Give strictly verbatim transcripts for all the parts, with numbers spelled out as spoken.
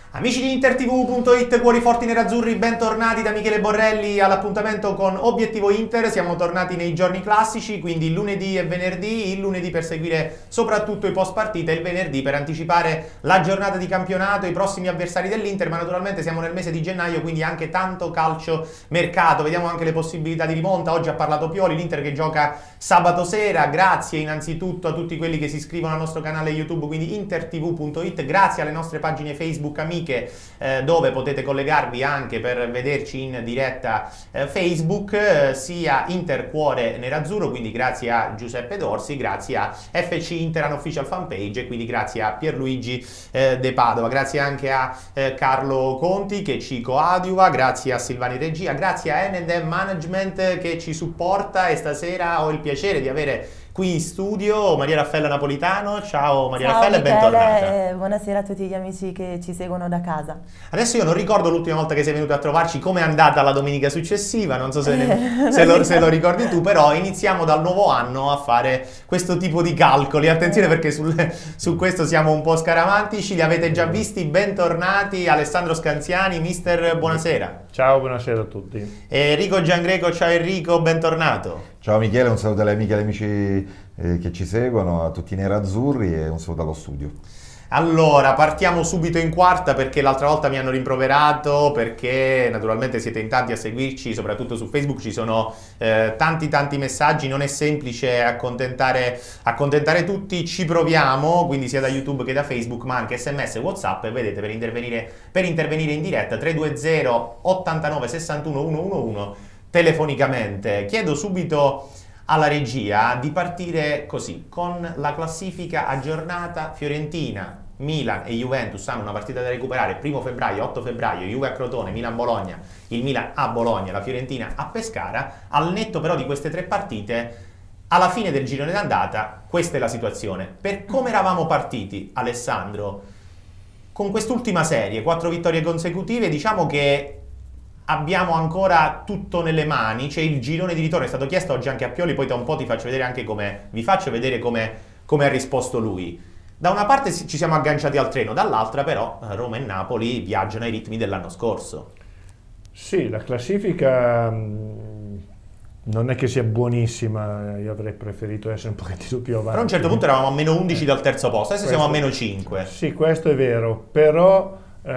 Amici di intertv punto it, cuori forti nerazzurri, bentornati da Michele Borrelli all'appuntamento con Obiettivo Inter. Siamo tornati nei giorni classici, quindi lunedì e venerdì, il lunedì per seguire soprattutto i post partita e il venerdì per anticipare la giornata di campionato, i prossimi avversari dell'Inter, ma naturalmente siamo nel mese di gennaio, quindi anche tanto calcio mercato. Vediamo anche le possibilità di rimonta. Oggi ha parlato Pioli, l'Inter che gioca sabato sera. Grazie innanzitutto a tutti quelli che si iscrivono al nostro canale YouTube, quindi intertv punto it, grazie alle nostre pagine Facebook amiche, Eh, dove potete collegarvi anche per vederci in diretta eh, Facebook, eh, sia Intercuore Nerazzurro, quindi grazie a Giuseppe Dorsi, grazie a F C Inter Official Fanpage e quindi grazie a Pierluigi eh, De Padova, grazie anche a eh, Carlo Conti che ci coadiuva, grazie a Silvani Regia, grazie a N and M Management che ci supporta, e stasera ho il piacere di avere qui in studio Maria Raffaella Napolitano. Ciao Maria Ciao, Raffaella e bentornata. Eh, buonasera a tutti gli amici che ci seguono da casa. Adesso io non ricordo l'ultima volta che sei venuto a trovarci, come è andata la domenica successiva, non so se, ne, se, lo, se lo ricordi tu, però iniziamo dal nuovo anno a fare questo tipo di calcoli. Attenzione perché sul, su questo siamo un po' scaramantici, li avete già visti. Bentornati Alessandro Scanziani, mister, buonasera. Ciao, buonasera a tutti. Enrico Giangreco, ciao Enrico, bentornato. Ciao Michele, un saluto alle amiche e agli amici eh, che ci seguono, a tutti i nerazzurri e un saluto allo studio. Allora, partiamo subito in quarta perché l'altra volta mi hanno rimproverato, perché naturalmente siete in tanti a seguirci, soprattutto su Facebook ci sono eh, tanti tanti messaggi, non è semplice accontentare, accontentare tutti, ci proviamo, quindi sia da YouTube che da Facebook, ma anche sms e WhatsApp, e vedete per intervenire, per intervenire in diretta tre due zero ottantanove sessantuno centododici telefonicamente. Chiedo subito alla regia di partire così, con la classifica aggiornata. Fiorentina, Milan e Juventus hanno una partita da recuperare, primo febbraio, otto febbraio, Juve a Crotone, Milan-Bologna, il Milan a Bologna, la Fiorentina a Pescara. Al netto però di queste tre partite, alla fine del girone d'andata, questa è la situazione. Per come eravamo partiti, Alessandro, con quest'ultima serie, quattro vittorie consecutive, diciamo che abbiamo ancora tutto nelle mani. C'è il girone di ritorno, è stato chiesto oggi anche a Pioli, poi da un po' ti faccio vedere anche come vi faccio vedere come, come ha risposto lui. Da una parte ci siamo agganciati al treno, dall'altra però Roma e Napoli viaggiano ai ritmi dell'anno scorso. Sì, la classifica mh, non è che sia buonissima, io avrei preferito essere un pochettino più avanti. Però a un certo punto eravamo a meno undici dal terzo posto, adesso questo, siamo a meno cinque. Sì, questo è vero, però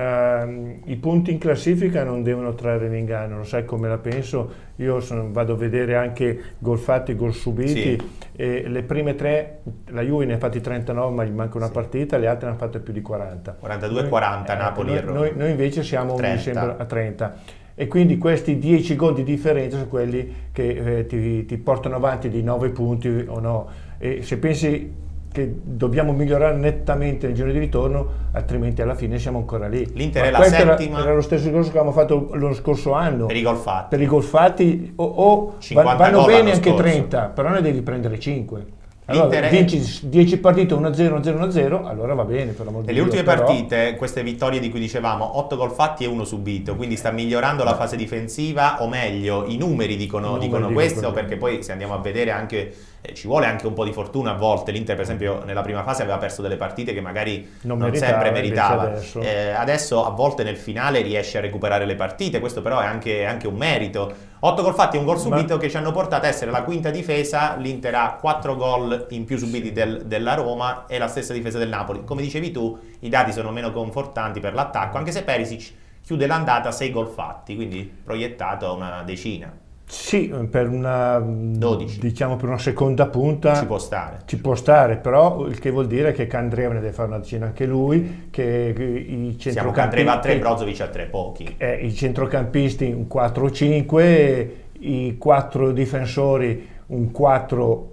Uh, i punti in classifica non devono trarre in inganno, lo sai come la penso. Io sono, vado a vedere anche gol fatti, gol subiti, sì. E le prime tre, la Juve ne ha fatti trentanove ma gli manca una sì. partita, le altre ne hanno fatte più di quaranta, quarantadue quaranta Napoli eh, e Roma. Noi, noi invece siamo mi sembra, a trenta, e quindi questi dieci gol di differenza sono quelli che eh, ti, ti portano avanti di nove punti o no. E se pensi che dobbiamo migliorare nettamente nel girone di ritorno, altrimenti alla fine siamo ancora lì. L'Inter è la settima. Era, era lo stesso discorso che avevamo fatto lo scorso anno. Per i gol fatti. Per i gol fatti o, o vanno bene anche trenta, però ne devi prendere cinque. Allora, vinci dieci partite uno a zero, uno a zero, uno a zero, allora va bene. Per l'amor di Nelle Dio, ultime però... partite, queste vittorie di cui dicevamo, otto gol fatti e uno subito, quindi sta migliorando la fase difensiva, o meglio, i numeri dicono, I numeri dicono dicono questo, così. perché poi se andiamo a vedere anche, eh, ci vuole anche un po' di fortuna a volte. L'Inter per esempio nella prima fase aveva perso delle partite che magari non, non meritava, sempre meritava. Adesso. Eh, adesso a volte nel finale riesce a recuperare le partite, questo però è anche, anche un merito. otto gol fatti e un gol subito, ma... che ci hanno portato a essere la quinta difesa. L'Inter ha quattro gol in più subiti del, della Roma e la stessa difesa del Napoli. Come dicevi tu, i dati sono meno confortanti per l'attacco, anche se Perisic chiude l'andata a sei gol fatti, quindi proiettato a una decina. Sì, per una, dodici. Diciamo per una seconda punta ci può stare. Ci può stare, però il che vuol dire che Candreva ne deve fare una decina anche lui, che, che i centrocampisti... Siamo Candreva a tre, Brozovic a tre, pochi. Eh, I centrocampisti un quattro cinque, i quattro difensori un quattro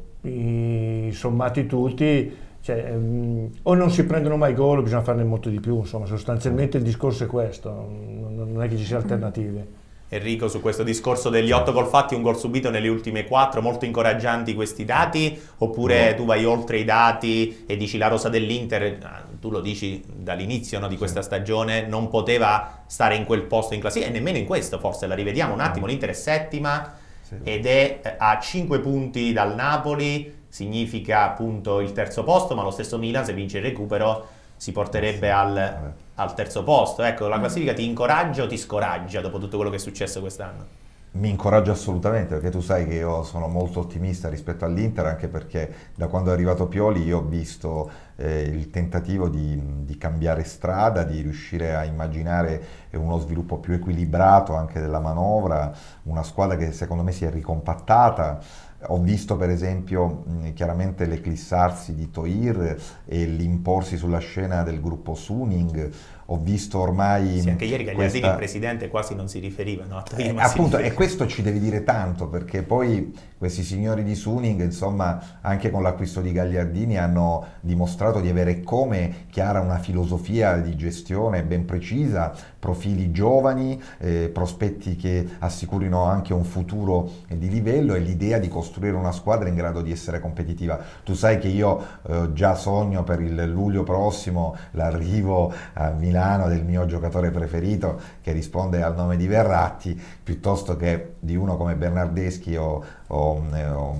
i, sommati tutti, cioè, um, o non si prendono mai gol, bisogna farne molto di più, insomma, sostanzialmente il discorso è questo, non, non è che ci siano alternative. Enrico, su questo discorso degli otto gol fatti, un gol subito nelle ultime quattro, molto incoraggianti questi dati, oppure no, tu vai oltre i dati e dici la rosa dell'Inter, tu lo dici dall'inizio, no, di questa stagione, non poteva stare in quel posto in classifica, e nemmeno in questo forse, la rivediamo un attimo, l'Inter è settima ed è a cinque punti dal Napoli, significa appunto il terzo posto, ma lo stesso Milan se vince il recupero si porterebbe al, al terzo posto. Ecco, la classifica ti incoraggia o ti scoraggia dopo tutto quello che è successo quest'anno? Mi incoraggia assolutamente, perché tu sai che io sono molto ottimista rispetto all'Inter, anche perché da quando è arrivato Pioli io ho visto eh, il tentativo di, di cambiare strada, di riuscire a immaginare uno sviluppo più equilibrato anche della manovra, una squadra che secondo me si è ricompattata. Ho visto per esempio mh, chiaramente l'eclissarsi di Toir e l'imporsi sulla scena del gruppo Suning. Ho visto ormai... Sì, anche ieri Gagliardini, questa... il presidente, quasi non si riferiva, no? Eh, appunto, e questo ci deve dire tanto, perché poi questi signori di Suning, insomma, anche con l'acquisto di Gagliardini hanno dimostrato di avere come chiara una filosofia di gestione ben precisa, profili giovani, eh, prospetti che assicurino anche un futuro di livello e l'idea di costruire una squadra in grado di essere competitiva. Tu sai che io eh, già sogno per il luglio prossimo l'arrivo a Milano del mio giocatore preferito, che risponde al nome di Verratti, piuttosto che di uno come Bernardeschi o, o, o,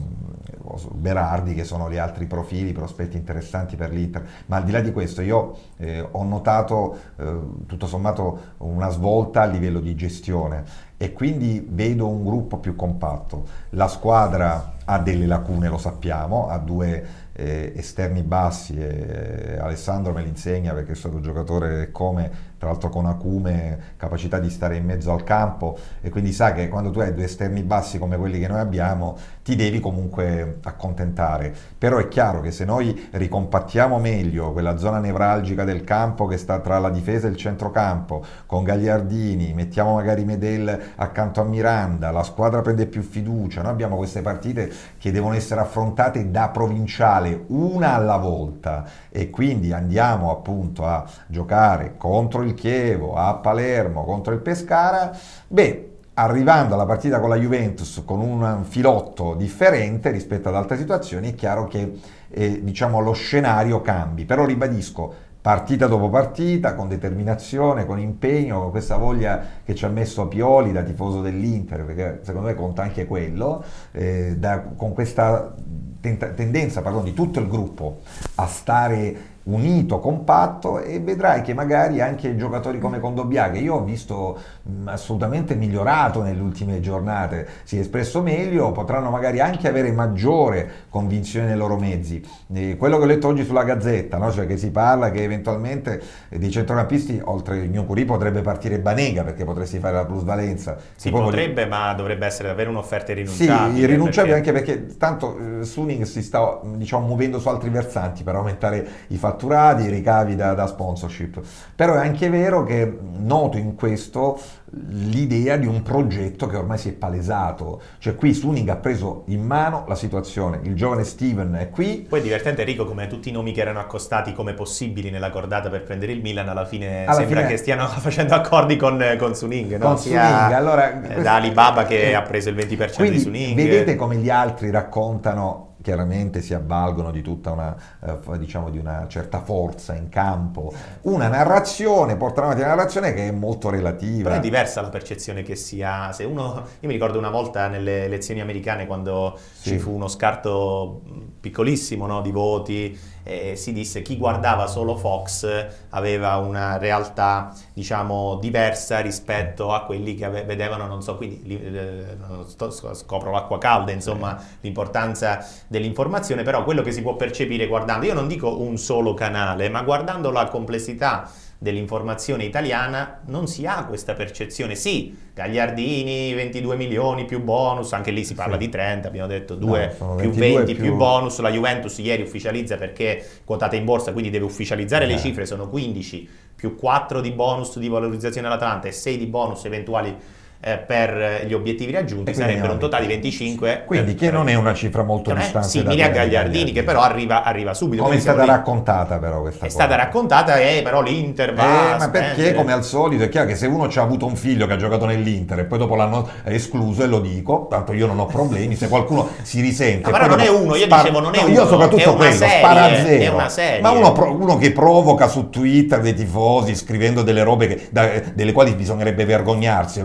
o Berardi, che sono gli altri profili, prospetti interessanti per l'Inter. Ma al di là di questo io eh, ho notato eh, tutto sommato una svolta a livello di gestione e quindi vedo un gruppo più compatto. La squadra ha delle lacune, lo sappiamo, ha due eh, esterni bassi, e Alessandro me l'insegna perché è stato giocatore come, tra l'altro con acume, capacità di stare in mezzo al campo, e quindi sa che quando tu hai due esterni bassi come quelli che noi abbiamo ti devi comunque accontentare. Però è chiaro che se noi ricompattiamo meglio quella zona nevralgica del campo che sta tra la difesa e il centrocampo, con Gagliardini, mettiamo magari Medel accanto a Miranda, la squadra prende più fiducia, noi abbiamo queste partite che devono essere affrontate da provinciale, una alla volta, e quindi andiamo appunto a giocare contro il Chievo, a Palermo, contro il Pescara, beh, arrivando alla partita con la Juventus con un filotto differente rispetto ad altre situazioni, è chiaro che eh, diciamo lo scenario cambi, però ribadisco, partita dopo partita, con determinazione, con impegno, con questa voglia che ci ha messo Pioli da tifoso dell'Inter, perché secondo me conta anche quello, eh, da, con questa tendenza pardon, di tutto il gruppo a stare unito, compatto, e vedrai che magari anche giocatori come Kondogbia, che io ho visto mh, assolutamente migliorato nelle ultime giornate, si è espresso meglio, potranno magari anche avere maggiore convinzione nei loro mezzi. Eh, quello che ho letto oggi sulla Gazzetta, no? Cioè che si parla che eventualmente eh, dei centrocampisti, oltre il Gnocuri, potrebbe partire Banega, perché potresti fare la plusvalenza. Si poi potrebbe, voglio... ma dovrebbe essere davvero un'offerta irrinunciabile. Sì, irrinunciabile perché... anche perché tanto eh, Suning si sta diciamo muovendo su altri versanti per aumentare i fatturati, i ricavi da, da sponsorship. Però è anche vero che noto in questo l'idea di un progetto che ormai si è palesato, cioè qui Suning ha preso in mano la situazione, il giovane Steven è qui. Poi è divertente, Enrico, come tutti i nomi che erano accostati come possibili nella cordata per prendere il Milan, alla fine alla sembra fine... che stiano facendo accordi con, con Suning, no? Con Sia Suning, allora, eh, da Alibaba che ha preso il venti per cento di Suning. Vedete come gli altri raccontano, chiaramente si avvalgono di tutta una, eh, diciamo, di una certa forza in campo, una narrazione, portano avanti una narrazione che è molto relativa. Però è diversa la percezione che si ha, se uno, io mi ricordo una volta nelle elezioni americane quando sì. ci fu uno scarto piccolissimo, no, di voti, e si disse chi guardava solo Fox aveva una realtà, diciamo, diversa rispetto a quelli che ave- vedevano, non so, quindi eh, scopro l'acqua calda, insomma, sì. l'importanza dell'informazione, però quello che si può percepire guardando, io non dico un solo canale, ma guardando la complessità dell'informazione italiana non si ha questa percezione. Sì, Gagliardini, ventidue milioni più bonus, anche lì si parla sì. di trenta, abbiamo detto due no, più venti più... più bonus, la Juventus ieri ufficializza perché quotata in borsa, quindi deve ufficializzare eh. le cifre, sono quindici più quattro di bonus di valorizzazione all'Atalanta e sei di bonus eventuali Eh, per gli obiettivi raggiunti, sarebbero un totale di venticinque, quindi che non è una cifra molto distante, simile a Gagliardini, che però arriva, arriva subito. Come è stata lì. raccontata però questa è cosa? stata raccontata e eh, però l'Inter va eh, ma perché come al solito è chiaro che se uno ci ha avuto un figlio che ha giocato nell'Inter e poi dopo l'hanno escluso, e lo dico, tanto io non ho problemi, se qualcuno si risente, ma però non è uno, io spara... dicevo non è no, uno, io soprattutto quello, serie, spara a zero, è una serie. Ma uno, uno che provoca su Twitter dei tifosi scrivendo delle robe che, da, delle quali bisognerebbe vergognarsi, e lo dico da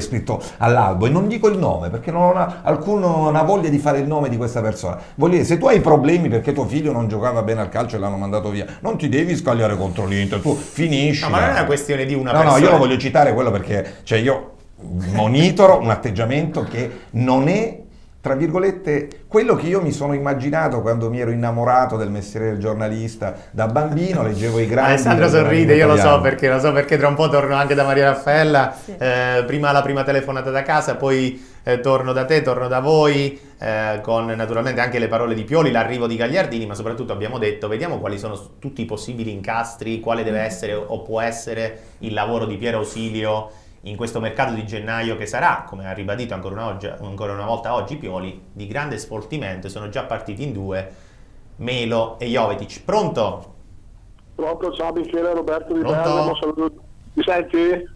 scritto all'albo, e non dico il nome perché non ho alcuna voglia di fare il nome di questa persona. Voglio dire, se tu hai problemi perché tuo figlio non giocava bene al calcio e l'hanno mandato via, non ti devi scagliare contro l'Inter, tu finisci. No, ma non è una questione di una no, persona. No, io lo voglio citare quello perché, cioè, io monitoro un atteggiamento che non è, tra virgolette, quello che io mi sono immaginato quando mi ero innamorato del mestiere del giornalista da bambino, leggevo i grandi. Alessandro sorride, io lo so perché, lo so perché tra un po' torno anche da Maria Raffaella, sì. eh, prima la prima telefonata da casa, poi eh, torno da te, torno da voi, eh, con naturalmente anche le parole di Pioli, l'arrivo di Gagliardini, ma soprattutto abbiamo detto, vediamo quali sono tutti i possibili incastri, quale deve essere o può essere il lavoro di Piero Ausilio in questo mercato di gennaio che sarà, come ha ribadito ancora una, oggi, ancora una volta oggi Pioli, di grande sfoltimento. Sono già partiti in due, Melo e Jovetic. Pronto? Pronto, ciao Michele, Roberto di Pronto? Bergamo, saluto. Mi senti?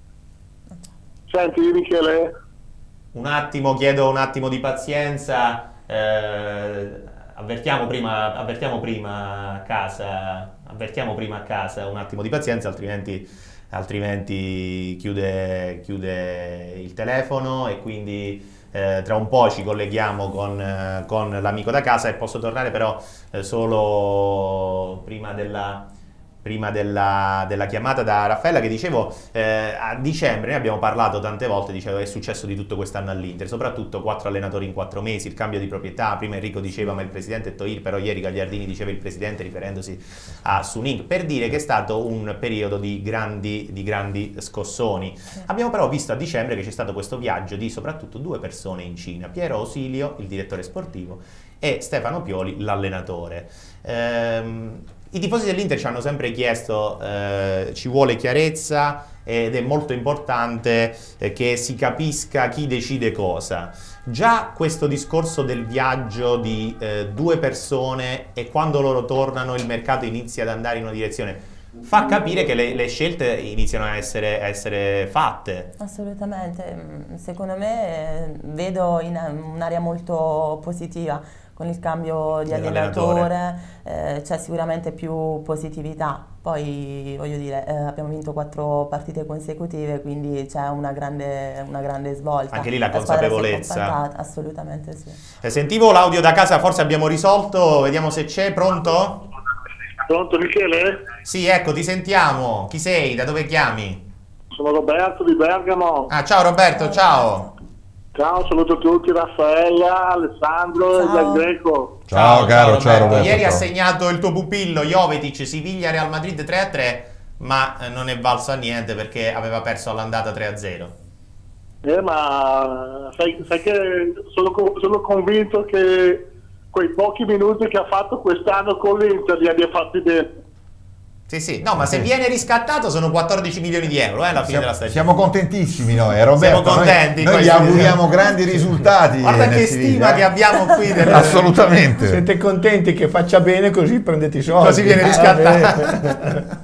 Senti Michele? Un attimo, chiedo un attimo di pazienza, eh, avvertiamo prima, avvertiamo prima a casa, avvertiamo prima a casa un attimo di pazienza, altrimenti... altrimenti chiude, chiude il telefono e quindi eh, tra un po' ci colleghiamo con, eh, con l'amico da casa, e posso tornare però eh, solo prima della... prima della, della chiamata da Raffaella, che dicevo, eh, a dicembre, ne abbiamo parlato tante volte, dicevo, è successo di tutto quest'anno all'Inter, soprattutto quattro allenatori in quattro mesi, il cambio di proprietà, prima Enrico diceva ma il presidente è Toir, però ieri Gagliardini diceva il presidente riferendosi a Suning, per dire che è stato un periodo di grandi, di grandi scossoni. Abbiamo però visto a dicembre che c'è stato questo viaggio di soprattutto due persone in Cina, Piero Ausilio, il direttore sportivo, e Stefano Pioli, l'allenatore. Ehm, I tifosi dell'Inter ci hanno sempre chiesto, eh, ci vuole chiarezza ed è molto importante eh, che si capisca chi decide cosa. Già questo discorso del viaggio di eh, due persone e quando loro tornano il mercato inizia ad andare in una direzione, fa capire che le, le scelte iniziano a essere, a essere fatte. Assolutamente, secondo me eh, vedo in un'area molto positiva. Con il cambio di allenatore eh, c'è sicuramente più positività. Poi voglio dire, eh, abbiamo vinto quattro partite consecutive, quindi c'è una grande, una grande svolta. Anche lì la, la consapevolezza. Assolutamente sì. Eh, sentivo l'audio da casa, forse abbiamo risolto, vediamo se c'è. Pronto? Pronto Michele? Sì, ecco, ti sentiamo. Chi sei? Da dove chiami? Sono Roberto di Bergamo. Ah, ciao Roberto, ciao. Ciao, saluto tutti, Raffaella, Alessandro e Del Greco. Ciao, ciao caro, ciao Roberto. Roberto. Ieri ciao. ha segnato il tuo pupillo Jovetic, Siviglia Real Madrid tre a tre, ma non è valso a niente perché aveva perso all'andata tre a zero. Eh, ma sai, sai che sono, sono convinto che quei pochi minuti che ha fatto quest'anno con l'Inter li abbia fatti bene. Sì, sì, no, ma se viene riscattato sono quattordici milioni di euro eh, alla fine siamo, della stagione. Siamo contentissimi noi, eh, Roberto. Siamo contenti. Noi, noi gli auguriamo grandi risultati. Guarda che stima eh. che abbiamo qui. Del... Assolutamente. Siete contenti che faccia bene così prendete i soldi. Così viene riscattato.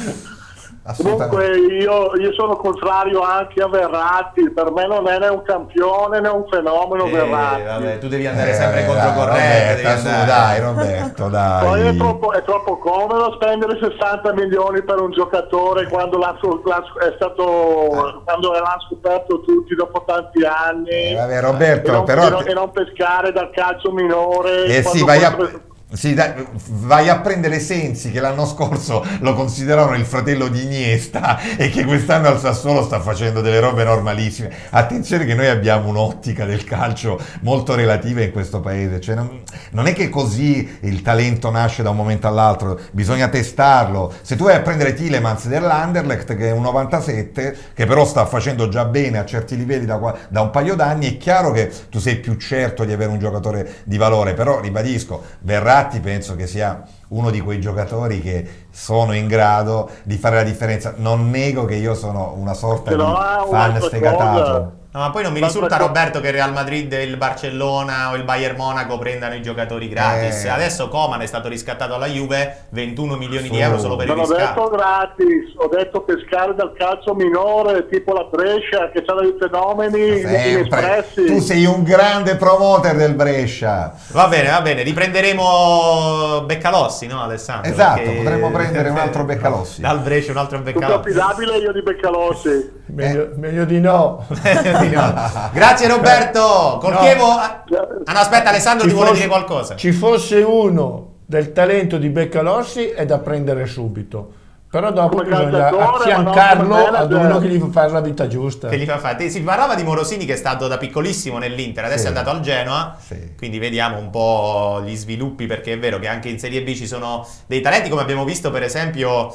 Comunque io, io sono contrario anche a Verratti, per me non è né un campione né un fenomeno eh, Verratti. Vabbè, tu devi andare eh, sempre controcorrente. Roberto, andare... dai Roberto, dai. Poi è troppo, è troppo comodo spendere sessanta milioni per un giocatore quando l'ha, è stato eh. quando l'hanno scoperto tutti dopo tanti anni. Eh, vabbè, Roberto, e non, però... e non, e non pescare dal calcio minore. Eh sì, vai a... Sì, dai, vai a prendere Sensi che l'anno scorso lo consideravano il fratello di Iniesta e che quest'anno al Sassuolo sta facendo delle robe normalissime. Attenzione che noi abbiamo un'ottica del calcio molto relativa in questo paese, cioè non, non è che così il talento nasce da un momento all'altro, bisogna testarlo. Se tu vai a prendere Tielemans dell'Anderlecht che è un novantasette, che però sta facendo già bene a certi livelli da, qua, da un paio d'anni, è chiaro che tu sei più certo di avere un giocatore di valore, però ribadisco, Verratti penso che sia uno di quei giocatori che sono in grado di fare la differenza. Non nego che io sono una sorta Però di fan sfegatato. No, ma poi non mi risulta, Roberto, che il Real Madrid, il Barcellona o il Bayern Monaco prendano i giocatori gratis. Eh. Adesso Coman è stato riscattato alla Juve, ventuno milioni di euro solo per il Non ho riscatto. detto gratis, ho detto pescare dal calcio minore, tipo la Brescia, che c'ha dei fenomeni Sempre. inespressi. Tu sei un grande promoter del Brescia. Va bene, va bene, riprenderemo Beccalossi, no Alessandro? Esatto, Perché- potremmo prendere un altro Beccalossi. Dal Brescia un altro Tutto Beccalossi. affidabile io di Beccalossi. Meglio, meglio di no. Grazie Roberto. Col No. Chievo. Ah no, aspetta, Alessandro ti Ci vuole fosse- dire qualcosa. Ci fosse uno del talento di Beccalossi è da prendere subito. Però dopo Come bisogna calciatore, ma non affiancarlo come ad manager. uno che gli fa fare la vita giusta. Che li fa fare. Si parlava di Morosini che è stato da piccolissimo nell'Inter, adesso Sì. è andato al Genoa, Sì. quindi vediamo un po' gli sviluppi, perché è vero che anche in Serie B ci sono dei talenti, come abbiamo visto per esempio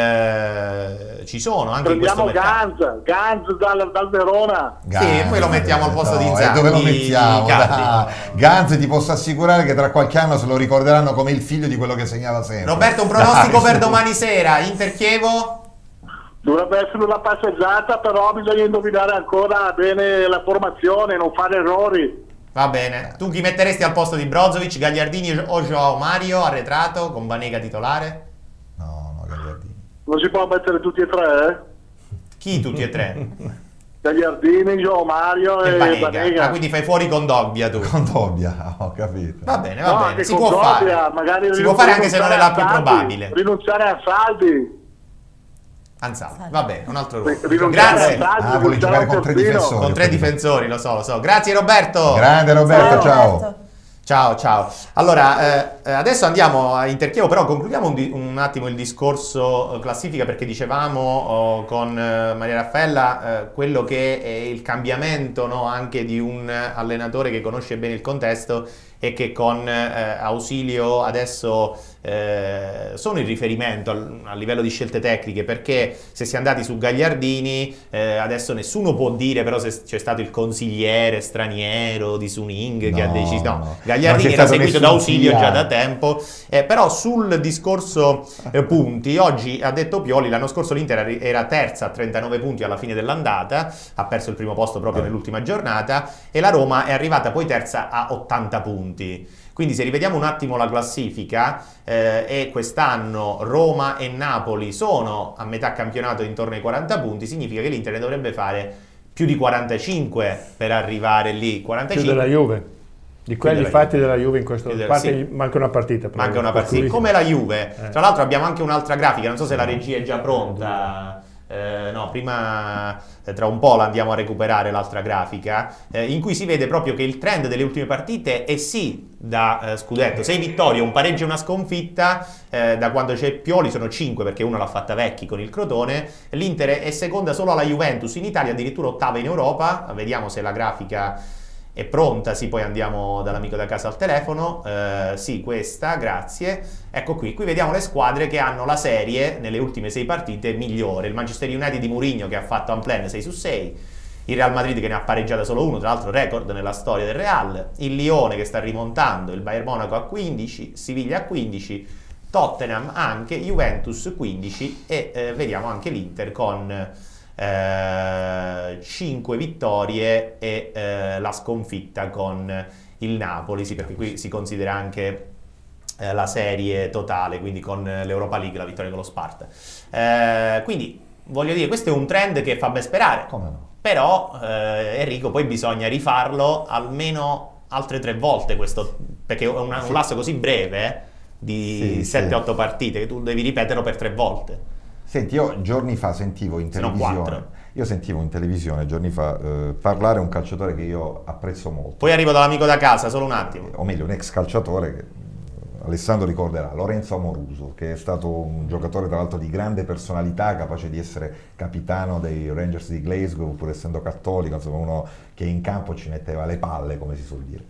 eh, ci sono anche Prendiamo in questo mercato. Gans, Gans dal, dal Verona. Sì, e poi lo mettiamo al posto di Inzaghi, E dove lo di- mettiamo? di Icardi. Dai. Gans, ti posso assicurare che tra qualche anno se lo ricorderanno come il figlio di quello che segnava sempre. Roberto, un pronostico Dai, per su. domani sera, Inter-Chievo? Dovrebbe essere una passeggiata, però bisogna indovinare ancora bene la formazione, non fare errori. Va bene. Tu chi metteresti al posto di Brozovic, Gagliardini o Joao Mario, arretrato, con Banega titolare? No, no, Gagliardini. Non si può mettere tutti e tre, eh? Chi tutti e tre? Gagliardini, Gio Mario E e Banega. Banega. Ah, quindi fai fuori con Dogbia tu. Con Dobbia, ho capito. Va bene, va No, bene, anche si con può Dobbia, fare. magari Si può fare anche se non è la più rinunciare a Saldi, probabile. Rinunciare a Saldi. Anzaldi, va bene, un altro ruolo. Rinunciare Grazie. a Saldi, Ah, vuole rinunciare giocare a con tre terzino. difensori. Con tre difensori, lo so, lo so. Grazie Roberto. Grande Roberto, ciao. Roberto. Ciao, ciao. Allora, eh, adesso andiamo a Interchievo, però concludiamo un, di- un attimo il discorso eh, classifica, perché dicevamo oh, con eh, Maria Raffaella eh, quello che è il cambiamento, no, anche di un allenatore che conosce bene il contesto e che con eh, Ausilio adesso eh, sono il riferimento al- a livello di scelte tecniche, perché se si è andati su Gagliardini eh, adesso nessuno può dire però se c'è stato il consigliere straniero di Suning che ha No, deciso, no, no. Gagliardini Non c'è era stato seguito da nessun Ausilio P R. già da tempo, eh, però sul discorso eh, punti, oggi ha detto Pioli, l'anno scorso l'Inter era- era terza a trentanove punti alla fine dell'andata, ha perso il primo posto proprio Eh. nell'ultima giornata, e la Roma è arrivata poi terza a ottanta punti. Quindi se rivediamo un attimo la classifica, eh, e quest'anno Roma e Napoli sono a metà campionato intorno ai quaranta punti, significa che l'Inter ne dovrebbe fare più di quarantacinque per arrivare lì. Più quarantacinque. della Juve. Di quelli della fatti Juve. della Juve in questo Più della- parte sì. manca una partita. però, Manca una partita, per cui- come la Juve. Eh. Tra l'altro abbiamo anche un'altra grafica, non so se la regia è già pronta. Eh, no, prima eh, tra un po' la andiamo a recuperare l'altra grafica, eh, in cui si vede proprio che il trend delle ultime partite è sì da eh, scudetto, sei vittorie, un pareggio e una sconfitta, eh, da quando c'è Pioli sono cinque, perché uno l'ha fatta Vecchi con il Crotone. L'Inter è seconda solo alla Juventus in Italia, addirittura ottava in Europa. Vediamo se la grafica è pronta, sì, poi andiamo dall'amico da casa al telefono, eh, sì, questa, grazie, ecco qui, qui vediamo le squadre che hanno la serie nelle ultime sei partite migliore, il Manchester United di Mourinho che ha fatto un plan sei su sei, il Real Madrid che ne ha pareggiata solo uno, tra l'altro record nella storia del Real, il Lione che sta rimontando, il Bayern Monaco a quindici, Siviglia a quindici, Tottenham anche, Juventus quindici e eh, vediamo anche l'Inter con Eh, cinque vittorie e eh, la sconfitta con il Napoli, sì, perché qui si considera anche eh, la serie totale, quindi con l'Europa League, la vittoria con lo Sparta. Eh, quindi voglio dire, questo è un trend che fa ben sperare, Come no? però eh, Enrico, poi bisogna rifarlo almeno altre tre volte questo, perché è una- un lasso così breve eh, di Sì, sette otto sì. partite che tu devi ripeterlo per tre volte. Senti, io giorni fa sentivo in Se no televisione, quattro. io sentivo in televisione giorni fa eh, parlare un calciatore che io apprezzo molto, Poi arrivo dall'amico da casa, solo un attimo. o meglio un ex calciatore che eh, Alessandro ricorderà, Lorenzo Amoruso, che è stato un giocatore tra l'altro di grande personalità, capace di essere capitano dei Rangers di Glasgow, pur essendo cattolico, insomma uno che in campo ci metteva le palle, come si suol dire.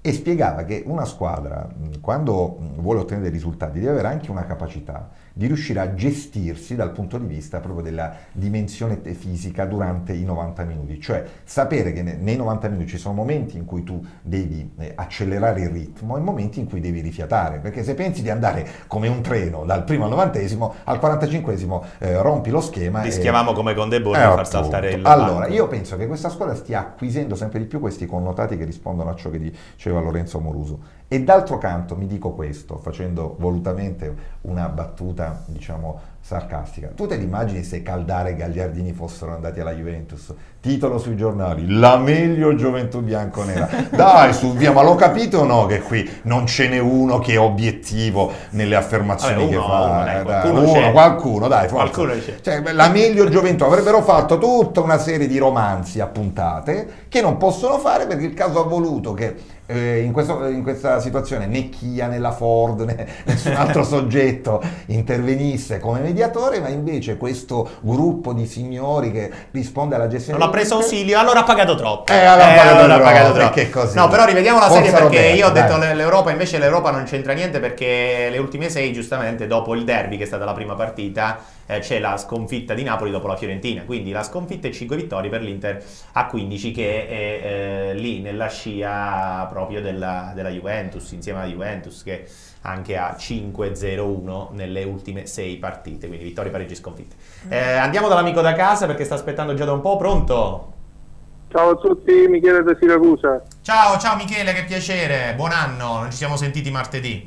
e spiegava che una squadra, quando vuole ottenere dei risultati, deve avere anche una capacità di riuscire a gestirsi dal punto di vista proprio della dimensione fisica durante i novanta minuti, cioè sapere che nei novanta minuti ci sono momenti in cui tu devi accelerare il ritmo e momenti in cui devi rifiatare, perché se pensi di andare come un treno dal primo al novantesimo, al quarantacinquesimo eh, rompi lo schema. Rischiavamo e, come con De Boer eh, di far saltare il Allora, banco. io penso che questa squadra stia acquisendo sempre di più questi connotati che rispondono a ciò che diceva Lorenzo Amoruso. E d'altro canto mi dico questo, facendo volutamente una battuta, diciamo, sarcastica. Tu te li immagini se Caldara e Gagliardini fossero andati alla Juventus? Titolo sui giornali: la meglio Gioventù bianconera. Dai, su via, ma l'ho capito o no che qui non ce n'è uno che è obiettivo nelle affermazioni Vabbè, uno, che fa? uno, dai, Eh, qualcuno uno, c'è. qualcuno, dai, forza. Qualcuno c'è. Cioè, la meglio Gioventù, avrebbero fatto tutta una serie di romanzi a puntate che non possono fare perché il caso ha voluto che eh, in, questo, in questa situazione né Chia né la Ford né nessun altro soggetto intervenisse come mediatore, ma invece questo gruppo di signori che risponde alla gestione. Non l'ha preso ausilio, allora ha pagato troppo. Eh, allora ha Eh, pagato allora ha troppo, pagato troppo. perché così. No, però rivediamo la serie, Forza perché Roberto, io ho detto dai. l'Europa, invece l'Europa non c'entra niente, perché le ultime sei, giustamente, dopo il derby, che è stata la prima partita, eh, c'è la sconfitta di Napoli dopo la Fiorentina, quindi la sconfitta e cinque vittorie per l'Inter a quindici, che è eh, lì nella scia proprio della, della Juventus, insieme alla Juventus, che anche a cinque zero uno nelle ultime sei partite, quindi vittorie, pareggi, sconfitte. Eh, andiamo dall'amico da casa perché sta aspettando già da un po'. Pronto? Ciao a tutti, Michele da Siracusa. Ciao, ciao Michele, che piacere, buon anno, non ci siamo sentiti martedì.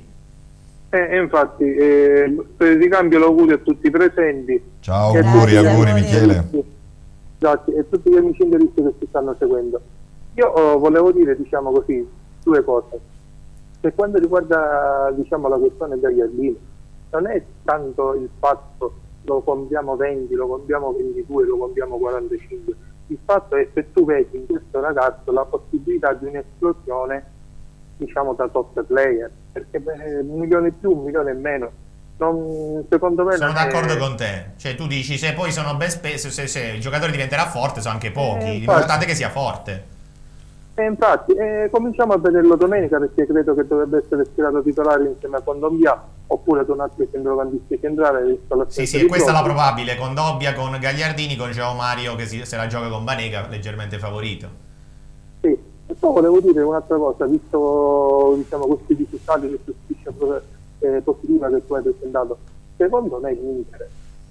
Eh, infatti, eh, per il ricambio l'augurio a tutti i presenti. Ciao, e a auguri, tutti gli auguri amici Michele. interisti. Grazie, e tutti gli amici interisti che ci stanno seguendo. Io oh, volevo dire, diciamo così, due cose. Per quanto riguarda, diciamo, la questione Gagliardini, non è tanto il fatto lo compriamo venti, lo compriamo ventidue, lo compriamo quarantacinque. Il fatto è che tu vedi in questo ragazzo la possibilità di un'esplosione, diciamo, da top player, perché beh, un milione più, un milione in meno, non, secondo me Sono non d'accordo è... con te, cioè tu dici se poi sono ben spesi, se, se il giocatore diventerà forte, sono anche pochi, Eh, l'importante è che sia forte. E infatti eh, cominciamo a vederlo domenica, perché credo che dovrebbe essere schierato titolare insieme a Condombia, oppure con altri centrocampisti centrali, visto la Sì, sì, e questa è la probabile, con Dobbia, con Gagliardini, con Gio Mario che si, se la gioca con Banega, leggermente favorito. Sì, e poi volevo dire un'altra cosa, visto, diciamo, questi risultati, questa striscia eh, positiva che tu hai presentato, secondo me l'Inter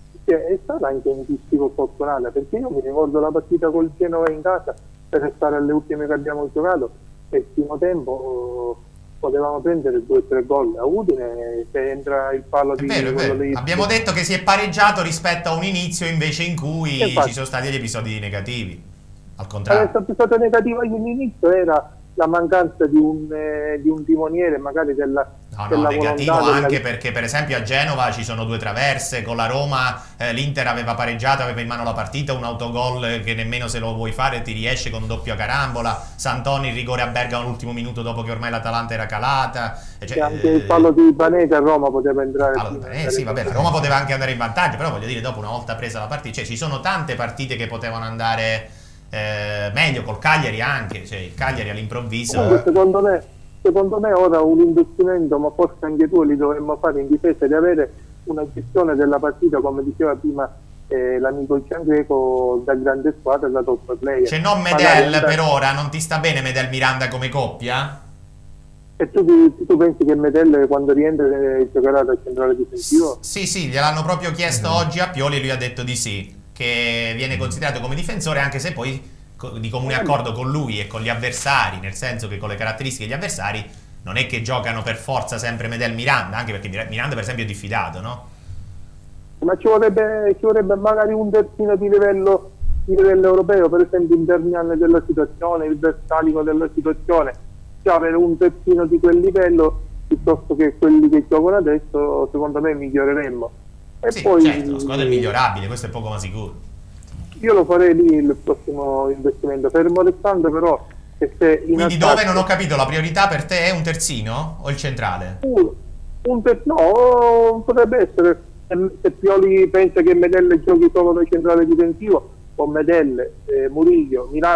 è stata anche un distintivo fortunato, perché io mi ricordo la partita col Genova in casa, per restare alle ultime che abbiamo giocato, e il primo tempo eh, potevamo prendere due o tre gol. A Udine, se entra il palo È di vero, è quello vero. dei... Abbiamo detto che si è pareggiato rispetto a un inizio invece in cui Infatti. ci sono stati degli episodi negativi, al Il contrario. stato negativo all'inizio era la mancanza di un, eh, di un timoniere, magari della, No, della no, negativo volontà, della- anche perché per esempio a Genova ci sono due traverse, con la Roma eh, l'Inter aveva pareggiato, aveva in mano la partita, un autogol che nemmeno se lo vuoi fare ti riesce con doppia carambola, Santoni il rigore a Bergamo all'ultimo minuto dopo che ormai l'Atalanta era calata. Cioè, e anche il fallo di Banega a Roma poteva entrare. allora, eh, sì, vabbè, la Roma poteva anche andare in vantaggio, però voglio dire, dopo una volta presa la partita, cioè ci sono tante partite che potevano andare eh, meglio, col Cagliari anche, cioè il Cagliari all'improvviso... Comunque, secondo me, secondo me ora un investimento, ma forse anche tu li dovremmo fare in difesa, di avere una gestione della partita, come diceva prima eh, l'amico Giangreco, da grande squadra e da top player. C'è non Magari- Medel per ora, non ti sta bene Medel Miranda come coppia? E tu, tu pensi che Medel quando rientra eh, giocherà da centrale difensivo? Sì, sì, gliel'hanno proprio chiesto oggi a Pioli e lui ha detto di sì, che viene considerato come difensore, anche se poi co- di comune accordo con lui e con gli avversari, nel senso che con le caratteristiche degli avversari non è che giocano per forza sempre Medel Miranda, anche perché Mir- Miranda per esempio è diffidato, no? Ma ci vorrebbe, ci vorrebbe magari un terzino di livello, di livello europeo, per esempio il Darmian della situazione, il Versalico della situazione, cioè avere un terzino di quel livello piuttosto che quelli che giocano adesso, secondo me miglioreremmo. E Sì, poi certo, la squadra è migliorabile, questo è poco ma sicuro. io lo farei lì il prossimo investimento, fermo restando però che se in Quindi attacco- dove, non ho capito, la priorità per te è un terzino o il centrale? un, un ter- no, potrebbe essere, se, se Pioli pensa che Medelle giochi solo da centrale difensivo, con Medelle, eh, Murillo, Miranda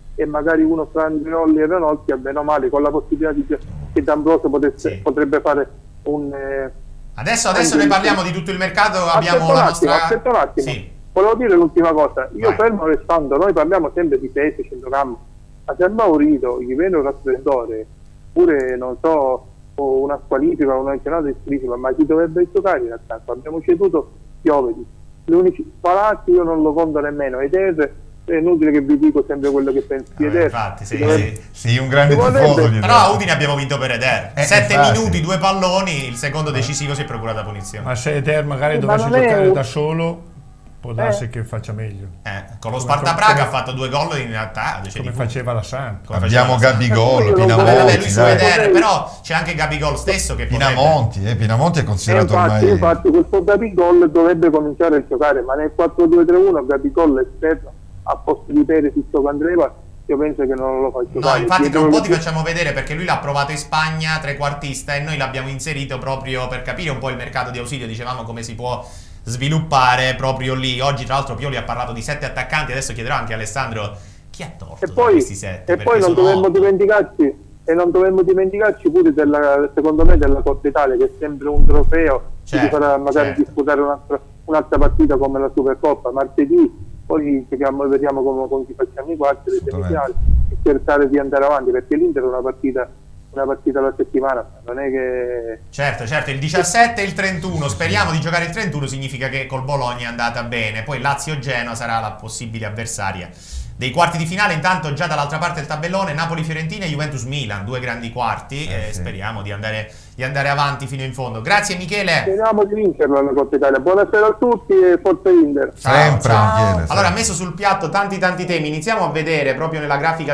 e magari uno fra Andreoli e Ranocchia, bene o male, con la possibilità di, che D'Ambrosio potesse, Sì. potrebbe fare un... Eh, Adesso, adesso ne parliamo di tutto il mercato, abbiamo aspetta la un attimo, nostra... aspetta un attimo. Sì. Volevo dire l'ultima cosa, io Vai. fermo restando, noi parliamo sempre di difesa, centrocampo, ma se a Maurito gli viene un raffreddore, oppure non so, o una squalifica, una giornata di squalifica, ma chi dovrebbe giocare in attacco? Abbiamo ceduto Piovedi, l'unici Palazzi io non lo conto nemmeno, ed è è inutile che vi dico sempre quello che pensi di Vabbè, Eder. infatti, sì, Dovrebbe- sì. Sì, un grande Ci tifoso vorrebbe- di Però a Eder. Udine abbiamo vinto per Eder. Eh, Sette infatti. minuti, due palloni, il secondo decisivo si è procurato punizione. Ma se Eder magari Eh, ma dovesse non è giocare un- da solo, può darsi Eh. che faccia meglio. Eh, con lo Come- Sparta come- Praga ha come- fatto due gol in realtà. Cioè, Come di- faceva la Samp. come Abbiamo faceva la- Gabigol, Io non Vabbè, vorrei- vabbè, Pinamonti, lui su dai. Eder, però c'è anche Gabigol stesso che potrebbe... Pinamonti, eh, Pinamonti è E considerato infatti, ormai... infatti questo Gabigol dovrebbe cominciare a giocare, ma nel quattro due tre uno Gabigol esterno a posto di Perisic o Candreva, io penso che non lo fa No, giocare. infatti tra Dietro un po' che- ti facciamo vedere perché lui l'ha provato in Spagna, trequartista, e noi l'abbiamo inserito proprio per capire un po' il mercato di ausilio, dicevamo come si può sviluppare proprio lì. Oggi tra l'altro Pioli ha parlato di sette attaccanti, adesso chiederò anche a Alessandro chi ha torto E tra poi, questi sette. e perché poi non sono dovremmo otto. dimenticarci e non dovremmo dimenticarci pure della, secondo me della Coppa Italia, che è sempre un trofeo che Certo, ti farà magari certo. disputare un'altra, un'altra partita come la Supercoppa martedì, poi giochiamo, vediamo come, come ci facciamo i quarti, le semifinali, e cercare di andare avanti, perché l'Inter è una partita una partita alla settimana, non è che... Certo, certo, il diciassette e il trentuno, speriamo di giocare il trentuno, significa che col Bologna è andata bene, poi Lazio-Genoa sarà la possibile avversaria dei quarti di finale. Intanto già dall'altra parte del tabellone Napoli-Fiorentina e Juventus-Milan, due grandi quarti, Eh, e sì. speriamo di andare, di andare avanti fino in fondo. Grazie Michele. Speriamo di vincerla la Coppa Italia. Buonasera a tutti e forza Inter. Ciao, Sempre, ciao. Michele, Allora, ha sempre. messo sul piatto tanti tanti temi. Iniziamo a vedere proprio nella grafica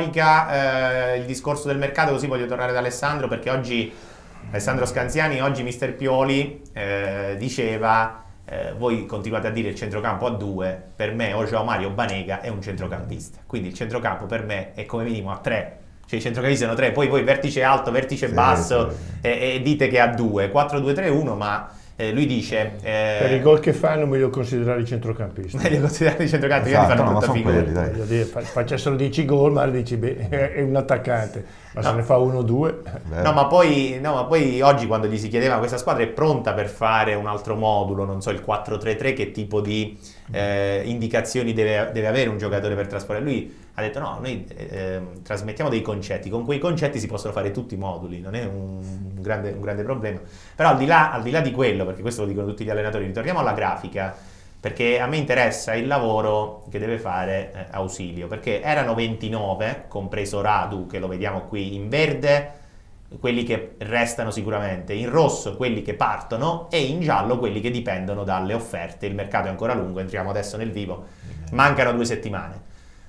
semaforica eh, il discorso del mercato, così voglio tornare da Alessandro, perché oggi Alessandro Scanziani, oggi mister Pioli eh, diceva eh, voi continuate a dire il centrocampo a due, per me o João Mario Banega è un centrocampista, quindi il centrocampo per me è come minimo a tre. Cioè i centrocampisti sono tre, poi voi vertice alto, vertice Sì, basso sì. E, e dite che è a due, quattro due tre uno, ma eh, lui dice... eh, Per i gol che fanno meglio considerare i centrocampisti. meglio considerare i centrocampisti, Esatto, che fanno no, ma brutta sono figura. quelli, dai. Voglio dire, fa- facessero dieci gol, ma dici, beh, è un attaccante, ma No. se ne fa uno o due. Vero. No ma, poi, no, ma poi oggi quando gli si chiedeva questa squadra è pronta per fare un altro modulo, non so, il quattro tre tre, che tipo di eh, indicazioni deve, deve avere un giocatore per trasporre? Lui ha detto no, noi eh, trasmettiamo dei concetti, con quei concetti si possono fare tutti i moduli, non è un, un, grande, un grande problema. Però al di, là, al di là di quello, perché questo lo dicono tutti gli allenatori, ritorniamo alla grafica, perché a me interessa il lavoro che deve fare eh, Ausilio, perché erano ventinove, compreso Radu, che lo vediamo qui in verde, quelli che restano sicuramente, in rosso quelli che partono e in giallo quelli che dipendono dalle offerte. Il mercato è ancora lungo, entriamo adesso nel vivo, mancano due settimane.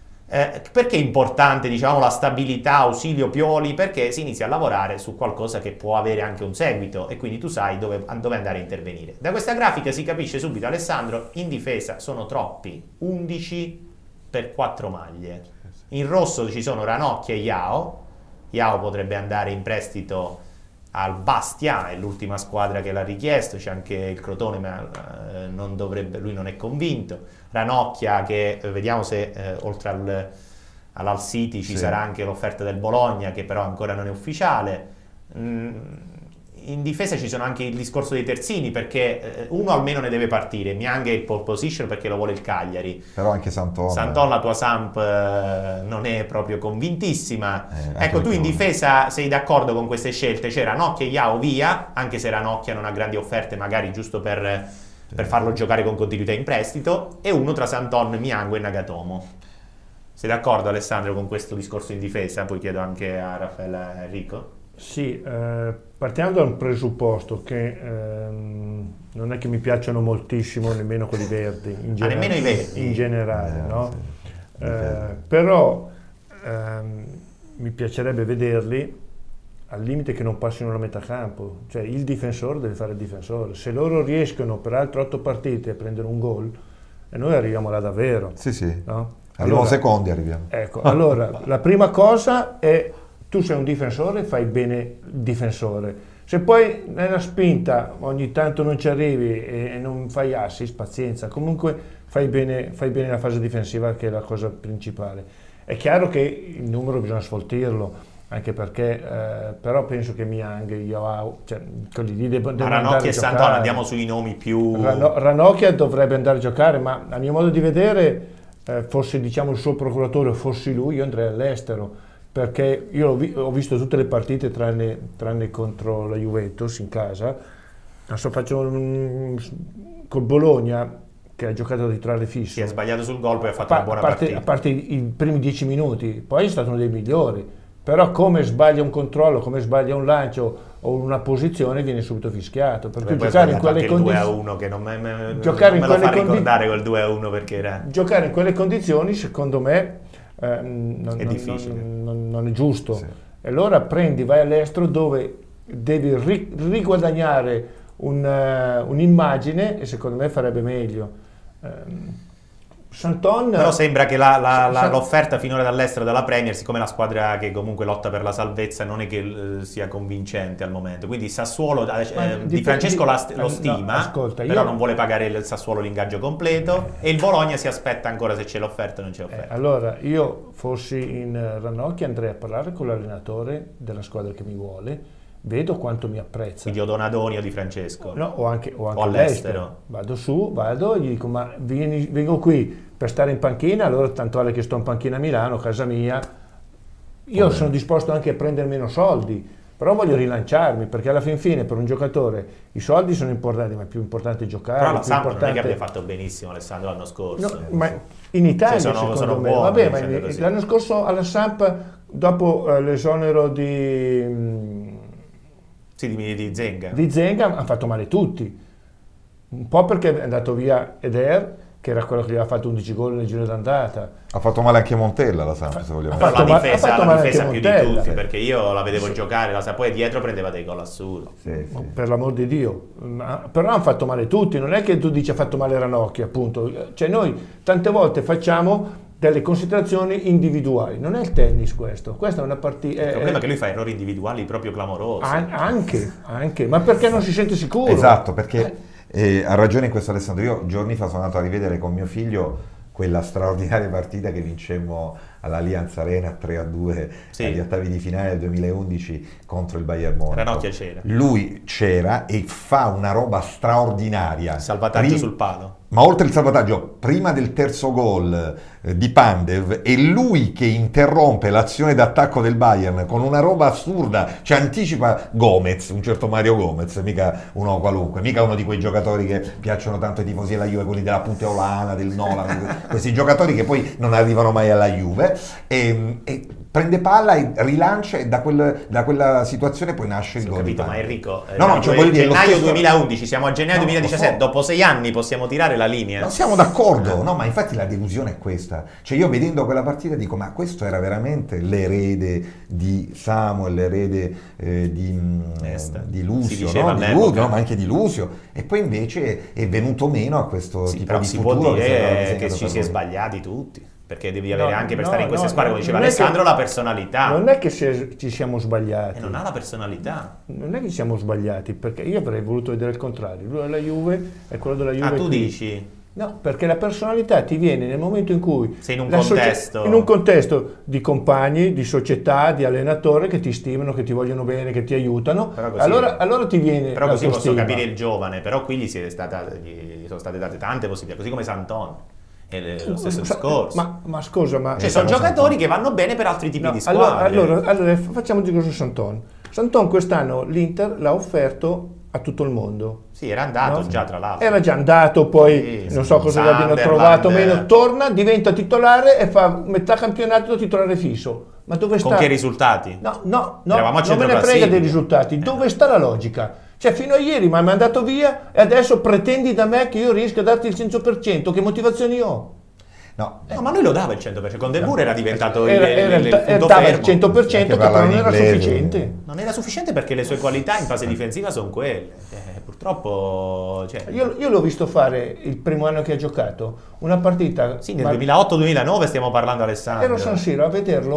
Eh, perché è importante, diciamo, la stabilità Ausilio Pioli? Perché si inizia a lavorare su qualcosa che può avere anche un seguito e quindi tu sai dove, dove andare a intervenire. Da questa grafica si capisce subito, Alessandro, in difesa sono troppi, undici per quattro maglie. In rosso ci sono Ranocchia e Iao. Iao potrebbe andare in prestito al Bastia, è l'ultima squadra che l'ha richiesto, c'è anche il Crotone, ma eh, non dovrebbe, lui non è convinto. Ranocchia che eh, vediamo se eh, oltre al, all'Al City ci Sì. sarà anche l'offerta del Bologna, che però ancora non è ufficiale. Mm, in difesa ci sono anche il discorso dei terzini, perché eh, uno almeno ne deve partire. Mianga è il pole position perché lo vuole il Cagliari. Però anche Santon. Santon, la tua Samp eh, non è proprio convintissima. Eh, anche ecco, tu in perché- difesa sei d'accordo con queste scelte? C'è Ranocchia e Iao via, anche se Ranocchia non ha grandi offerte, magari giusto per, per farlo giocare con continuità in prestito, e uno tra Santon, Miango e Nagatomo. Sei d'accordo, Alessandro, con questo discorso in difesa? Poi chiedo anche a Raffaele e Enrico. Sì, eh, partiamo dal presupposto che ehm, non è che mi piacciono moltissimo nemmeno quelli verdi, in, Ah, genera- nemmeno i verdi? in generale, Eh, no? sì. Eh, però ehm, mi piacerebbe vederli al limite che non passino la metà campo, cioè il difensore deve fare il difensore. Se loro riescono per altre otto partite a prendere un gol, e noi arriviamo là davvero. Sì, sì. No? Arriviamo Allora- secondi, arriviamo. Ecco, allora la prima cosa è: tu sei un difensore, fai bene il difensore. Se poi nella spinta ogni tanto non ci arrivi e non fai assist, pazienza, comunque fai bene, fai bene la fase difensiva, che è la cosa principale. È chiaro che il numero bisogna sfoltirlo, anche perché, eh, però penso che Niang, Joao, cioè quelli lì devono andare a giocare. Ranocchia e Santon, andiamo sui nomi più... Rano, Ranocchia dovrebbe andare a giocare, ma a mio modo di vedere, eh, fosse diciamo il suo procuratore o fossi lui, io andrei all'estero, perché io ho, vi, ho visto tutte le partite tranne, tranne contro la Juventus in casa. Adesso faccio un, col Bologna, che ha giocato da titolare fisso. Si è sbagliato sul gol, poi ha fatto a, una buona a parte, partita. A parte i, i primi dieci minuti, poi è stato uno dei migliori. Però come sbaglia un controllo, come sbaglia un lancio o una posizione, viene subito fischiato. Per cui giocare in quelle condizioni... due a uno che non me, me, giocare non in me lo fa condi... ricordare col due a uno perché era... Giocare in quelle condizioni, secondo me, eh, non, è difficile. Non, non, non è giusto. Sì. E allora prendi, vai all'estero dove devi ri, riguadagnare un, uh, un'immagine e secondo me farebbe meglio. Um, Santon, però sembra che la, la, la, San... l'offerta finora dall'estero dalla Premier, siccome la squadra che comunque lotta per la salvezza non è che eh, sia convincente al momento, quindi Sassuolo eh, di, di Francesco di, la, lo stima, no, ascolta, però io... non vuole pagare il Sassuolo l'ingaggio completo eh, e il Bologna si aspetta ancora se c'è l'offerta o non c'è offerta. Eh, allora io fossi in Ranocchia andrei a parlare con l'allenatore della squadra che mi vuole, vedo quanto mi apprezza. Quindi o Donadoni o Di Francesco. No, o anche, o anche o all'estero. Vado su, vado e gli dico ma vieni, vengo qui per stare in panchina, allora tanto vale che sto in panchina a Milano, casa mia. Io oh, sono disposto anche a prendere meno soldi, però voglio rilanciarmi, perché alla fin fine per un giocatore i soldi sono importanti, ma è più importante giocare. Però la Samp importante... non è che abbia fatto benissimo Alessandro l'anno scorso. No, ma in Italia cioè, sono, sono me, buoni, vabbè, ma l'anno scorso alla Samp, dopo eh, l'esonero di... Mh, Sì, di, di Zenga. Di Zenga hanno fatto male tutti, un po' perché è andato via Eder, che era quello che gli aveva fatto undici gol nel giro d'andata. Ha fatto male anche Montella, la Samp, se vogliamo dire. La difesa, ha la difesa più Montella, di tutti, sì. Perché io la vedevo sì. giocare, la poi dietro prendeva dei gol assurdi. Sì, sì. Per l'amor di Dio, ma, però hanno fatto male tutti, non è che tu dici ha fatto male Ranocchia, appunto. Cioè noi tante volte facciamo delle considerazioni individuali, non è il tennis questo, questa è una partita... Il problema è che lui fa errori individuali proprio clamorosi. An anche, anche, ma perché non si sente sicuro? Esatto, perché eh, ha ragione in questo Alessandro, io giorni fa sono andato a rivedere con mio figlio quella straordinaria partita che vincemmo all'Allianz Arena tre a due sì. agli ottavi di finale del duemilaundici contro il Bayern Monaco. Ranocchia c'era. Lui c'era e fa una roba straordinaria. Salvataggio Prim sul palo. Ma oltre il salvataggio, prima del terzo gol eh, di Pandev, è lui che interrompe l'azione d'attacco del Bayern con una roba assurda, cioè anticipa Gomez, un certo Mario Gomez, mica uno qualunque, mica uno di quei giocatori che piacciono tanto ai tifosi della Juve, quelli della Puteolana, del Nolan, questi giocatori che poi non arrivano mai alla Juve, e, e prende palla e rilancia e da, quel, da quella situazione poi nasce il sì, gol. Capito, ma Enrico, no, no, cioè, voglio dire, gennaio stesso... duemilaundici, siamo a gennaio no, duemiladiciassette, so. dopo sei anni possiamo tirare la linea. Non siamo d'accordo, no, ma infatti la delusione è questa. Cioè io vedendo quella partita dico, ma questo era veramente l'erede di Samuel, l'erede eh, di, eh, di Lucio, no? Di Lucio, no? Ma anche di Lucio. E poi invece è venuto meno a questo sì, tipo di si futuro. Può dire che, che ci si è sbagliati tutti. Perché devi avere no, anche per no, stare in queste no, squadre, come diceva Alessandro, che, la personalità. Non è che si, ci siamo sbagliati. E non ha la personalità. Non è che siamo sbagliati, perché io avrei voluto vedere il contrario. Lui della Juve è quello della Juve. Ah, tu qui. dici? No, perché la personalità ti viene nel momento in cui... Sei in un contesto... In un contesto di compagni, di società, di allenatori che ti stimano, che ti vogliono bene, che ti aiutano. Così, allora, allora ti viene Però così posso capire il giovane, però qui gli, si è stata, gli sono state date tante possibilità, così come Santon. È lo stesso discorso. Ma, ma scusa, ma... Cioè, sono giocatori che vanno bene per altri tipi no, di squadre. Allora, allora, allora facciamo un discorso su Santon. Santon quest'anno l'Inter l'ha offerto a tutto il mondo. Sì, era andato no? già tra l'altro. Era già andato, poi sì, non so cosa gli abbiano trovato meno, torna, diventa titolare e fa metà campionato da titolare fisso. Ma dove sta? Con che risultati? No, no, no, Eravamo a non me ne frega dei risultati. Dove sta la logica? Cioè fino a ieri mi hai mandato via e adesso pretendi da me che io riesca a darti il cento per cento, che motivazioni ho? No, no, ma lui lo dava il cento per cento, con De Boer era diventato era, il, era, il, il era, punto dava fermo. il cento per cento che però non era inglese. sufficiente. Non era sufficiente perché le sue qualità in fase difensiva sono quelle. Eh, purtroppo... Cioè... Io, io l'ho visto fare il primo anno che ha giocato, una partita... Sì, nel duemilaotto duemilanove stiamo parlando, Alessandro. Ero a San Siro a vederlo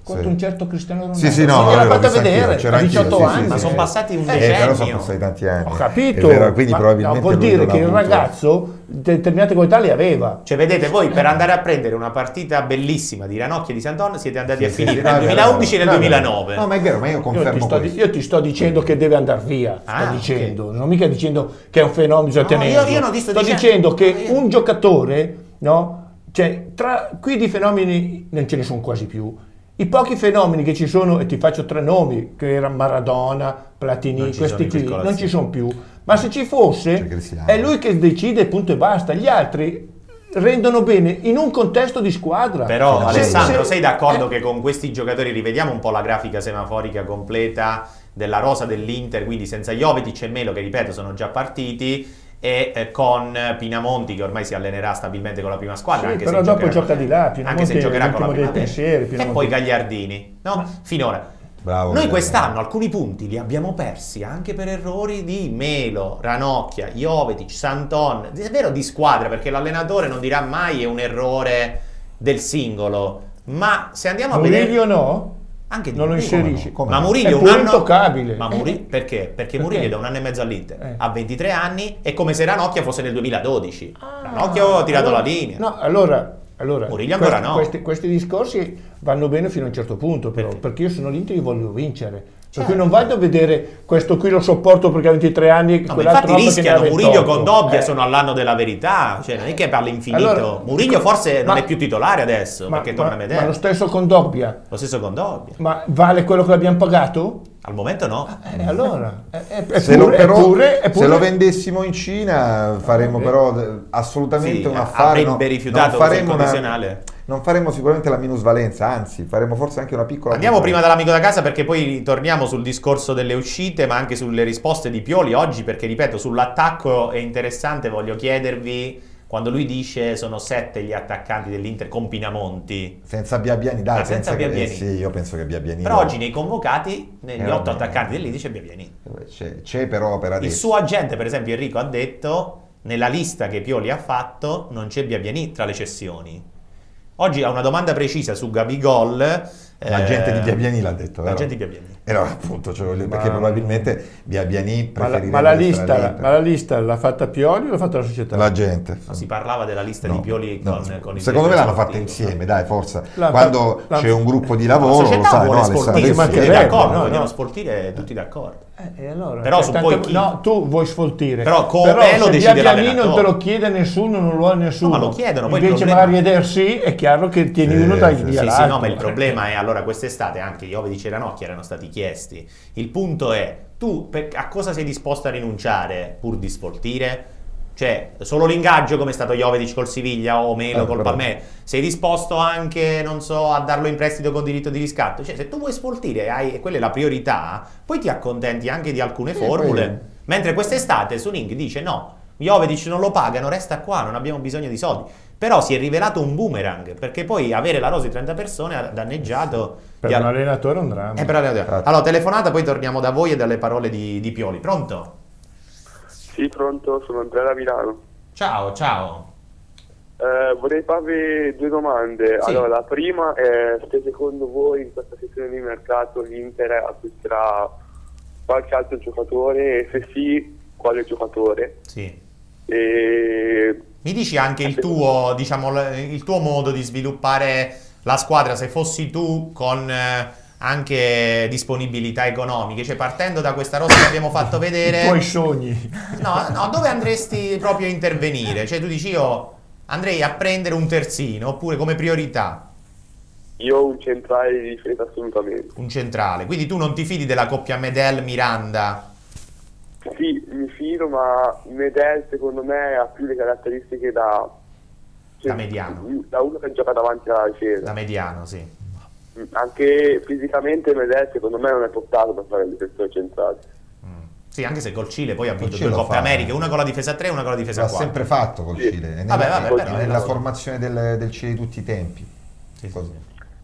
contro sì. un certo Cristiano Ronaldo. Sì, sì, no, me l'ha l'ho fatta visto anch'io, vedere c'era a anch'io, diciotto sì, anni. sì, Ma sì. sono passati un Eh, decennio. però sono passati tanti anni. Ho capito, È vero, quindi ma, probabilmente no, vuol lui dire non che ha il avuto- ragazzo determinate qualità le aveva. Cioè, vedete, voi per andare a prendere una partita bellissima di Ranocchia e di Santon siete andati Sì, a sì, finire sì, nel no, è vero, duemilaundici e nel no, è vero. duemilanove. No, ma è vero, ma io Io ti, confermo sto, questo. io ti sto dicendo che deve andare via, sto Ah, dicendo, ok. non mica dicendo che è un fenomeno, bisogna No, tenerlo. io- io non ti sto sto dicendo- dicendo che no, io- un giocatore, no? Cioè, tra qui di fenomeni non ce ne sono quasi più. I pochi fenomeni che ci sono, e ti faccio tre nomi, che erano Maradona, Platini, Non ci questi sono in qui, circolazione. non ci sono più. Ma se ci fosse, C'è Cristiano. è lui che decide, punto e basta. Gli altri rendono bene in un contesto di squadra. Però Se- Alessandro, se- sei d'accordo eh, che con questi giocatori, rivediamo un po' la grafica semaforica completa della rosa dell'Inter, quindi senza Jovetic e Melo che ripeto sono già partiti, e eh, con Pinamonti che ormai si allenerà stabilmente con la prima squadra, Sì, anche però se dopo giocherà gioca con- di là, anche Pinamonti se giocherà è con la l'ultimo dei prima pensieri, e Pinamonti. poi Gagliardini, no? Finora. Bravo, Noi Gagliardini. quest'anno alcuni punti li abbiamo persi anche per errori di Melo, Ranocchia, Jovetic, Santon, è vero di squadra, perché l'allenatore non dirà mai è un errore del singolo, ma se andiamo a vedere Murillo no? anche di Non lo Murillo, inserisci. come ma no? Murillo È un pure anno intoccabile. ma Eh. Muri- perché? Perché Perché? Murillo è da un anno e mezzo all'Inter, Eh. ha ventitré anni, è come se Ranocchia fosse nel duemiladodici. Ah, Ranocchia ha tirato allora- la linea. No, allora, allora Murillo ancora questi, no. questi, questi discorsi vanno bene fino a un certo punto, però, Perché? perché io sono l'Inter e voglio vincere. Per Certo. cui non vado a vedere questo qui lo sopporto perché ha ventitré anni e No, ma quell'altro infatti altro che ne ha rischiano, Murillo ventotto. con Dobbia Eh. sono all'anno della verità, cioè non è che per all'infinito. Allora, Murillo forse non ma- è più titolare adesso, Ma, perché torna a ma, vedere. ma lo stesso con Dobbia, Lo stesso con Dobbia. ma vale quello che l'abbiamo pagato? Al momento no. Eh, allora, è, è, è Se lo, pure- è però, pure- è pure- se lo vendessimo in Cina faremmo Ah, però eh, assolutamente Sì, un affare. avrebbe no- rifiutato non così faremo una- incondizionale. non faremo sicuramente la minusvalenza, anzi faremo forse anche una piccola. Andiamo prima dall'amico da casa perché poi torniamo sul discorso delle uscite, ma anche sulle risposte di Pioli oggi, perché ripeto, sull'attacco è interessante, voglio chiedervi, quando lui dice sono sette gli attaccanti dell'Inter con Pinamonti, Senza Biabiani, dai, Ah, senza che- Biabiani. eh, sì, io penso che Biabiani. però oggi nei convocati, negli Eh, otto vabbè. attaccanti dell'Inter c'è Biabiani. C'è, c'è però per Il adesso. suo agente, per esempio Enrico, ha detto nella lista che Pioli ha fatto non c'è Biabiani tra le cessioni. Oggi ha una domanda precisa su Gabigol. L'agente eh, di Biabiani l'ha detto, vero? L'agente di Biabiani. E no, appunto, cioè, voglio- Ma- perché probabilmente Biabiani ma, la, preferirebbe ma la essere lista, all'Inter. ma la lista l'ha fatta Pioli o l'ha fatta la società? La gente. No, si parlava della lista No, di Pioli no, con, con il secondo me l'hanno direttore fatta sportivo. insieme, dai, forza. La- Quando la- c'è un gruppo di La lavoro, lo società sai, vuole no, sportire, Alessandro? ma tutti che d'accordo, bello, no, vogliono no. sportire tutti d'accordo. Eh, e allora, Però cioè, su tanto- poi chi? no, tu vuoi sfoltire. Però come lo se decide Biabiani non te l'allenatore. lo chiede nessuno, non lo vuole nessuno. No, ma lo chiedono, poi il Invece problema- magari Eder sì, è chiaro che tieni Sì, uno dai sì, via Sì, sì, l'altro. no, ma il problema è allora quest'estate anche Jovetic e Ranocchia erano stati chiesti. Il punto è, tu per- a cosa sei disposto a rinunciare pur di sfoltire? Cioè, solo l'ingaggio come è stato Jovetic col Siviglia o Melo Eh, col però- Palmeiras? Sei disposto anche, non so, a darlo in prestito con diritto di riscatto? Cioè, se tu vuoi sfoltire hai, e quella è la priorità, poi ti accontenti anche di alcune Sì, formule. poi- Mentre quest'estate Suning dice no, Jovetic non lo pagano, resta qua, non abbiamo bisogno di soldi. Però si è rivelato un boomerang, perché poi avere la rosa di trenta persone ha danneggiato... Per gli un al- allenatore è un dramma. Eh, però- Infatti. allora, telefonata, poi torniamo da voi e dalle parole di, di Pioli. Pronto? Sì, pronto, sono Andrea da Milano. Ciao, ciao. Eh, vorrei farvi due domande. Sì. Allora, la prima è se secondo voi in questa sezione di mercato l'Inter acquisterà qualche altro giocatore e se sì, quale giocatore? Sì. E... Mi dici anche il tuo, diciamo, l- il tuo modo di sviluppare la squadra se fossi tu con eh, anche disponibilità economiche, cioè partendo da questa rosa che abbiamo fatto I vedere, tuoi sogni. no, no, dove andresti proprio a intervenire? Cioè tu dici io andrei a prendere un terzino oppure come priorità Io ho un centrale di difesa assolutamente. un centrale, quindi tu non ti fidi della coppia Medel-Miranda? Sì, mi fido, ma Medel secondo me ha più le caratteristiche da... Da mediano. Da uno che gioca davanti alla difesa. Da mediano, sì. Anche fisicamente Medel secondo me non è portato per fare il difensore centrale. Mm. Sì, anche se col Cile poi ha vinto Cile due lo Coppe fa, Americhe, eh. una con la difesa a tre e una con la difesa a L'ha quattro. sempre fatto col Sì. Cile, è Vabbè, nella, vabbè, però- è nella formazione del, del Cile di tutti i tempi. Sì, sì, Così. sì.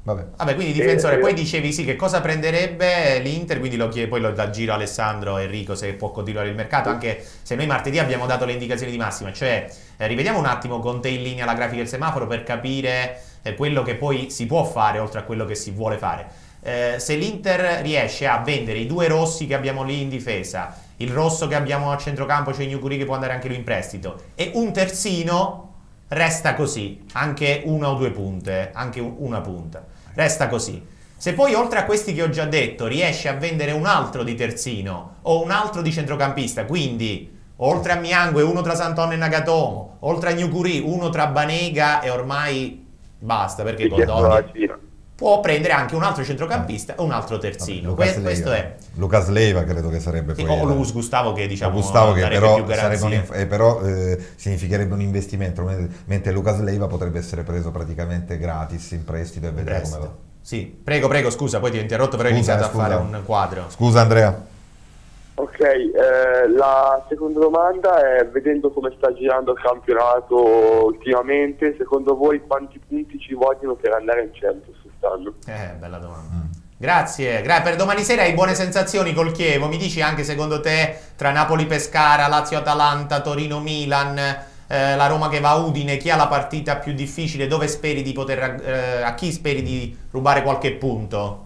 Vabbè. Vabbè, quindi difensore, Eh, poi io- dicevi sì, che cosa prenderebbe l'Inter, quindi lo chiede, poi lo da giro Alessandro Enrico se può continuare il mercato, anche se noi martedì abbiamo dato le indicazioni di massima, cioè eh, rivediamo un attimo con te in linea la grafica del semaforo per capire eh, quello che poi si può fare oltre a quello che si vuole fare. Eh, se l'Inter riesce a vendere i due rossi che abbiamo lì in difesa, il rosso che abbiamo a centrocampo, cioè Gnukuri che può andare anche lui in prestito, e un terzino, resta così, anche una o due punte, anche un- una punta, resta così. Se poi oltre a questi che ho già detto riesce a vendere un altro di terzino o un altro di centrocampista, quindi oltre a Miangue uno tra Santon e Nagatomo, oltre a Gnukuri uno tra Banega e ormai basta, perché Ti con chiedo la Dodi Cina. può prendere anche un altro centrocampista e un altro terzino. Lucas Que- questo Leiva. è. Lucas Leiva credo che sarebbe Sì, poi o la- Luis Gustavo che diciamo o Gustavo che darebbe però, più sarebbe un garanzie. inf- eh, però eh, significherebbe un investimento, mentre Lucas Leiva potrebbe essere preso praticamente gratis in prestito e vedere come Prestito. va. Sì, prego, prego, scusa, poi ti ho interrotto, però hai Scusa, iniziato a scusa. fare un quadro. Scusa Andrea. Ok, eh, la seconda domanda è, vedendo come sta girando il campionato ultimamente, secondo voi quanti punti ci vogliono per andare in Champions quest'anno? Eh, bella domanda. Grazie, gra- per domani sera hai buone sensazioni col Chievo, mi dici anche secondo te tra Napoli-Pescara, Lazio-Atalanta, Torino-Milan, eh, la Roma che va a Udine, chi ha la partita più difficile, dove speri di poter, eh, a chi speri di rubare qualche punto?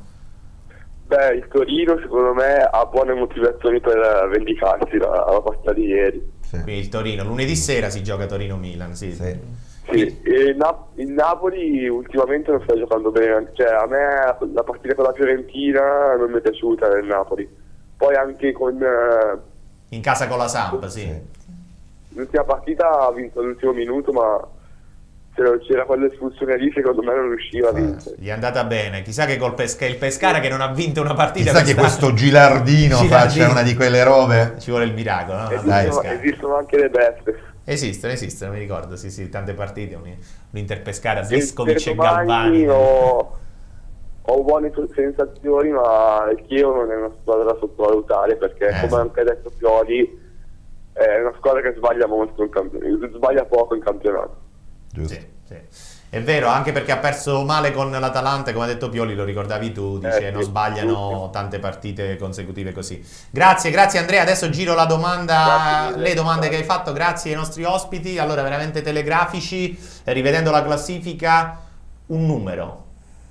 Beh, il Torino secondo me ha buone motivazioni per vendicarsi la, la partita di ieri. Sì. Qui il Torino, lunedì sera si gioca Torino-Milan, sì. Sì. Sì, e il, Nap- il Napoli ultimamente non sta giocando bene, cioè a me la partita con la Fiorentina non mi è piaciuta del Napoli. Poi anche con eh, In casa con la Samp, sì. Sì. l'ultima partita ha vinto all'ultimo minuto, ma se non c'era quell'espulsione lì secondo me non riusciva a vincere. Gli è andata bene, chissà che col Pesca- il Pescara che non ha vinto una partita Chissà che quest'anno. questo Gilardino, Gilardino. faccia una di quelle robe. Ci vuole il miracolo, no? Dai, Esistono, Pescara. esistono anche le beste. Esistono, esistono, mi ricordo, sì, sì, tante partite, un, un Inter Pescara, Per Vescovic e domani Galvani. ho, ho buone sensazioni, ma il Chievo non è una squadra da sottovalutare perché, Eh, come sì. anche ha detto Pioli, è una squadra che sbaglia molto in campionato, sbaglia poco in campionato. Giusto. Sì, sì. È vero, anche perché ha perso male con l'Atalanta, come ha detto Pioli, lo ricordavi tu, dice Eh, non sì, sbagliano sì. tante partite consecutive così. Grazie, grazie Andrea, adesso giro la domanda, Grazie mille. le domande che hai fatto, grazie ai nostri ospiti, allora veramente telegrafici, eh, rivedendo la classifica, un numero.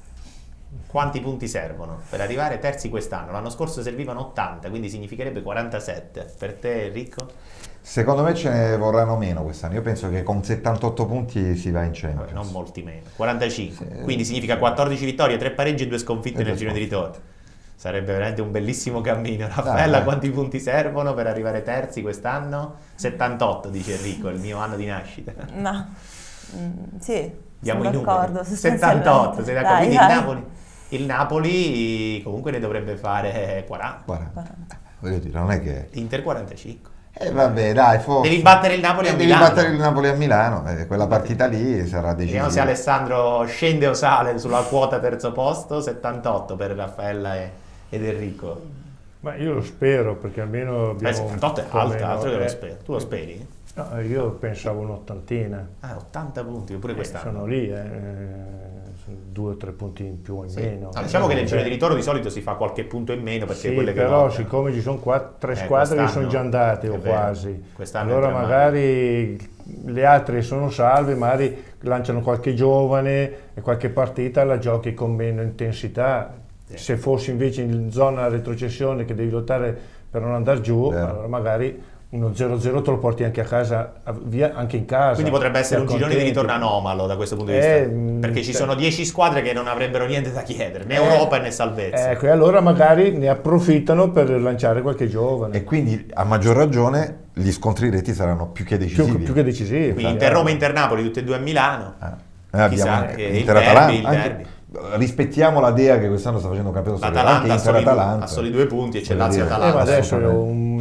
Quanti punti servono per arrivare terzi quest'anno? L'anno scorso servivano ottanta, quindi significherebbe quarantasette. Per te Enrico? Secondo me ce ne vorranno meno quest'anno. Io penso che con settantotto punti si va in Champions. Vabbè, non molti meno, quarantacinque, Sì. quindi significa quattordici vittorie, tre pareggi e due sconfitte E nel due giro di ritorno. Sarebbe veramente un bellissimo cammino. Dai, Raffaella, dai. quanti punti servono per arrivare terzi quest'anno? settantotto, dice Enrico, il mio anno di nascita. No, mm, sì, Diamo sono i d'accordo. numeri. sostanzialmente. settantotto, sei d'accordo? Dai, Quindi dai. il Napoli, il Napoli comunque ne dovrebbe fare quaranta. Guarda, voglio dire, non è che... L'Inter quarantacinque. Eh vabbè, dai, forse. Devi battere il Napoli a Eh, devi Milano. battere il Napoli a Milano, eh, quella partita lì sarà Vediamo se decisiva. Alessandro scende o sale sulla quota terzo posto. settantotto per Raffaella e, ed Enrico. Ma io lo spero perché almeno Beh, abbiamo settantotto è un po' alta, meno, altro che lo eh, speri. Tu lo speri? no, io pensavo un'ottantina. Ah, ottanta punti, oppure Eh, quest'anno. sono lì, eh, sono due o tre punti in più o in Sì. meno. No, diciamo che nel Eh, giro di ritorno di solito si fa qualche punto in meno perché sì, quelle che però lottano. siccome ci sono qua, tre Eh, squadre che quest'anno sono già andate è o vero, quasi, quest'anno allora entra magari le altre sono salve, magari lanciano qualche giovane e qualche partita la giochi con meno intensità. Sì. Se fossi invece in zona retrocessione che devi lottare per non andare giù, Vero. allora magari uno zero zero te lo porti anche a casa, a- via, anche in casa. Quindi potrebbe essere un Ti girone di accontenti. ritorno anomalo da questo punto di Eh, vista. mh, Perché ci cioè- sono dieci squadre che non avrebbero niente da chiedere, né Eh, Europa né salvezza. Ecco, e allora magari ne approfittano per lanciare qualche giovane. E quindi a maggior ragione gli scontri diretti saranno più che decisivi. più, più che decisivi. Quindi Inter-Roma e Inter-Napoli, tutte e due a Milano. Eh, noi abbiamo Chissà, anche che il Inter-Atalanta, derby, il anche- derby. rispettiamo la Dea che quest'anno sta facendo un campionato storico, L'Atalanta anche ha solo, i due, Inter-Atalanta. ha solo i due punti e c'è Voglio dire, Eh, ma Lazio-Atalanta. adesso assolutamente. un-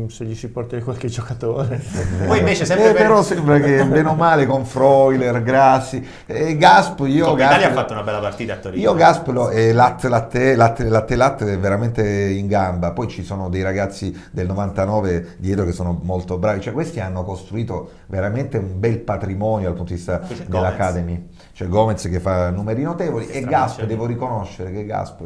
se gli si porta qualche giocatore. Poi invece sempre eh, per... però sembra che bene o male con Freuler, Grassi e Gasp, io Coppa Gasp, Italia ha fatto una bella partita a Torino. io Gasp lo, e Latte Latte Latte Latte Latte è veramente in gamba. Poi ci sono dei ragazzi del novantanove dietro che sono molto bravi, cioè questi hanno costruito veramente un bel patrimonio dal punto di vista dell'Academy. C'è Gomez che fa numeri notevoli e Gasp, devo riconoscere che Gasp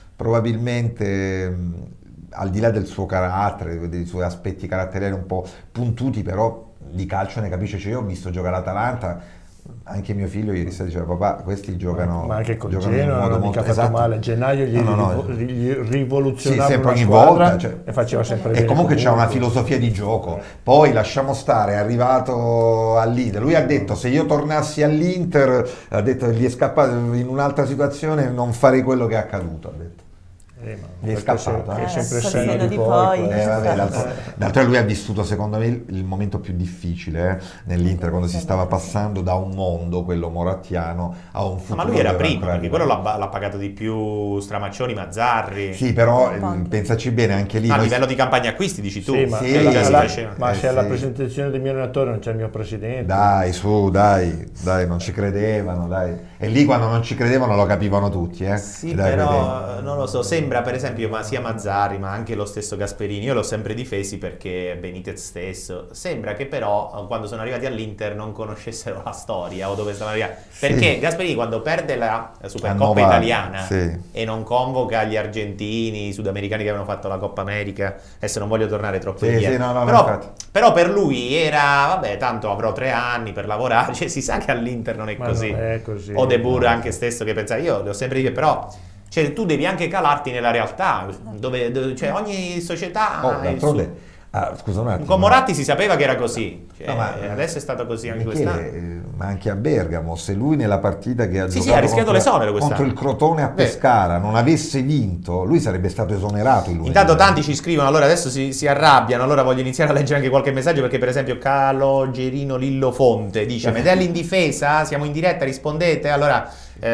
probabilmente mh, al di là del suo carattere, dei suoi aspetti caratteriali un po' puntuti, però di calcio ne capisce. Cioè io ho visto giocare l'Atalanta, anche mio figlio ieri sera diceva papà questi giocano, ma anche con giocano Genoa in modo non molto mica fatto esatto. male. A gennaio gli, no, no, no. gli rivoluzionava sì, sempre una ogni squadra volta, cioè, e faceva sempre e bene comunque c'è una comunque. filosofia di gioco. Poi lasciamo stare, è arrivato all'Inter, lui ha detto se io tornassi all'Inter, ha detto gli è scappato in un'altra situazione, non farei quello che è accaduto, ha detto. Eh, Mi è scappato, è eh. sempre Eh, segno senno di di poi. poi. Eh, vabbè, Eh. d'altro d'altro lui ha vissuto secondo me il, il momento più difficile eh, nell'Inter, quando si stava passando da un mondo, quello morattiano, a un futuro. No, ma lui era dove prima, ancora perché quello l'ha, l'ha pagato di più Stramaccioni, Mazzarri. Sì, però Un po' anche. eh, pensaci bene, anche lì A noi- livello di campagna acquisti, dici tu. Sì, ma, Sì, alla- già si alla- faceva. ma Eh, se alla sì. presentazione del mio allenatore non c'è il mio presidente. Dai, su, dai, dai, non ci credevano, dai. E lì quando non ci credevano lo capivano tutti, eh. Sì, Dai, però vedete. non lo so, sembra per esempio, ma sia Mazzarri, ma anche lo stesso Gasperini, io l'ho sempre difesi perché Benitez stesso, sembra che però quando sono arrivati all'Inter non conoscessero la storia o dove stavano arrivati, perché Sì. Gasperini quando perde la Supercoppa Annova- italiana sì. e non convoca gli argentini, i sudamericani che avevano fatto la Coppa America, adesso non voglio tornare troppo Sì, indietro, sì, no, no, però, infatti. però per lui era, vabbè, tanto avrò tre anni per lavorare, cioè si sa che all'Inter non è Ma così. non è così. O De Boer no, anche stesso che pensa, io l'ho sempre detto, però cioè, tu devi anche calarti nella realtà, dove, dove- cioè, ogni società Oh, ha il d'altronde, suo- ah, scusa un attimo. Con Moratti si sapeva che era così, cioè, No, ma- adesso è stato così anche Michele, quest'anno. eh, ma anche a Bergamo, se lui nella partita che ha Sì, sì, giocato ha rischiato contro, l'esonero quest'anno. contro il Crotone a Beh. Pescara non avesse vinto, lui sarebbe stato esonerato il lunedì. Intanto tanti ci scrivono, allora adesso si, si arrabbiano, allora voglio iniziare a leggere anche qualche messaggio perché per esempio Calogerino Lillo Fonte dice Medelli in difesa, siamo in diretta, rispondete, allora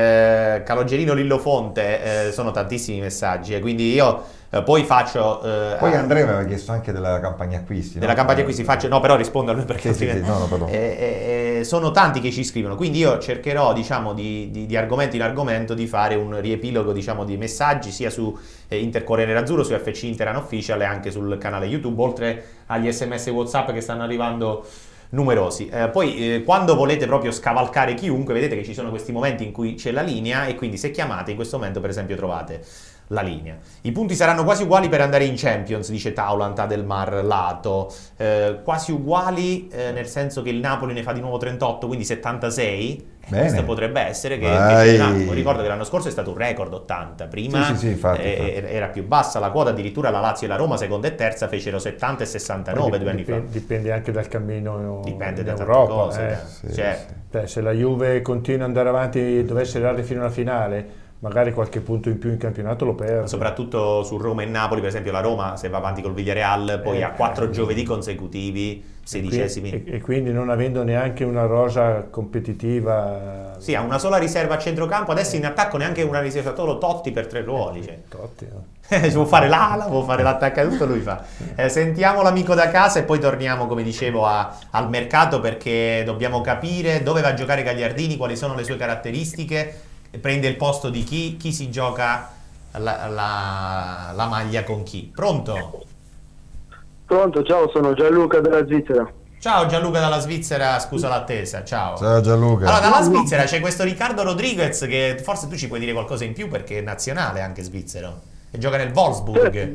eh, Calogerino Lillo Fonte, eh, sono tantissimi messaggi e quindi io eh, poi faccio... eh, Poi Andrea mi aveva chiesto anche della campagna acquisti. della no? campagna qui si faccio, no però rispondo a lui perché Sì, sì, sì, no, no, pardon. eh, eh, eh, sono tanti che ci scrivono, quindi io cercherò diciamo di, di, di argomento in argomento di fare un riepilogo diciamo di messaggi sia su eh, Intercorriere Nerazzurro, su F C Inter Unofficial e anche sul canale YouTube, oltre agli sms WhatsApp che stanno arrivando numerosi. Eh, poi eh, quando volete proprio scavalcare chiunque, vedete che ci sono questi momenti in cui c'è la linea e quindi se chiamate in questo momento per esempio trovate la linea. I punti saranno quasi uguali per andare in Champions, dice Taulant Adelmar Lato, eh, quasi uguali eh, nel senso che il Napoli ne fa di nuovo trentotto, quindi settantasei. Bene. Questo potrebbe essere che, Vai. che c'è il Napoli. Ricordo che l'anno scorso è stato un record ottanta, prima Sì, sì, sì, infatti, eh, infatti. era più bassa la quota, addirittura la Lazio e la Roma seconda e terza fecero settanta e sessantanove due anni fa. Dipende, dipende anche dal cammino Dipende in da tante Europa. cose, eh. Sì, cioè, sì. Beh, se la Juve continua ad andare avanti e dovesse arrivare fino alla finale, magari qualche punto in più in campionato lo perde. soprattutto su Roma e Napoli, per esempio la Roma se va avanti col Villarreal poi Eh, ha quattro eh, giovedì consecutivi, sedicesimi. E, e quindi non avendo neanche una rosa competitiva. Sì, ha una sola riserva a centrocampo, adesso in attacco neanche una riserva, solo Totti per tre ruoli. Cioè. Totti, no? Si può fare l'ala, può fare l'attacco, tutto lui fa. Eh, sentiamo l'amico da casa e poi torniamo, come dicevo, a- al mercato perché dobbiamo capire dove va a giocare Gagliardini, quali sono le sue caratteristiche, prende il posto di chi, chi si gioca la, la- la maglia con chi. Pronto? Pronto, ciao, sono Gianluca della Svizzera. Ciao Gianluca dalla Svizzera, scusa l'attesa, ciao. Ciao Gianluca. Allora, dalla Svizzera c'è questo Riccardo Rodriguez che forse tu ci puoi dire qualcosa in più perché è nazionale anche svizzero e gioca nel Wolfsburg.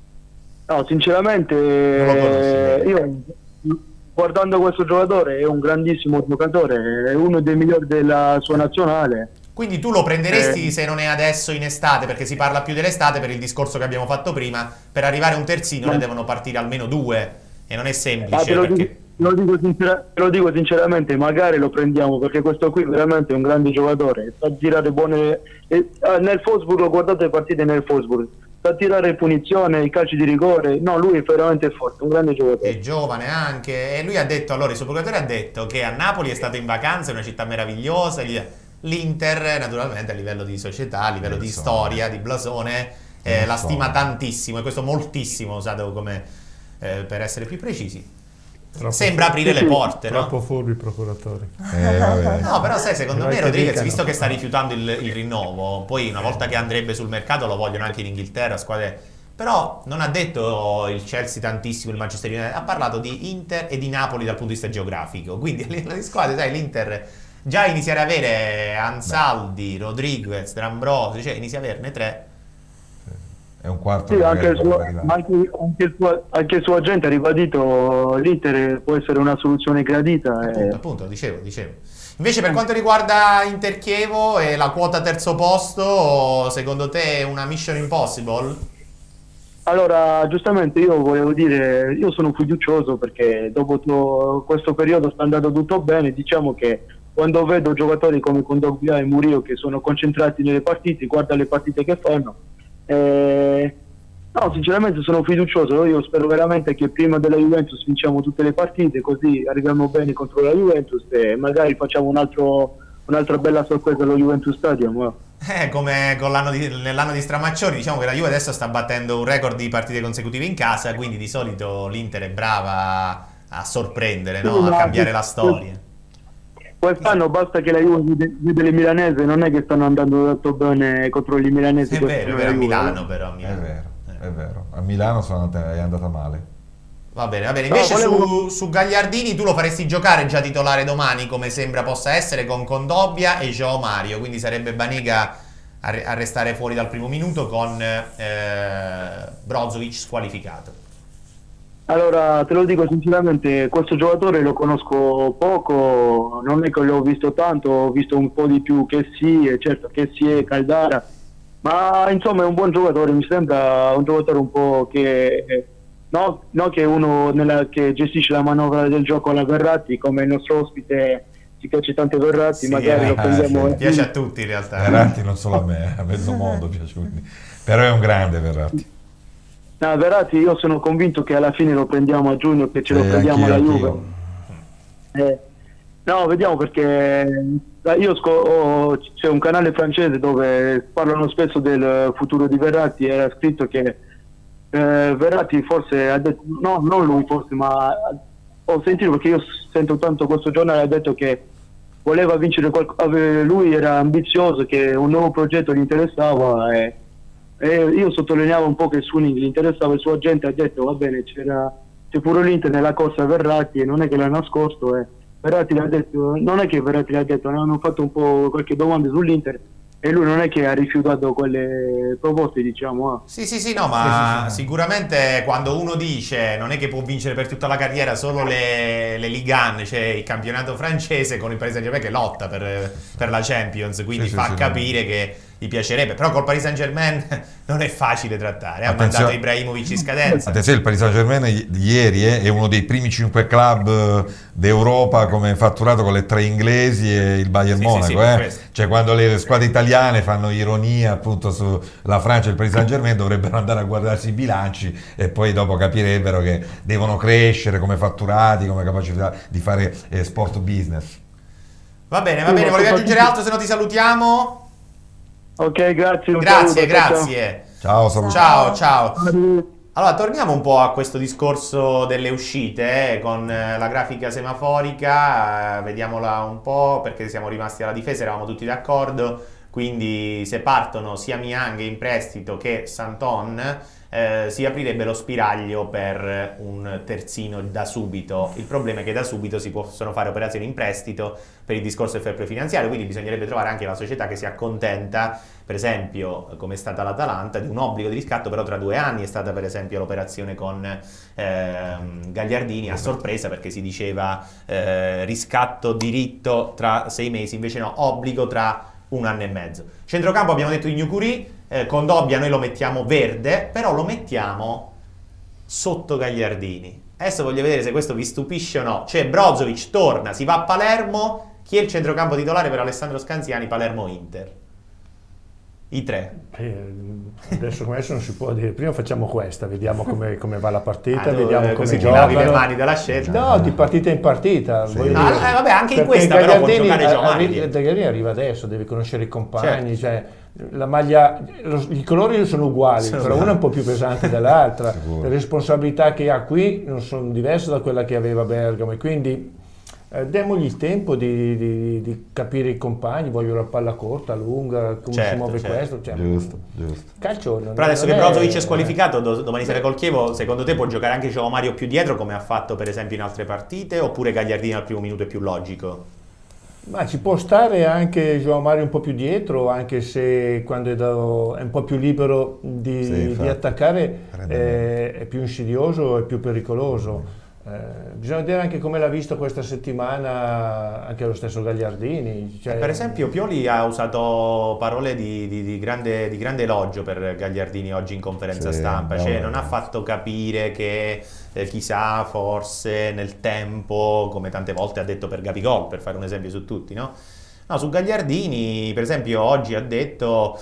No, sinceramente, Non lo conosci, eh, io guardando questo giocatore è un grandissimo giocatore, è uno dei migliori della sua nazionale. Quindi tu lo prenderesti Eh. se non è adesso in estate, perché si parla più dell'estate per il discorso che abbiamo fatto prima, per arrivare a un terzino ne devono partire almeno due e non è Ah, semplice. te, lo dico, perché... te lo dico sincera- te lo dico sinceramente, magari lo prendiamo perché questo qui veramente è un grande giocatore, sa girare buone... eh, ah, nel Wolfsburg, ho guardato le partite nel Wolfsburg, sa tirare punizione, i calci di rigore, no, lui è veramente forte, un grande giocatore. È giovane anche e lui ha detto, allora il suo procuratore ha detto che a Napoli è stato in vacanza, è una città meravigliosa, gli- l'Inter naturalmente a livello di società, a livello di Insomma. storia, di blasone, eh, la Insomma. stima tantissimo e questo moltissimo usato come eh, per essere più precisi. Troppo Sembra aprire le porte, no? Troppo furbi i procuratori. Eh, vabbè. No, però sai, secondo Però me che Rodriguez, dicano. visto che sta rifiutando il, il rinnovo, poi una volta che andrebbe sul mercato lo vogliono anche in Inghilterra, squadre... Però non ha detto il Chelsea tantissimo, il Manchester United, ha parlato di Inter e di Napoli dal punto di vista geografico, quindi le squadre, sai, l'Inter già iniziare a avere Ansaldi, Rodriguez, D'Ambrosio, cioè inizi a averne tre. È un quarto Sì, che anche il, suo, arriva. ma anche, anche, il suo, anche il suo agente ha ribadito l'Inter può essere una soluzione gradita. Appunto, E... appunto, dicevo, dicevo. Invece per quanto riguarda Inter Chievo e la quota terzo posto, secondo te è una mission impossible? Allora, giustamente io volevo dire, io sono fiducioso perché dopo to- questo periodo sta andando tutto bene, diciamo che quando vedo giocatori come Kondogbia e Murillo che sono concentrati nelle partite, guarda le partite che fanno, eh, no, sinceramente sono fiducioso, io spero veramente che prima della Juventus vinciamo tutte le partite, così arriviamo bene contro la Juventus e magari facciamo un altro, un'altra bella sorpresa allo Juventus Stadium. Eh. Eh, come con l'anno di, nell'anno di Stramaccioni, diciamo che la Juve adesso sta battendo un record di partite consecutive in casa, quindi di solito l'Inter è brava a sorprendere, no? A cambiare la storia. Quest'anno basta che la Juve vede, vede le milanese, non è che stanno andando tanto bene contro gli milanesi. È vero, è vero, a Juve. Milano però. a È Milano. vero, è vero. A Milano sono andata- è andata male. Va bene, va bene. Invece No, volevo- su, su Gagliardini tu lo faresti giocare già titolare domani, come sembra possa essere, con Kondogbia e João Mario, quindi sarebbe Banega a, re- a restare fuori dal primo minuto con eh, Brozovic squalificato. Allora, te lo dico sinceramente, questo giocatore lo conosco poco, non è che l'ho visto tanto, ho visto un po' di più che sì, e certo che sì è Caldara, ma insomma è un buon giocatore, mi sembra un giocatore un po' che... No, no che uno nella, che gestisce la manovra del gioco alla Verratti, come il nostro ospite ci piace tante Verratti, Sì, magari eh, lo prendiamo... sì. Piace a tutti in realtà. Verratti non solo a me, a mezzo mondo piace. Quindi. Però è un grande Verratti. No, Verratti io sono convinto che alla fine lo prendiamo a giugno, che ce lo Eh, prendiamo alla anch'io, Juve. anch'io. Eh, no, vediamo perché io sco- ho- c'è un canale francese dove parlano spesso del futuro di Verratti, era scritto che eh, Verratti forse ha detto, no, non lui forse, ma ho sentito perché io sento tanto questo giornale, ha detto che voleva vincere qualcosa, lui era ambizioso, che un nuovo progetto gli interessava e, e io sottolineavo un po' che Suning gli interessava, il suo agente ha detto va bene, c'era c'è pure l'Inter nella corsa a Verratti e non è che l'ha nascosto e Verratti l'ha detto, non è che Verratti l'ha detto, ne hanno fatto un po' qualche domanda sull'Inter e lui non è che ha rifiutato quelle proposte, diciamo. Eh. Sì, sì, sì, no, ma sicuramente quando uno dice non è che può vincere per tutta la carriera solo le, le Ligue uno, cioè il campionato francese con il Paris Saint-Germain che lotta per, per la Champions, quindi Sì, fa sì, sì, capire no. che gli piacerebbe, però col Paris Saint-Germain non è facile trattare, ha Attenzione. mandato Ibrahimovic in scadenza. Attenzione, il Paris Saint-Germain i- di ieri eh, è uno dei primi cinque club eh, d'Europa come fatturato con le tre inglesi e il Bayern Sì, sì, Monaco. sì, per eh. questo. Cioè quando le squadre italiane fanno ironia appunto sulla Francia e il Paris Saint-Germain dovrebbero andare a guardarsi i bilanci e poi dopo capirebbero che devono crescere come fatturati, come capacità di fare eh, sport business. Va bene, va bene, volevi aggiungere altro se no ti salutiamo? Ok, grazie. un Grazie, saluto, ciao, grazie. Ciao, saluti. Ciao, ciao. ciao. Allora, torniamo un po' a questo discorso delle uscite eh, con eh, la grafica semaforica, eh, vediamola un po' perché siamo rimasti alla difesa, eravamo tutti d'accordo, quindi se partono sia Niang in prestito che Santon eh, si aprirebbe lo spiraglio per un terzino da subito. Il problema è che da subito si possono fare operazioni in prestito per il discorso del fair play finanziario, quindi bisognerebbe trovare anche la società che si accontenta, per esempio come è stata l'Atalanta, di un obbligo di riscatto però tra due anni. È stata per esempio l'operazione con ehm, Gagliardini a sorpresa perché si diceva eh, riscatto diritto tra sei mesi, invece no, obbligo tra un anno e mezzo. Centrocampo abbiamo detto Ignukuri, eh, Kondogbia noi lo mettiamo verde, però lo mettiamo sotto Gagliardini. Adesso voglio vedere se questo vi stupisce o no. Cioè Brozovic torna, si va a Palermo, chi è il centrocampo titolare per Alessandro Scanziani? Palermo-Inter. I tre. Eh, adesso adesso non si può dire, prima facciamo questa, vediamo come, come va la partita, Ah, tu, vediamo eh, come così ti lavi le giocano. mani dalla scelta. No, di partita in partita. Sì. voglio Ah, dire. eh, vabbè, anche in Perché questa però può Gagliardini giocare arri- Giovanni. Gagliardini arriva adesso, deve conoscere i compagni, Certo. cioè, la maglia, lo, i colori sono uguali, Sono però uguali. una è un po' più pesante dell'altra, Sicuro. le responsabilità che ha qui non sono diverse da quella che aveva a Bergamo e quindi eh, diamogli il tempo di, di, di capire i compagni, voglio la palla corta, lunga, come Certo, si muove certo. questo. Cioè, Giusto, giusto. calcio non, Però adesso non che è- Brozovic è squalificato, do- domani sera col Chievo, secondo te può giocare anche João Mario più dietro come ha fatto per esempio in altre partite, oppure Gagliardini al primo minuto è più logico? Ma ci può stare anche João Mario un po' più dietro, anche se quando è, da- è un po' più libero di, Sì, di infatti. attaccare Prende è, è più insidioso, è più pericoloso. Eh, bisogna vedere anche come l'ha visto questa settimana anche lo stesso Gagliardini. Cioè, Per esempio Pioli ha usato parole di, di- di grande, di grande elogio per Gagliardini oggi in conferenza Sì, stampa, bravo cioè non ha ragazzo. fatto capire che eh, chissà forse nel tempo, come tante volte ha detto per Gabigol, per fare un esempio su tutti, no? No, su Gagliardini, per esempio, oggi ha detto,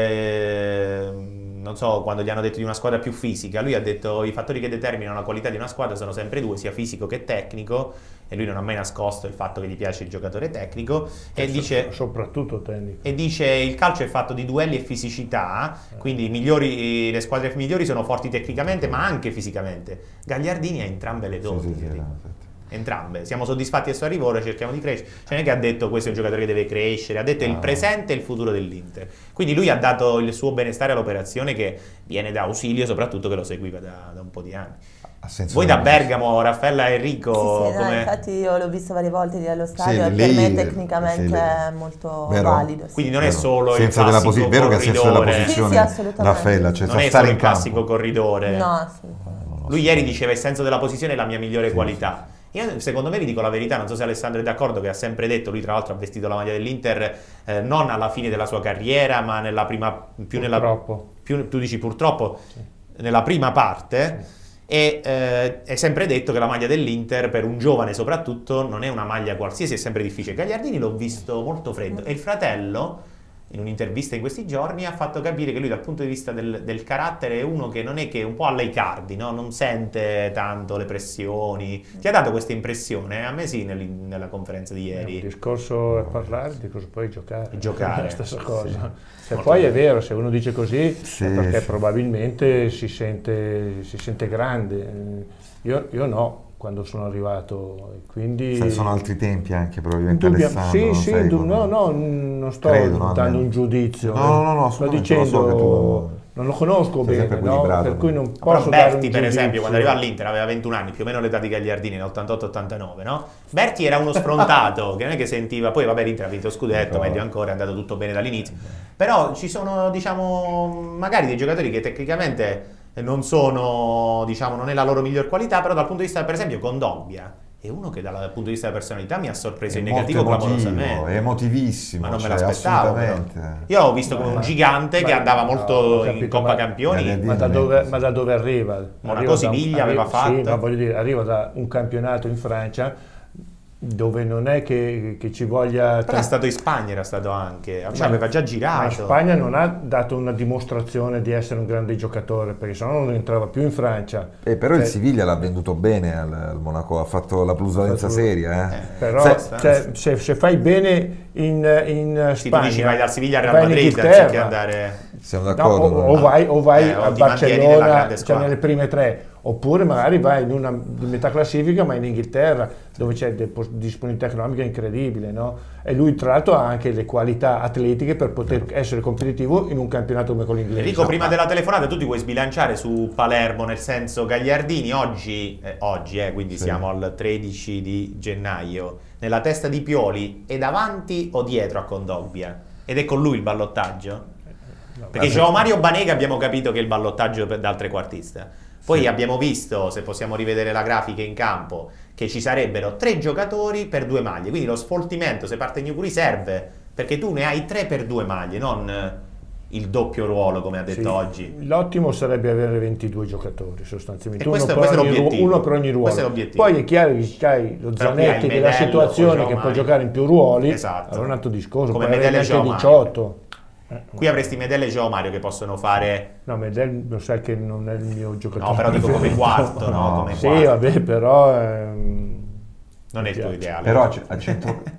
eh, non so, quando gli hanno detto di una squadra più fisica, lui ha detto i fattori che determinano la qualità di una squadra sono sempre due, sia fisico che tecnico, e lui non ha mai nascosto il fatto che gli piace il giocatore tecnico, e so- dice... soprattutto tecnico. E dice il calcio è fatto di duelli e fisicità, quindi i migliori, le squadre migliori sono forti tecnicamente ma anche fisicamente. Gagliardini ha entrambe le Sì, doti. sì, sì, quindi- no, infatti. Entrambe, siamo soddisfatti del suo arrivo, ora cerchiamo di crescere. Cioè non è che ha detto questo è un giocatore che deve crescere, ha detto il No. presente e il futuro dell'Inter. Quindi lui ha dato il suo benestare all'operazione che viene da Ausilio, soprattutto che lo seguiva da, da un po' di anni. Ha senso Voi da di- Bergamo, Raffaella e Enrico, Sì, sì, no, come... infatti io l'ho visto varie volte lì allo stadio e lei- per me sì, tecnicamente lei- è molto Vero? valido. sì. quindi non è Vero. solo il Senza della classico posi- vero che ha senso della corridore, posizione Sì, sì, assolutamente. Raffaella, cioè non sa è stare solo il in campo. classico corridore. No, assolutamente. Lui ieri diceva il senso della posizione è la mia migliore Sì, qualità. Io secondo me vi dico la verità, non so se Alessandro è d'accordo, che ha sempre detto, lui tra l'altro ha vestito la maglia dell'Inter eh, non alla fine della sua carriera, ma nella prima, più nella... Purtroppo. Più, tu dici purtroppo, nella prima parte, e eh, è sempre detto che la maglia dell'Inter per un giovane soprattutto non è una maglia qualsiasi, è sempre difficile. Gagliardini l'ho visto molto freddo e il fratello in un'intervista in questi giorni ha fatto capire che lui dal punto di vista del, del carattere è uno che non è che un po' alla Icardi, no? Non sente tanto le pressioni. Ti ha dato questa impressione? A me sì, nel- nella conferenza di Il ieri. discorso è parlare, il discorso poi è giocare. Giocare. È la stessa cosa. E Molto poi è bene. vero, se uno dice così Sì, è perché sì. probabilmente si sente, si sente grande. Eh, Io, io no, quando sono arrivato, e quindi... Sai, sono altri tempi anche probabilmente, Indubbia- Alessandro. sì, sì, sai, indu- con- no, no, non sto Credo, no, dando almeno. un giudizio. No, no, no, no, sto assolutamente, lo dicendo, so che tu non lo conosco sei sempre bene, no? equilibrato. Per cui non Ma Però posso dare un Berti, per esempio, giudizio. quando arriva all'Inter aveva ventuno anni, più o meno l'età di Gagliardini, nell'ottantotto ottantanove, no? Berti era uno sfrontato, che non è che sentiva, poi vabbè l'Inter ha vinto scudetto, No. meglio ancora, è andato tutto bene dall'inizio. Però ci sono, diciamo, magari dei giocatori che tecnicamente non sono, diciamo, non è la loro miglior qualità, però dal punto di vista, per esempio, Condogbia è uno che dal punto di vista della personalità mi ha sorpreso è in molto negativo emotivo, clamorosamente. è emotivissimo, Ma non me cioè, l'aspettavo, però. assolutamente. Io l'ho visto come Ma- un gigante che ma- andava no, molto ho in capito, Coppa ma- Campioni. Gagliardini- Ma da, non è dove, così. ma da dove arriva? Monaco Arriva da un- Siviglia aveva arriva- fatto. Sì, ma voglio dire, arriva da un campionato in Francia dove non è che, che ci voglia... Però è stato in Spagna, era stato anche, cioè Ma- aveva già Ma girato. in Spagna non ha dato una dimostrazione di essere un grande giocatore, perché sennò non entrava più in Francia. Eh, però il Cioè, Siviglia l'ha venduto bene al, al Monaco, ha fatto la plusvalenza Fatto- seria. Eh. Eh, Però Sai- cioè, se, se fai bene in, in Sì, tu Spagna, dici vai dal Siviglia al Real vai in Madrid Inghilterra. anziché andare... Siamo No, d'accordo? o, o vai, o vai Eh, o a ti mantieni nella Barcellona, grande cioè squadra. nelle prime tre, oppure magari vai in una di metà classifica, ma in Inghilterra, dove c'è de- pos- disponibilità economica incredibile, no? E lui tra l'altro ha anche le qualità atletiche per poter essere competitivo in un campionato come quello inglese. Enrico, prima della telefonata tu ti vuoi sbilanciare su Palermo, nel senso Gagliardini oggi, eh, oggi eh, quindi Sì. siamo al tredici di gennaio, nella testa di Pioli è davanti o dietro a Condogbia? Ed è con lui il ballottaggio? Perché João Mario Banega abbiamo capito che è il ballottaggio per- da trequartista. Poi Sì. abbiamo visto, se possiamo rivedere la grafica in campo, che ci sarebbero tre giocatori per due maglie. Quindi lo sfoltimento, se parte Gnukuri, serve, perché tu ne hai tre per due maglie, non eh, il doppio ruolo, come ha detto Sì, oggi. l'ottimo sarebbe avere ventidue giocatori sostanzialmente, E questo- uno, questo per è ogni, ru- l'obiettivo. uno per ogni ruolo. Questo è l'obiettivo. Poi è chiaro che hai lo Però qui hai Zanetti della Medello, situazione poi che può Giovanni. giocare in più ruoli, Esatto. allora è un altro discorso, Come puoi avere Medello e anche Giovanni. diciotto. Qui avresti Medel e João Mario che possono fare... No, Medel lo sai che non è il mio giocatore. No, però dico come preferito. quarto, no? No. Come Sì, quarto. vabbè, però... ehm, Non è il tuo piace. ideale. Però a, a centro...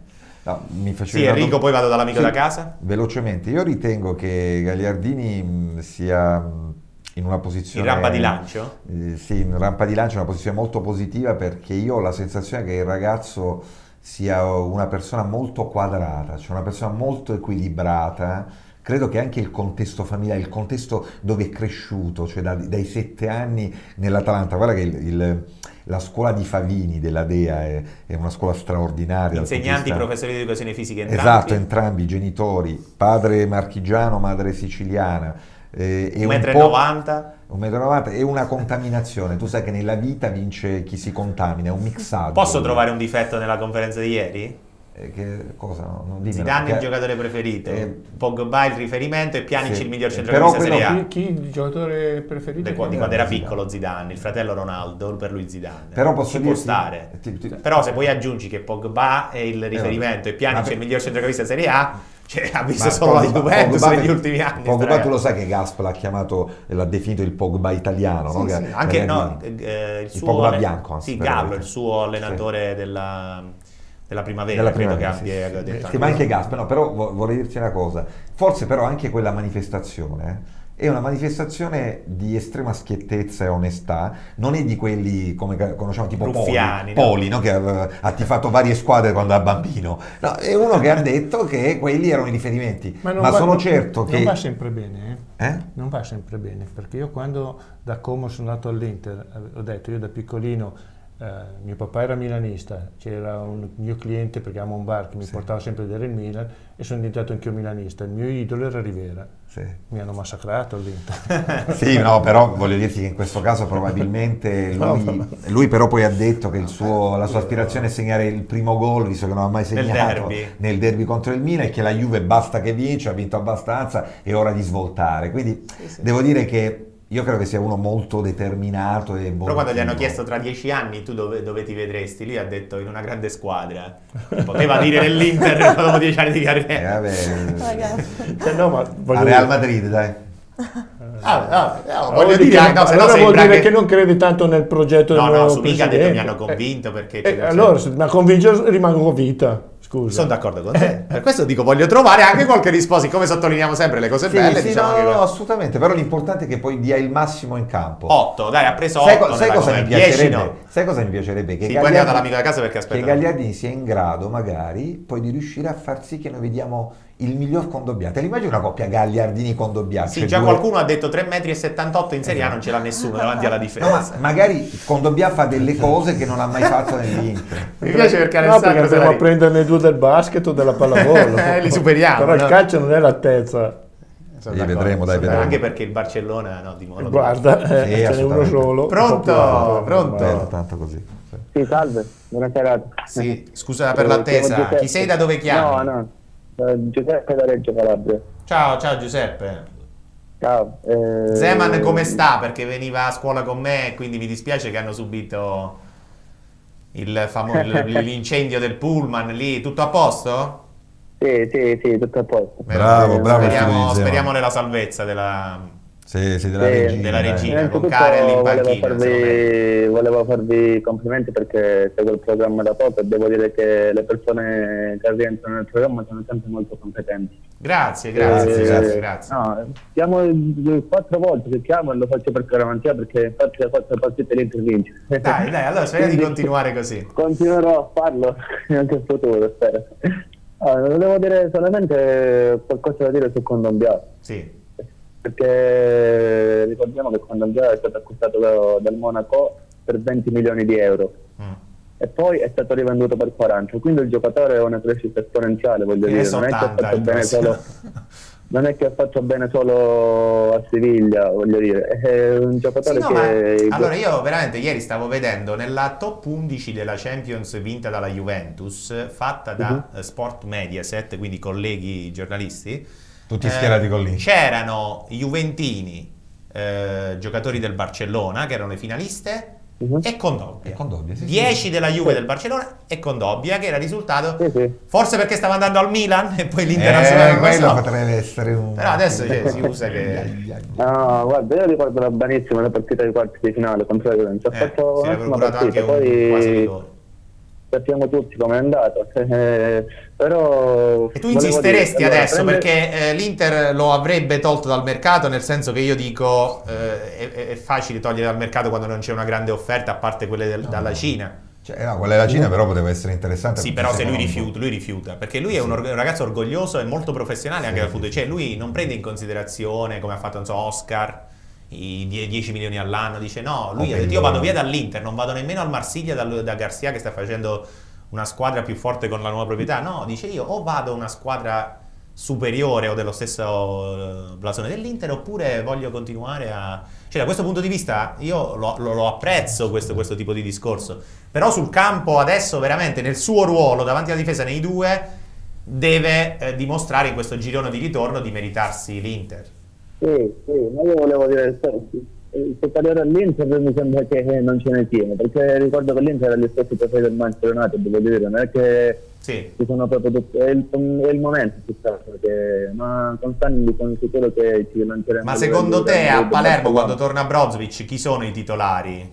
No, mi sì, Enrico, poi vado dall'amico sì, da casa. Velocemente, io ritengo che Gagliardini mh, sia mh, in una posizione... In rampa di lancio? Eh, sì, in rampa di lancio, una posizione molto positiva, perché io ho la sensazione che il ragazzo sia una persona molto quadrata, cioè una persona molto equilibrata. Credo che anche il contesto familiare, il contesto dove è cresciuto, cioè da, dai sette anni nell'Atalanta, guarda che il, il, la scuola di Favini della Dea è, è una scuola straordinaria. Insegnanti, professori di educazione fisica, entrambi? Esatto, entrambi, genitori, padre marchigiano, madre siciliana. Eh, un metro e novanta? un metro e novanta e una contaminazione. Tu sai che nella vita vince chi si contamina, è un mixaggio. Posso trovare un difetto nella conferenza di ieri? Che cosa? Non Zidane il giocatore preferito, eh, Pogba il riferimento e Pjanic sì, il miglior centrocampista Serie A. Chi, chi il giocatore preferito? De, di quando era piccolo Zidane, il fratello Ronaldo, per lui Zidane. Però posso ci dirti, può stare. Ti, ti, Però se poi aggiungi che Pogba è il riferimento eh, e Pjanic è il miglior centrocampista Serie A, cioè, ha visto solo la Juventus negli ultimi anni. Pogba, tu lo sai che Gasp l'ha chiamato, l'ha definito il Pogba italiano, sì, no? Sì, anche no, eh, il, il suo Pogba bianco. Sì, Gallo, il suo allenatore sì. della... della primavera, della credo primavera, che abbia sì, detto sì, ma anche Gasp, no, però vorrei dirti una cosa, forse però anche quella manifestazione è una manifestazione di estrema schiettezza e onestà, non è di quelli come conosciamo tipo Ruffiani, Poli, no? Poli no? Che ha, ha tifato varie squadre quando era bambino, no, è uno che ha detto che quelli erano i riferimenti, ma, ma va, sono non, certo che... Non va sempre bene, eh? Eh? Non va sempre bene, perché io quando da Como sono andato all'Inter, ho detto, io da piccolino, Uh, mio papà era milanista, c'era un mio cliente perché amo un bar che mi sì. portava sempre a vedere il Milan e sono diventato anch'io milanista, il mio idolo era Rivera, sì. mi hanno massacrato all'Inter. Sì, no, però voglio dirti che in questo caso probabilmente lui, lui però poi ha detto che il suo, la sua aspirazione è segnare il primo gol, visto che non ha mai segnato nel derby, nel derby contro il Milan, e che la Juve basta che vince, ha vinto abbastanza, è ora di svoltare, quindi sì, sì. devo dire che io credo che sia uno molto determinato e però quando gli hanno chiesto tra dieci anni tu dove, dove ti vedresti, lui ha detto in una grande squadra, poteva dire nell'Inter dopo dieci anni di carriera. Eh, cioè, no, ma a Real Madrid, dai. Ah, no, no, voglio dire, dire no, se allora no vuol dire che... che non credi tanto nel progetto no, del no, nuovo su mica ha detto mi hanno eh, convinto perché eh, allora se mi ha convinto rimango convinta. Scusa. Sono d'accordo con te. Eh. Per questo dico, voglio trovare anche qualche risposta. Siccome sottolineiamo sempre le cose sì, belle, sì, diciamo no, che... no, assolutamente. Però l'importante è che poi dia il massimo in campo. otto, dai, ha preso sai, otto. Sai cosa mi piacerebbe? No. Sai cosa mi piacerebbe? Che sì, Gagliardini, poi dall'amico da casa perché aspetta. Che Gagliardini sia in grado, magari, poi di riuscire a far sì che noi vediamo il miglior Condobbiati. Te l'immagini una coppia Gagliardini-Condobbiati? Sì, cioè già due... qualcuno ha detto tre metri e settantotto in Serie A, non ce l'ha nessuno davanti alla difesa. No, ma magari Condobbiati fa delle cose che non ha mai fatto nell'Inter. Mi piace perché no, perché andiamo a prenderne due del basket o della pallavolo. eh, li superiamo. Però no? il calcio non è l'attezza. Sì, vedremo, dai, vedremo. Anche perché il Barcellona no, di modo guarda, eh, sì, ce n'è uno solo. Pronto, pronto. Bello, tanto così. Sì, sì salve, buona serata. Sì, scusa per l'attesa. Chi sei, da dove chiami? No, no. Giuseppe da Reggio Calabria. Ciao, ciao Giuseppe. Ciao. Eh... Zeman come sta? Perché veniva a scuola con me, quindi mi dispiace che hanno subito il famo- l'incendio del pullman lì. Tutto a posto? Sì, sì, sì, tutto a posto. Bravo, eh, bravo. Speriamo, speriamo nella salvezza della... Sì, sì, della sì, regina, della regina con Karen in panchina. Volevo farvi, volevo farvi complimenti perché seguo il programma da poco e devo dire che le persone che rientrano nel programma sono sempre molto competenti. Grazie, grazie, eh, grazie, grazie. No, chiamo quattro volte che chiamo e lo faccio per garanzia perché infatti le quattro partite l'Inter vince. Dai, dai, allora speriamo di continuare così. Continuerò a farlo anche in futuro, spero. Ah, volevo dire solamente qualcosa da dire su Condobbiati. Sì. Perché ricordiamo che Condobbiati è stato acquistato da, dal Monaco per venti milioni di euro mm. e poi è stato rivenduto per quaranta, quindi il giocatore ha una crescita esponenziale, voglio che dire, non è, che ha fatto bene solo, non è che ha fatto bene solo a Siviglia, voglio dire, è un giocatore sì, no, che... Ma, allora io veramente ieri stavo vedendo nella top undici della Champions vinta dalla Juventus, fatta da uh-huh. Sport Mediaset, quindi colleghi giornalisti, tutti schierati eh, con lì. C'erano i juventini, eh, giocatori del Barcellona, che erano le finaliste, uh-huh. e Condobbia. Condobbia sì, dieci sì. della Juve sì. del Barcellona e Condobbia, che era risultato, sì, sì. forse perché stava andando al Milan e poi l'Inter eh, quello so. potrebbe essere un... Però adesso cioè, si usa che... No, guarda, io ricordo benissimo la partita di quarti di finale contro la Juventus. Ha eh, fatto si era un'ottima procurato partita, anche un poi... quasi rigore. sappiamo tutti com'è andato, eh, però... E tu insisteresti dire, allora, adesso, prende... perché eh, l'Inter lo avrebbe tolto dal mercato, nel senso che io dico eh, è, è facile togliere dal mercato quando non c'è una grande offerta, a parte quelle del, no. dalla Cina. Cioè, no, quella della Cina però poteva essere interessante. Sì, però se lui rifiuta, lui rifiuta, perché lui è un, un ragazzo orgoglioso e molto professionale anche sì, dal football, cioè lui non prende in considerazione, come ha fatto non so, Oscar, i dieci milioni all'anno, dice no, lui ha detto io vado via dall'Inter, non vado nemmeno al Marsiglia da, da Garcia che sta facendo una squadra più forte con la nuova proprietà, no, dice io o vado a una squadra superiore o dello stesso blasone dell'Inter oppure voglio continuare a... Cioè da questo punto di vista io lo, lo, lo apprezzo questo, questo tipo di discorso, però sul campo adesso veramente nel suo ruolo davanti alla difesa nei due deve eh, dimostrare in questo girone di ritorno di meritarsi l'Inter. Sì, sì, ma io volevo dire, se parliamo all'Inter mi sembra che non ce ne tiene, perché ricordo che l'Inter era gli stessi trofei del Manchester United, devo dire, non è che sì. Ci sono proprio tutti, è, il, è il momento, perché, ma con Stanley sono sicuro che ci lanceremo. Ma secondo te a Palermo quando torna Brozovic chi sono i titolari?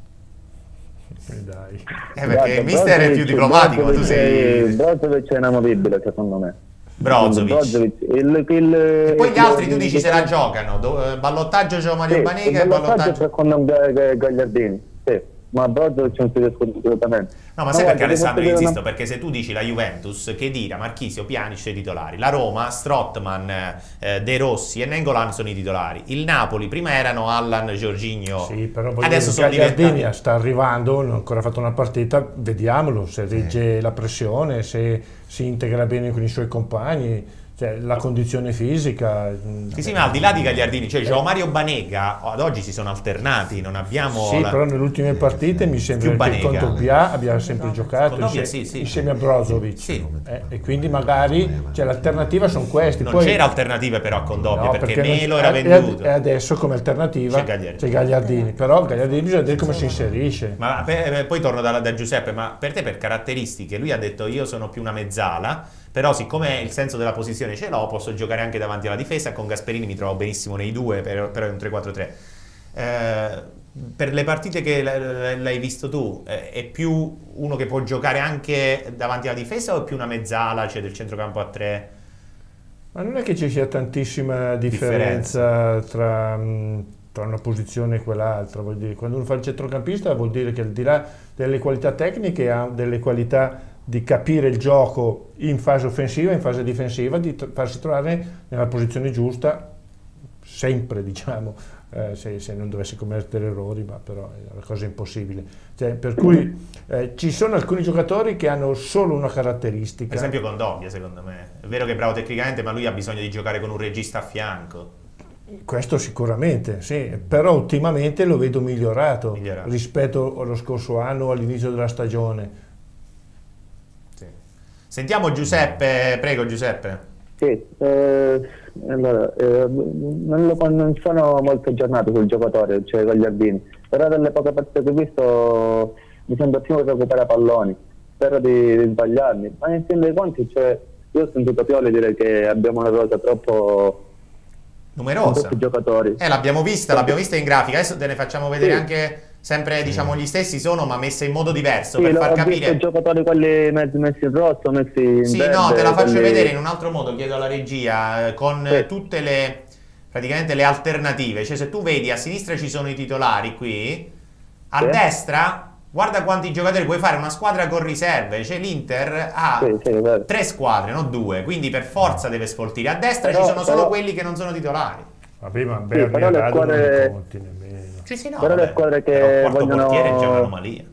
Dai. Eh, perché il mister è più diplomatico, Brozovic, tu sei... Brozovic è inamovibile secondo me. Brozovic, Brozovic il, il, e poi gli altri tu dici il, se la giocano Do, ballottaggio Gio Mario sì, Banega e ballottaggio secondo Gagliardini sì, ma Brozovic non si discute assolutamente. No, ma, ma sai perché Alessandro insisto? Una... Perché se tu dici la Juventus, Khedira, Marchisio, Pjanic sono i titolari, la Roma, Strootman, eh, De Rossi e Nainggolan sono i titolari, il Napoli prima erano Allan, Jorginho, sì, però adesso sono Gagliardini diventati... sta arrivando, non ha ancora fatto una partita, vediamolo se regge sì. la pressione, se si integra bene con i suoi compagni. Cioè, la condizione fisica. Sì, sì, ma al di là di Gagliardini, cioè Gio Mario Banega ad oggi si sono alternati, non abbiamo. Sì, la... però nelle ultime partite mi sembra che con Dobbia abbia sempre giocato Dobbia, insieme, sì, sì. insieme a Brozovic. Sì. Eh, e quindi magari cioè, l'alternativa sono questi. Non Poi... c'era alternativa però a Condobbia, no, perché, perché Melo non... era venduto. E adesso come alternativa c'è Gagliardini. C'è Gagliardini. Però Gagliardini bisogna vedere come si inserisce. Ma per, poi torno da, da Giuseppe, ma per te per caratteristiche, lui ha detto io sono più una mezzala. Però siccome il senso della posizione ce l'ho, posso giocare anche davanti alla difesa, con Gasperini mi trovo benissimo nei due, però è un tre quattro tre. Eh, per le partite che l'hai visto tu, eh, è più uno che può giocare anche davanti alla difesa o è più una mezzala, cioè del centrocampo a tre? Ma non è che ci sia tantissima differenza, differenza. Tra, tra una posizione e quell'altra. Quando uno fa il centrocampista vuol dire che al di là delle qualità tecniche ha delle qualità di capire il gioco in fase offensiva e in fase difensiva, di farsi trovare nella posizione giusta sempre, diciamo, eh, se, se non dovesse commettere errori, ma però è una cosa impossibile. Cioè, per cui eh, ci sono alcuni giocatori che hanno solo una caratteristica. Per esempio Condobbia, secondo me. È vero che è bravo tecnicamente, ma lui ha bisogno di giocare con un regista a fianco. Questo sicuramente, sì, però ultimamente lo vedo migliorato, migliorato. rispetto allo scorso anno, all'inizio della stagione. Sentiamo Giuseppe, prego Giuseppe. Sì, eh, allora, eh, non, lo, non sono molto aggiornato sul giocatore, cioè Gagliardini, però dalle poche partite che ho visto mi sembra più che recupera palloni, spero di, di sbagliarmi, ma in fin dei conti cioè, io ho sentito Pioli dire che abbiamo una rosa troppo numerosa, giocatori. Eh, l'abbiamo vista, l'abbiamo vista in grafica, adesso te ne facciamo vedere sì. anche... Sempre sì. diciamo gli stessi sono, ma messe in modo diverso sì, per far capire. I giocatori quelli messi, messi in rosso, messi in Sì, verde, no, te la faccio quelli... vedere in un altro modo, chiedo alla regia, con sì. tutte le praticamente le alternative. Cioè se tu vedi a sinistra ci sono i titolari qui, a sì. destra guarda quanti giocatori, puoi fare una squadra con riserve, cioè l'Inter ha sì, sì, tre squadre, non due, quindi per forza deve sfoltire. A destra però, ci sono solo però... quelli che non sono titolari. Vabbè, ma Berni sì, e squadre... non conti nemmeno. Sì, sì, no, però vabbè, le squadre che però vogliono portiere è già un'anomalia.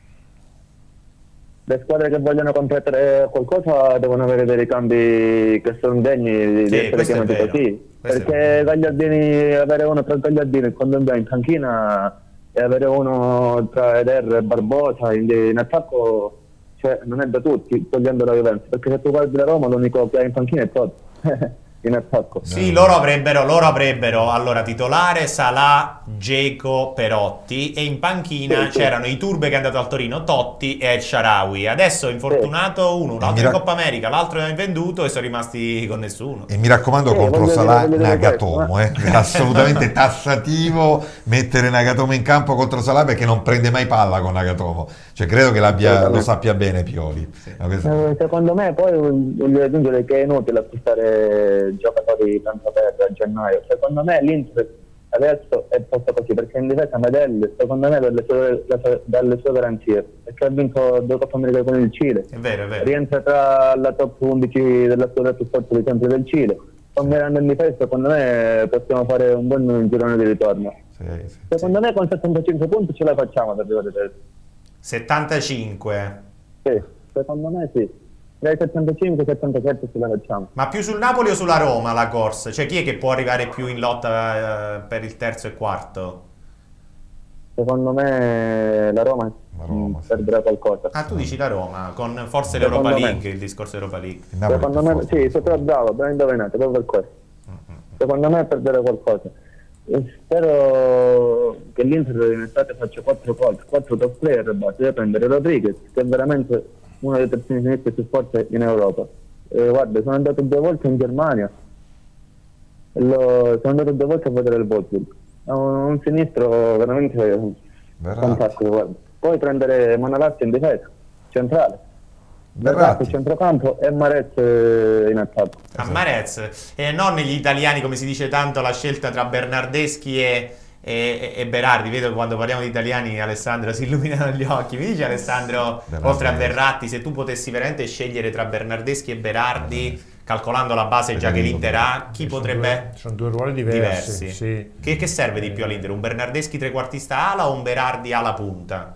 Le squadre che vogliono competere qualcosa devono avere dei ricambi che sono degni sì, di essere chiamati così. Perché Gagliardini, avere uno tra Gagliardini e Condobbia in panchina e avere uno tra Eder e Barbosa in, in attacco, cioè non è da tutti, togliendo la Juventus, perché se tu guardi la Roma l'unico che ha in panchina è Totti. in attacco. Sì, loro avrebbero, loro avrebbero allora titolare Salah, Dzeko, Perotti e in panchina sì, sì. c'erano i Turbe che è andato al Torino, Totti e El Shaarawy. Adesso è infortunato uno, un altro in Coppa America, l'altro è venduto e sono rimasti con nessuno. E mi raccomando, Sì, contro voglio Salah dire- voglio dire Nagatomo, eh. È assolutamente tassativo mettere Nagatomo in campo contro Salah perché non prende mai palla con Nagatomo. Cioè credo che l'abbia, lo sappia bene Pioli. No, questo- Eh, Secondo me poi voglio aggiungere che è inutile acquistare giocatori tanto per a gennaio. Secondo me l'Inter adesso è posto così perché in difesa Medel, secondo me dalle sue, dalle sue garanzie, perché ha vinto due Coppa America con il Cile, È vero, è vero. rientra tra la top undici della squadra più forte dei sempre del Cile. Con Miranda in difesa secondo me possiamo fare un buon girone di ritorno. sì, sì. Secondo me con settantacinque punti ce la facciamo per arrivare terzi. settantacinque. Sì, secondo me sì. Dai settantacinque settantasette ce la facciamo. Ma più sul Napoli o sulla Roma la corsa? Cioè chi è che può arrivare più in lotta eh, per il terzo e quarto? Secondo me la Roma, La Roma, mh, sì. perderà qualcosa. Ah, tu dici la Roma, con forse Secondo l'Europa me. League, il discorso Europa League. Il Napoli è Secondo più me forte. sì, sei troppo bravo, ben indovinato, proprio per questo. Secondo me perderà qualcosa. E spero che l'Inter in estate faccia quattro gol, quattro top player e basta. Deve prendere Rodriguez, che è veramente uno dei terzini sinistri più forti in Europa. Eh, guarda, sono andato due volte in Germania. E lo- sono andato due volte a vedere il Wolfsburg. È un, un sinistro veramente Verratti. fantastico. Guarda. Poi prendere Manalazzi in difesa, centrale. Verratti. Verratti centrocampo e Marez eh, in attacco. A Marez, e non negli italiani come si dice tanto la scelta tra Bernardeschi e, e, e Berardi. Vedo che quando parliamo di italiani Alessandro si illuminano gli occhi. Mi dice Alessandro, Bernardeschi. oltre a Verratti, se tu potessi veramente scegliere tra Bernardeschi e Berardi, calcolando la base già che l'Inter ha, chi Sono potrebbe... due- sono due ruoli diversi, sì. Che, che serve di più all'Inter? Un Bernardeschi trequartista ala o un Berardi ala punta?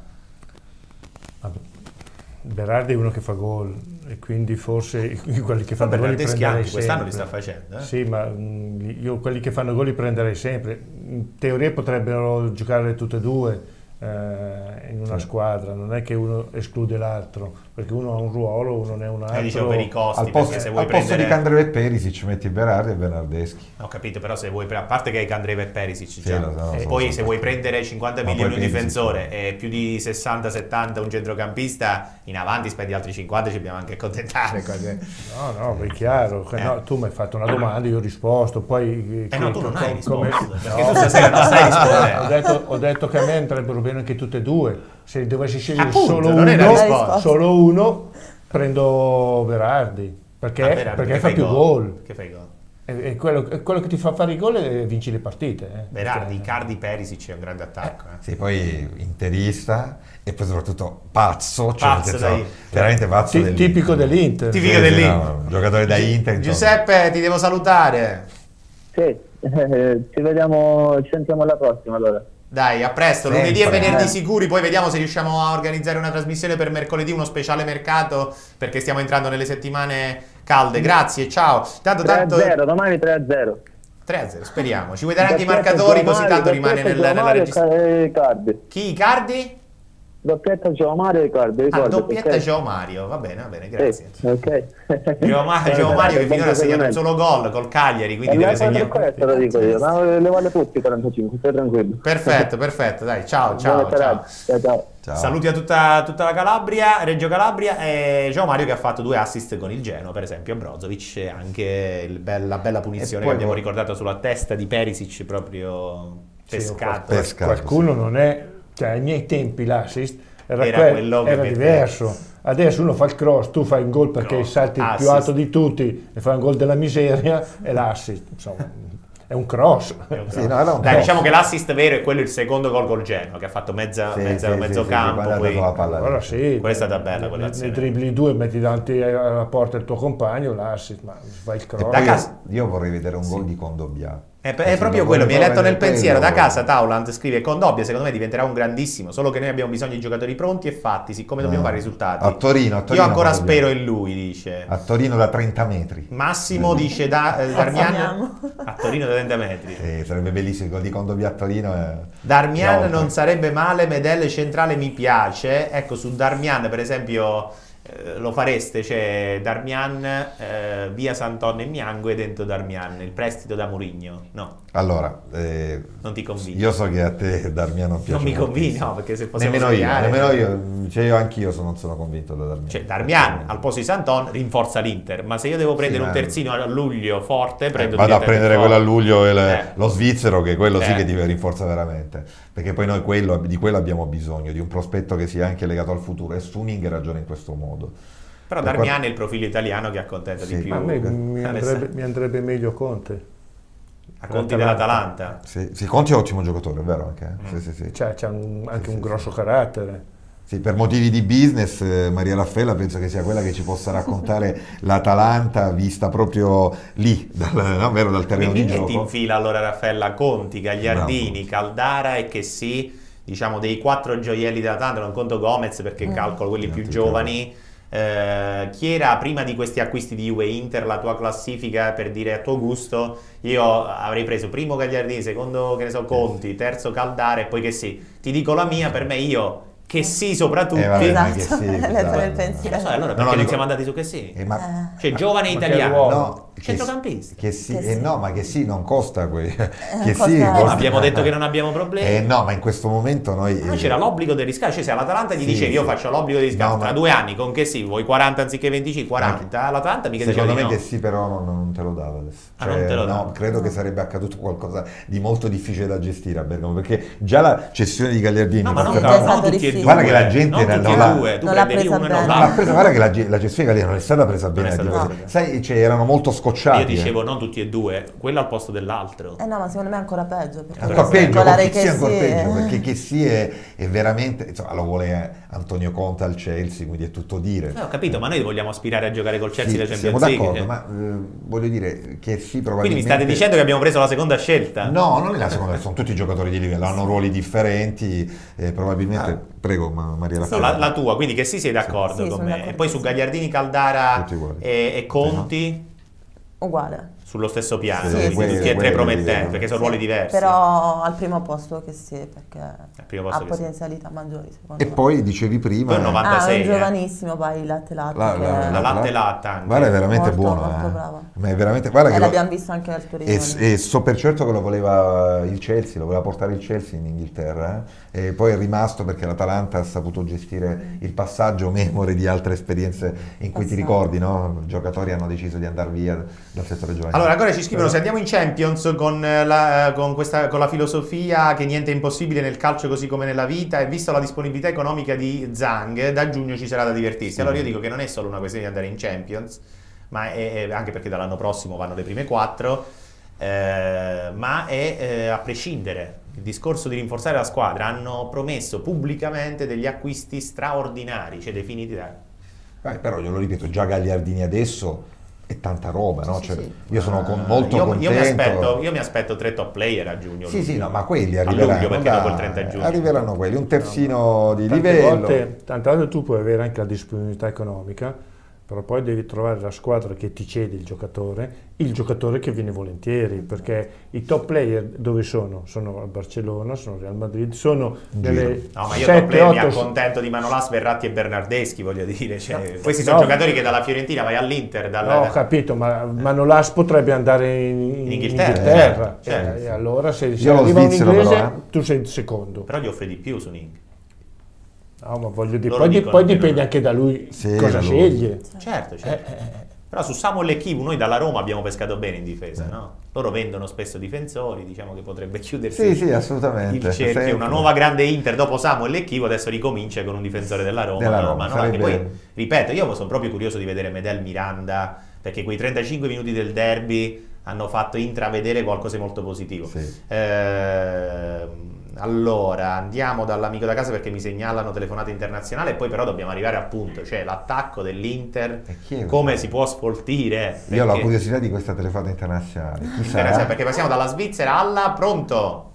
Berardi è uno che fa gol e quindi forse quelli che Ma fanno gol li Bernardeschi prenderei anche quest'anno li sempre. sta facendo, eh? Sì, ma mh, io quelli che fanno gol li prenderei sempre. In teoria potrebbero giocare tutte e due eh, in una squadra, non è che uno esclude l'altro, perché uno ha un ruolo, uno ne ha un altro. Eh, dicevo per i costi, Al posto, perché se vuoi al posto prendere... di Candreva e Perisic metti Berardi e Bernardeschi. Ho capito, però se vuoi, pre- a parte che hai Candreva e Perisic già, lo so, e lo poi so, se vuoi perché- prendere cinquanta Ma milioni poi un Perisic- difensore e più di sessanta settanta un centrocampista, in avanti spendi altri cinquanta, ci dobbiamo anche accontentare. quasi. No, no, è chiaro. Eh. No, tu mi hai fatto una domanda, io ho risposto, poi... Eh no, tu non hai come- risposto, perché No. tu stasera non stai rispondendo. ho, detto, ho detto che a me andrebbero bene anche tutte e due. Se dovessi scegliere Appunto, solo non è la uno, risposta. solo uno, prendo Berardi, perché, Ah, Berardi, perché che fa fai più gol. Che fai gol? E, e quello, e quello che ti fa fare i gol e vinci le partite. Eh. Berardi, Perché- Icardi, Perisic è un grande attacco. Eh. Sì, poi interista e poi soprattutto pazzo, cioè nel Pazzo, senso, dai. veramente pazzo Ti- dell'Inter. tipico dell'Inter. Tipico Sì, sì, dell'Inter. no, un giocatore da Inter. insomma. Giuseppe, ti devo salutare. Sì, eh, ci vediamo, ci sentiamo alla prossima allora. Dai, a presto, Sempre. lunedì e venerdì Eh. sicuri, poi vediamo se riusciamo a organizzare una trasmissione per mercoledì, uno speciale mercato, perché stiamo entrando nelle settimane calde. Grazie, ciao. Tanto, tre a tanto... zero, domani tre a zero. tre a zero, speriamo. Ci vuoi dare anche i Doppietta marcatori, così Giovanni, tanto rimane nel, doppietta nella Giovanni registrazione. e Icardi. Chi? Icardi? Doppietta Gio Mario e Icardi, Ah, ricordi, doppietta ok? Gio Mario, va bene, va bene, grazie. Sì, ok. Gio, Ma- Gio Mario che finora ha segnato un solo gol col Cagliari, quindi E deve lei fa per segnare. questo lo dico io, ma le vale tutti quarantacinque, stai tranquillo. Perfetto, perfetto, dai, ciao, ciao, Buona serata. ciao. Ciao, ciao. Ciao. Saluti a tutta, tutta la Calabria, Reggio Calabria e Gio Mario che ha fatto due assist con il Genoa, per esempio a Brozovic, e anche il bel- la bella punizione E poi che abbiamo poi- ricordato sulla testa di Perisic, proprio Sì, pescato. qual- pescato. Qualcuno non è, cioè ai miei tempi l'assist era, Era quel- quello che era mette- diverso. Adesso uno fa il cross, tu fai un gol perché Cross, salti il più assist. alto di tutti e fai un gol della miseria e l'assist, insomma, è un cross. Sì, no, era un Dai, po'. diciamo che l'assist vero è quello il secondo gol col Genoa, che ha fatto mezza, Sì, mezza- sì, mezzo sì, sì, campo, quando ha poi... dato la palla lì. Allora sì, Quella è stata bella, ne, quell'azione. ne dribbli due, metti davanti alla porta il tuo compagno, l'assist, ma fai il E cross. Da poi casa- io vorrei vedere un gol di Condobbia. È, è Sì, proprio lo quello, mi hai voglio letto nel vedere pensiero. Da quello. casa Taulant scrive: Condobbia secondo me diventerà un grandissimo, solo che noi abbiamo bisogno di giocatori pronti e fatti, siccome dobbiamo No. fare risultati. A Torino, a Io Torino ancora Condobbia. spero in lui, dice. A Torino da trenta metri. Massimo dice da, eh, Darmian Speriamo. a Torino da trenta metri. Sì, sarebbe bellissimo il gol di Condobbia a Torino. È... Darmian No, non sarebbe male, Medel centrale mi piace. Ecco, su Darmian per esempio eh, lo fareste, cioè Darmian, eh, via Santon e Miangue dentro Darmian, il prestito da Mourinho? No. Allora, eh, non ti convince? Io so che a te Darmian non piace. Non mi convince, no, perché se possiamo nemmeno spiegare, io, nemmeno io, cioè io anch'io sono, non sono convinto da Darmian. Cioè Darmian al posto di Santon rinforza l'Inter, ma se io devo prendere Sì, un ma- terzino a luglio forte, prendo Eh, vado a direttamente prendere forte. quello a luglio, il- Eh. lo svizzero, che quello sì Eh. che ti rinforza veramente, perché poi noi quello, di quello abbiamo bisogno, di un prospetto che sia anche legato al futuro, e Suning ragiona in questo modo. Però Per Darmian quanto- è il profilo italiano che accontenta Sì. di più. A me mi Alessandro. andrebbe, mi andrebbe meglio Conte. A Conti dell'Atalanta. Sì, sì, Conti è un ottimo giocatore, è vero anche. eh? Sì, sì, sì. Cioè, c'ha un- anche Sì, un sì, grosso carattere. Sì, per motivi di business, eh, Maria Raffaella penso che sia quella che ci possa raccontare l'Atalanta vista proprio lì, dal, no, vero, dal terreno Quindi di metti gioco. in fila allora Raffaella Conti, Gagliardini, Caldara e che sì, diciamo dei quattro gioielli dell'Atalanta, non conto Gomez perché calcolo quelli più ti giovani. Eh, chi era prima di questi acquisti di Juve Inter la tua classifica, per dire a tuo gusto? Io avrei preso primo Gagliardini, secondo che ne so Conti, terzo Caldara e poi che sì. Ti dico la mia, per me io che sì soprattutto. Eh, vabbè, ma che Esatto, sì, hai letto esatto. nel pensiero. Eh, so, allora No, perché no, non dico- siamo andati su che sì? Eh, ma, Cioè giovane ma che italiano, ruolo? no, che- centrocampista. Che sì, Che eh sì. no, ma che sì, non costa quei. Che costa- sì, Eh, Ma costa- abbiamo detto che non abbiamo problemi. Eh no, ma in questo momento noi. Ma eh, c'era l'obbligo del riscatto, cioè se all'Atalanta gli Sì, dicevi io sì. faccio l'obbligo di riscatto No, tra ma- due anni con che sì, vuoi quaranta anziché venticinque, quaranta, l'Atalanta mica diceva Secondo di me no. che sì, però non, non te lo dava adesso. Ah, non te lo dava. no, credo che sarebbe accaduto qualcosa di molto difficile da gestire a Bergamo, perché già la cessione di Gagliardini. No, ma non, Sì, basta- è non stato tutti e difficile. due. Guarda che la gente non non tutti e l'ha- due, tu non l'ha prendevi presa uno e non bene. Ma l'altro. presa- guarda che la, ge- la gestione di Gagliardini non è stata presa bene. è stata di presa così. bene. Sai, cioè, erano molto scocciati. Io dicevo non tutti e due, quello al posto dell'altro. Eh no, ma secondo me è ancora peggio. Perché Ancora in peggio, particolare che sia ancora sì, peggio, eh. perché che sì è, è veramente, insomma, lo vuole Antonio Conte al Chelsea, quindi è tutto dire. Eh, ho capito, ma noi vogliamo aspirare a giocare col Chelsea Sì, la siamo Champions League. d'accordo, cioè. ma eh, voglio dire che sì, Quindi probabilmente. mi state dicendo che abbiamo preso la seconda scelta? No, non è la seconda, sono tutti giocatori di livello, hanno ruoli differenti, eh, probabilmente. Prego, ma Maria No, Raffaella. la, la tua, quindi che sì sei d'accordo Sì, con sono me. d'accordo, E poi su sì. Gagliardini, Caldara Tutti uguali. e, e Conti Uguale. sullo stesso piano, Sì, quindi quelli- tutti e tre quelli- promettenti, perché sono Sì, ruoli diversi. Però al primo posto che sì, perché primo ha posto che sì. potenzialità maggiori secondo E me. poi dicevi prima. Poi il novantasei, Ah, un eh. giovanissimo poi latte latte. La, che- la, La latte latte anche. Guarda, è veramente Molto, buono. molto eh. brava. Ma è veramente. Guarda E che lo- l'abbiamo visto anche al Torino. E, e so per certo che lo voleva il Chelsea, lo voleva portare il Chelsea in Inghilterra, eh, e poi è rimasto perché l'Atalanta ha saputo gestire il passaggio memore di altre esperienze in cui ti Passaggio. ricordi, no? I giocatori hanno deciso di andare via dal settore giovanile. Allora, ancora ci scrivono: se andiamo in Champions con eh, la, eh, con questa, con la filosofia che niente è impossibile nel calcio così come nella vita, e visto la disponibilità economica di Zhang, da giugno ci sarà da divertirsi. Allora io dico che non è solo una questione di andare in Champions, ma è, è anche perché dall'anno prossimo vanno le prime quattro, eh, ma è eh, a prescindere. Il discorso di rinforzare la squadra, hanno promesso pubblicamente degli acquisti straordinari, cioè definiti da... Eh, però io lo ripeto, già Gagliardini adesso è tanta roba, no? Sì, Cioè, sì. io sono con- molto io, contento. io mi aspetto, io mi aspetto tre top player a giugno. Sì, sì, luglio. no, ma quelli A arriveranno. luglio, perché dai, dopo il trenta giugno. Arriveranno quelli, un terzino di Tante livello. volte, tante volte tu puoi avere anche la disponibilità economica, però poi devi trovare la squadra che ti cede il giocatore, il giocatore che viene volentieri, perché i top player dove sono? Sono al Barcellona, sono al Real Madrid, sono nelle No, ma io top sette player mi otto accontento di Manolas, Verratti e Bernardeschi, voglio dire. Cioè, No. questi sono No. giocatori che dalla Fiorentina vai all'Inter, dal... No, ho capito, ma Manolas potrebbe andare in, in Inghilterra, Inghilterra. certo, certo. Eh, e allora se, se Io lo arriva un svizzero inglese, però, eh. tu sei il secondo. Però gli offre di più su Ning. No, ma voglio dire, Loro poi, di- dicono poi che dipende non- anche da lui Sì, cosa da lui. sceglie. Certo, certo. Eh, eh, Però su Samuel e Kivu noi dalla Roma abbiamo pescato bene in difesa, no? Loro vendono spesso difensori, diciamo che potrebbe chiudersi Sì, sì, assolutamente. il cerchio. sempre. Una nuova grande Inter dopo Samuel e Kivu adesso ricomincia con un difensore della Roma. Della no? Roma, Ma no, anche poi, sarebbe- ripeto, io sono proprio curioso di vedere Medel Miranda, perché quei trentacinque minuti del derby hanno fatto intravedere qualcosa di molto positivo. Sì. Ehm, allora, andiamo dall'amico da casa perché mi segnalano telefonate internazionali e poi però dobbiamo arrivare al punto, cioè l'attacco dell'Inter, E chi è come questo? si può sfoltire. Io ho la perché- curiosità di questa telefonata internazionale. Chi Internazionale, sarà? perché passiamo dalla Svizzera alla... Pronto?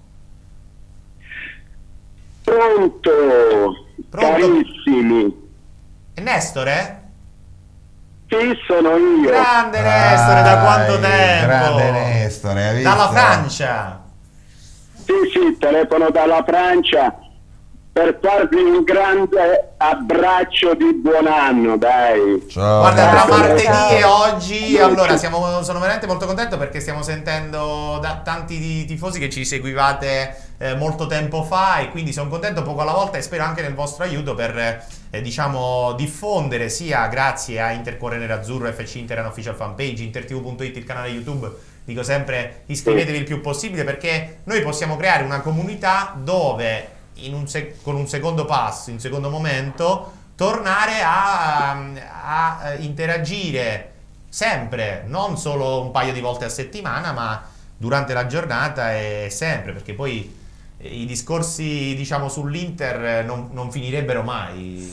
Pronto, Pronto? carissimi. È Nestore? Sì, sono io. Grande Nestore, da quanto Dai, tempo? Grande Nestore, hai visto? Dalla Francia. Sì, sì, telefono dalla Francia per farvi un grande abbraccio di buon anno, dai. Ciao. Guarda, tra Ciao. martedì Ciao. e oggi, allora siamo, sono veramente molto contento perché stiamo sentendo da tanti di- tifosi che ci seguivate eh, molto tempo fa, e quindi sono contento poco alla volta, e spero anche nel vostro aiuto per eh, diciamo diffondere, sia grazie a Intercuore Nerazzurro, F C Inter Official Fanpage, intertv punto it, il canale YouTube. Dico sempre, iscrivetevi il più possibile, perché noi possiamo creare una comunità dove in un sec- con un secondo passo, in un secondo momento, tornare a, a interagire sempre, non solo un paio di volte a settimana, ma durante la giornata e sempre, perché poi i discorsi, diciamo, sull'Inter non, non finirebbero mai.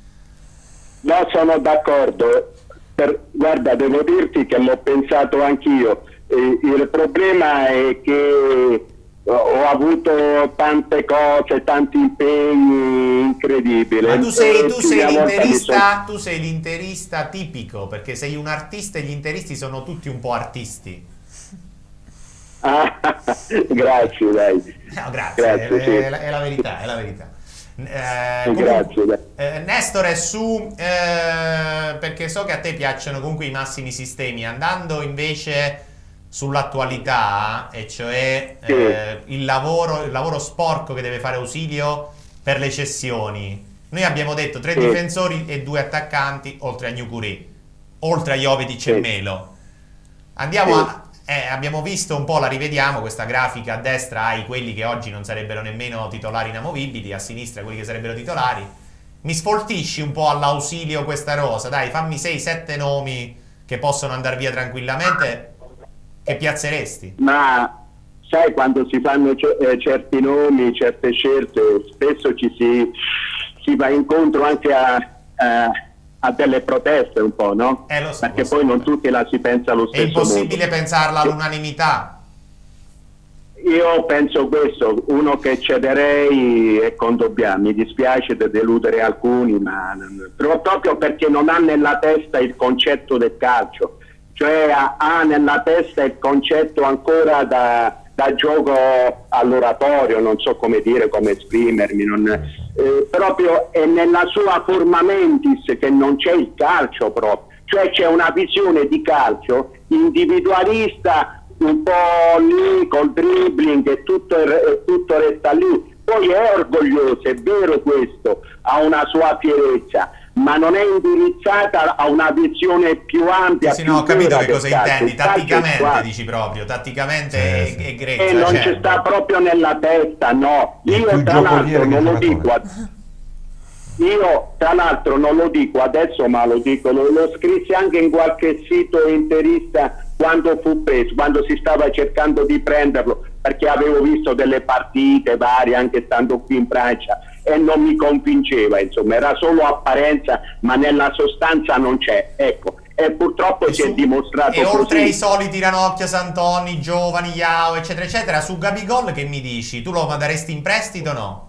No, sono d'accordo. Per- guarda, devo dirti che l'ho pensato anch'io. Eh, il problema è che ho avuto tante cose, tanti impegni incredibili. Ma tu sei, E tu più sei di una volta mi l'interista, tu sei l'interista tipico, perché sei un artista e gli interisti sono tutti un po' artisti. son- Ah, grazie, dai. No, grazie, Grazie, è, sì. è la, è la verità, è la verità. Eh, Sì, comunque, grazie, dai. eh, Nestore, su eh, perché so che a te piacciono comunque i massimi sistemi, andando invece sull'attualità, e cioè Sì. eh, il lavoro, il lavoro sporco che deve fare Ausilio per le cessioni. Noi abbiamo detto tre Sì. difensori e due attaccanti, oltre a Gnukuri, oltre a Jovetic e Sì. Melo. Andiamo Sì. a... Eh, abbiamo visto un po', la rivediamo, questa grafica: a destra hai quelli che oggi non sarebbero nemmeno titolari inamovibili, a sinistra quelli che sarebbero titolari. Mi sfoltisci un po' all'Ausilio questa rosa, dai, fammi sei sette nomi che possono andare via tranquillamente, che piazzeresti? Ma sai, quando si fanno ce- eh, certi nomi, certe scelte, spesso ci si, si va incontro anche a, a- a delle proteste un po', no? Eh, lo so, Perché lo so. poi non tutti la si pensa allo È stesso impossibile modo. pensarla all'unanimità. Io penso questo, uno che cederei è Kondogbia. Mi dispiace di deludere alcuni, ma però proprio perché non ha nella testa il concetto del calcio, cioè ha, ha nella testa il concetto ancora da, da gioco all'oratorio, non so come dire, come esprimermi, non, eh, proprio è nella sua forma mentis che non c'è il calcio proprio, cioè c'è una visione di calcio individualista, un po' lì col dribbling e tutto, e tutto resta lì. Poi è orgoglioso, è vero questo, ha una sua fierezza, ma non è indirizzata a una visione più ampia. Sì, più no, ho capito vera che del cosa calcio. intendi, Il calcio è tatticamente qua. dici proprio, tatticamente Sì, è, sì. è E grezza, non ci certo. sta proprio nella testa, no. È più Io tra giocoliere l'altro che non lo giocatore. dico a- io tra l'altro non lo dico adesso, ma lo dico, lo, lo scrissi anche in qualche sito interista quando fu preso, quando si stava cercando di prenderlo, perché avevo visto delle partite varie anche stando qui in Francia e non mi convinceva, insomma, era solo apparenza, ma nella sostanza non c'è, ecco. E purtroppo E si su- è dimostrato e oltre così. ai soliti Ranocchio, Santoni, Giovani, Iao, eccetera eccetera, su Gabigol che mi dici? Tu lo manderesti in prestito o no?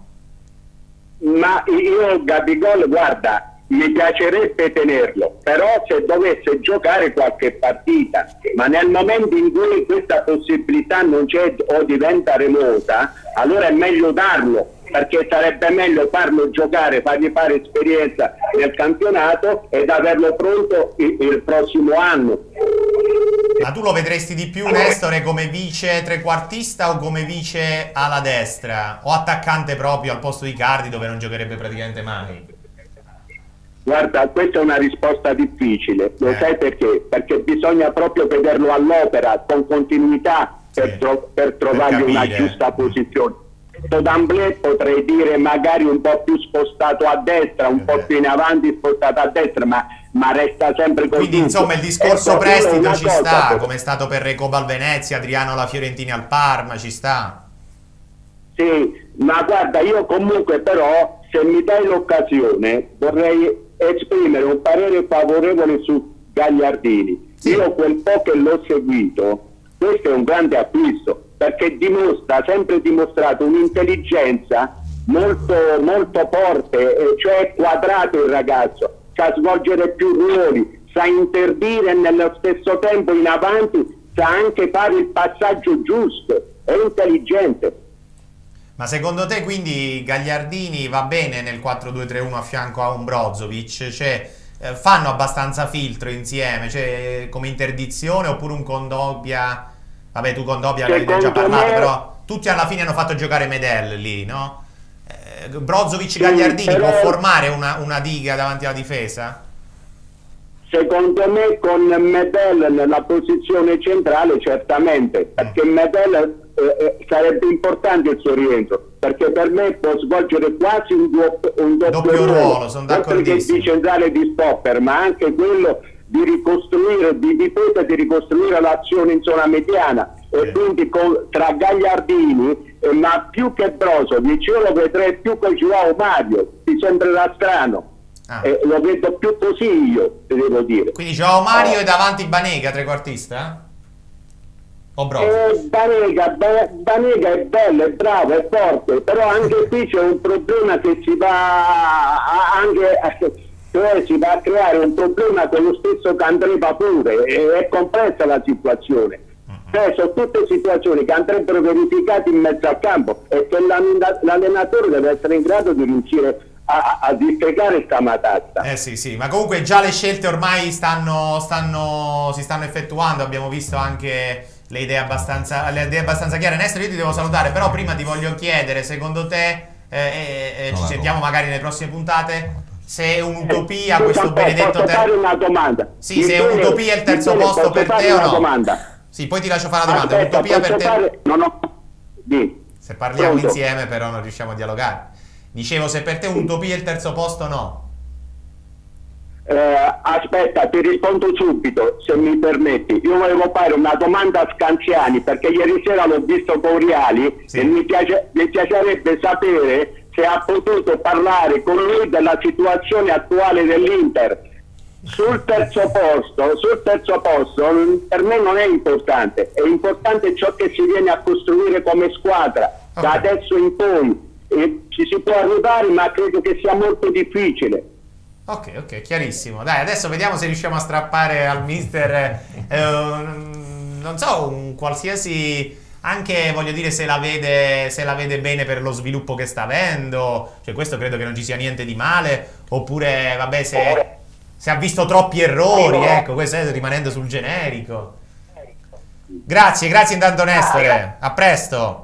Ma io Gabigol, guarda, mi piacerebbe tenerlo, però se dovesse giocare qualche partita, ma nel momento in cui questa possibilità non c'è o diventa remota, allora è meglio darlo, perché sarebbe meglio farlo giocare, fargli fare esperienza nel campionato ed averlo pronto il, il prossimo anno. Ma tu lo vedresti di più, Nestore, come vice trequartista o come vice ala destra? O attaccante proprio al posto di Cardi, dove non giocherebbe praticamente mai? Guarda, questa è una risposta difficile, lo Eh. sai perché? Perché bisogna proprio vederlo all'opera, con continuità, per, Sì. tro- per trovargli Per una capire. giusta posizione. D'Amblè potrei dire magari un po' più spostato a destra, un Eh po' beh. più in avanti spostato a destra, ma, ma resta sempre così. Quindi insomma il discorso Ecco, prestito una ci cosa, sta, però. come è stato per Recoba al Venezia, Adriano alla Fiorentina al Parma, ci sta. Sì, ma guarda, io comunque però, se mi dai l'occasione, vorrei esprimere un parere favorevole su Gagliardini. Sì. Io quel po' che l'ho seguito, questo è un grande acquisto, perché dimostra, ha sempre dimostrato un'intelligenza molto, molto forte, eh, cioè è quadrato il ragazzo, sa svolgere più ruoli, sa interdire e nello stesso tempo in avanti sa anche fare il passaggio giusto, è intelligente. Ma secondo te quindi Gagliardini va bene nel quattro due tre uno a fianco a un Brozovic? Cioè, eh, fanno abbastanza filtro insieme, cioè, come interdizione, oppure un Kondogbia? Vabbè, tu Kondogbia l'hai già parlato, me... però tutti alla fine hanno fatto giocare Medel lì, no? Eh, Brozovic Gagliardini sì, però... può formare una, una diga davanti alla difesa? Secondo me con Medel nella posizione centrale certamente, perché mm. Medel eh, sarebbe importante il suo rientro, perché per me può svolgere quasi un, doppio, un doppio, doppio ruolo, ruolo sono d'accordissimo, di centrale di stopper, ma anche quello di ricostruire, di difesa, di ricostruire l'azione in zona mediana. Sì. E quindi con, tra Gagliardini, eh, ma più che Brozovic, io lo vedrei più che João Mario, mi sembrerà strano. Ah. Eh, lo vedo più così io, devo dire. Quindi João Mario eh. e davanti Banega, trequartista? O eh, Banega, ba Banega è bello, è bravo, è forte, però anche qui c'è un problema che si va anche, cioè si va a creare un problema con lo stesso Candreva pure, e è complessa la situazione. Cioè, sono tutte situazioni che andrebbero verificate in mezzo al campo e che l'allenatore deve essere in grado di riuscire a, a dispiegare sta matassa. Eh sì, sì, ma comunque già le scelte ormai stanno, stanno, si stanno effettuando, abbiamo visto anche le idee abbastanza, le idee abbastanza chiare. Nestore, io ti devo salutare, però prima ti voglio chiedere, secondo te, eh, eh, ci sentiamo magari nelle prossime puntate, se è un'utopia eh, questo benedetto terzo... una domanda. Sì, se è un'utopia il terzo posto per te o no? Domanda. Sì, poi ti lascio fare la domanda. Aspetta, un'utopia per te? Fare... No, no. Dì. Se parliamo Pronto. insieme però non riusciamo a dialogare. Dicevo, se per te è un'utopia il terzo posto no? Eh, aspetta, ti rispondo subito, se mi permetti. Io volevo fare una domanda a Scanziani, perché ieri sera l'ho visto con Riali, sì. E mi, piace, mi piacerebbe sapere se ha potuto parlare con lui della situazione attuale dell'Inter. Sul terzo posto, sul terzo posto per me non è importante, è importante ciò che si viene a costruire come squadra, okay. Da adesso in poi. E ci si può arrivare, ma credo che sia molto difficile. Ok, ok, chiarissimo. Dai, adesso vediamo se riusciamo a strappare al mister, eh, non so, un qualsiasi, anche voglio dire se la vede, se la vede bene per lo sviluppo che sta avendo, cioè questo credo che non ci sia niente di male, oppure vabbè se, se ha visto troppi errori, ecco, questo è rimanendo sul generico. Grazie, grazie intanto Nestore, a presto.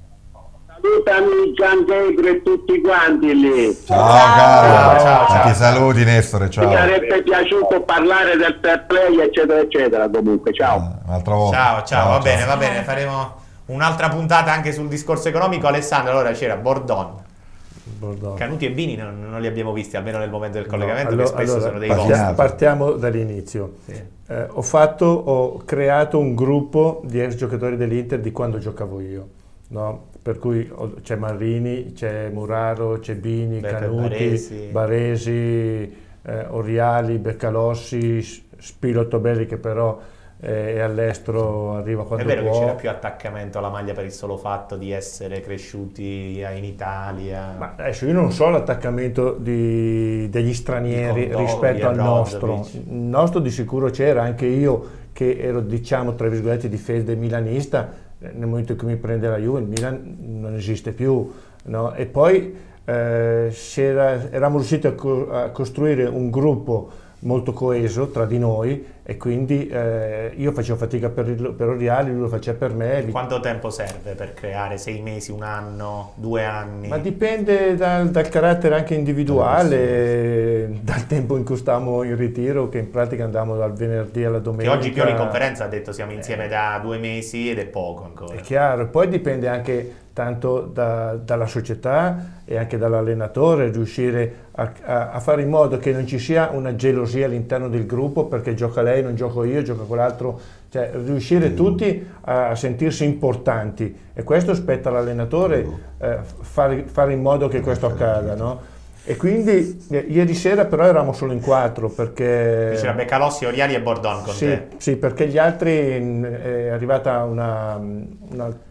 Salutami Gianpedro e tutti quanti lì. Ciao, ciao caro, ciao, ciao, ciao. Ti saluti Nestore, ciao. Mi sarebbe piaciuto parlare del fair play eccetera eccetera, comunque ciao. Un'altra volta. Ciao, ciao, ciao, va ciao. bene, va bene, faremo un'altra puntata anche sul discorso economico. Alessandro, allora c'era Bordon. Bordon. Canuti e Bini non, non li abbiamo visti, almeno nel momento del collegamento, no, allora, che spesso allora, sono dei partiamo, vostri. Partiamo dall'inizio. Sì. Eh, ho fatto, ho creato un gruppo di ex giocatori dell'Inter di quando giocavo io, no? Per cui c'è Marini, c'è Muraro, c'è Bini, Beh, Canuti, Baresi, Baresi eh, Oriali, Beccalossi, Spilo Tobelli che però eh, è all'estero, arriva quando può. È vero può. Che c'era più attaccamento alla maglia per il solo fatto di essere cresciuti in Italia. Ma adesso io non so l'attaccamento degli stranieri Condò, rispetto al nostro. Il nostro di sicuro c'era, anche io che ero diciamo tra virgolette di fede milanista. Nel momento in cui mi prende la Juve il Milan non esiste più, no? E poi eh, era, eravamo riusciti a, co a costruire un gruppo molto coeso tra di noi e quindi eh, io facevo fatica per, il, per Oriali, lui lo faceva per me. Quanto tempo serve per creare? Sei mesi, un anno, due anni? Ma dipende dal, dal carattere anche individuale, dal tempo in cui stavamo in ritiro, che in pratica andavamo dal venerdì alla domenica. Che oggi Pioli in conferenza ha detto siamo insieme eh, da due mesi ed è poco ancora. È chiaro, poi dipende anche tanto da, dalla società e anche dall'allenatore, riuscire a, a, a fare in modo che non ci sia una gelosia all'interno del gruppo perché gioca lei, non gioco io, gioca quell'altro, cioè riuscire tutti a, a sentirsi importanti e questo spetta all'allenatore eh, fare, fare in modo che questo accada, no? E quindi eh, ieri sera però eravamo solo in quattro perché... C'era Beccalossi, Oriali e Bordon con sì, te. Sì, perché gli altri è arrivata una... una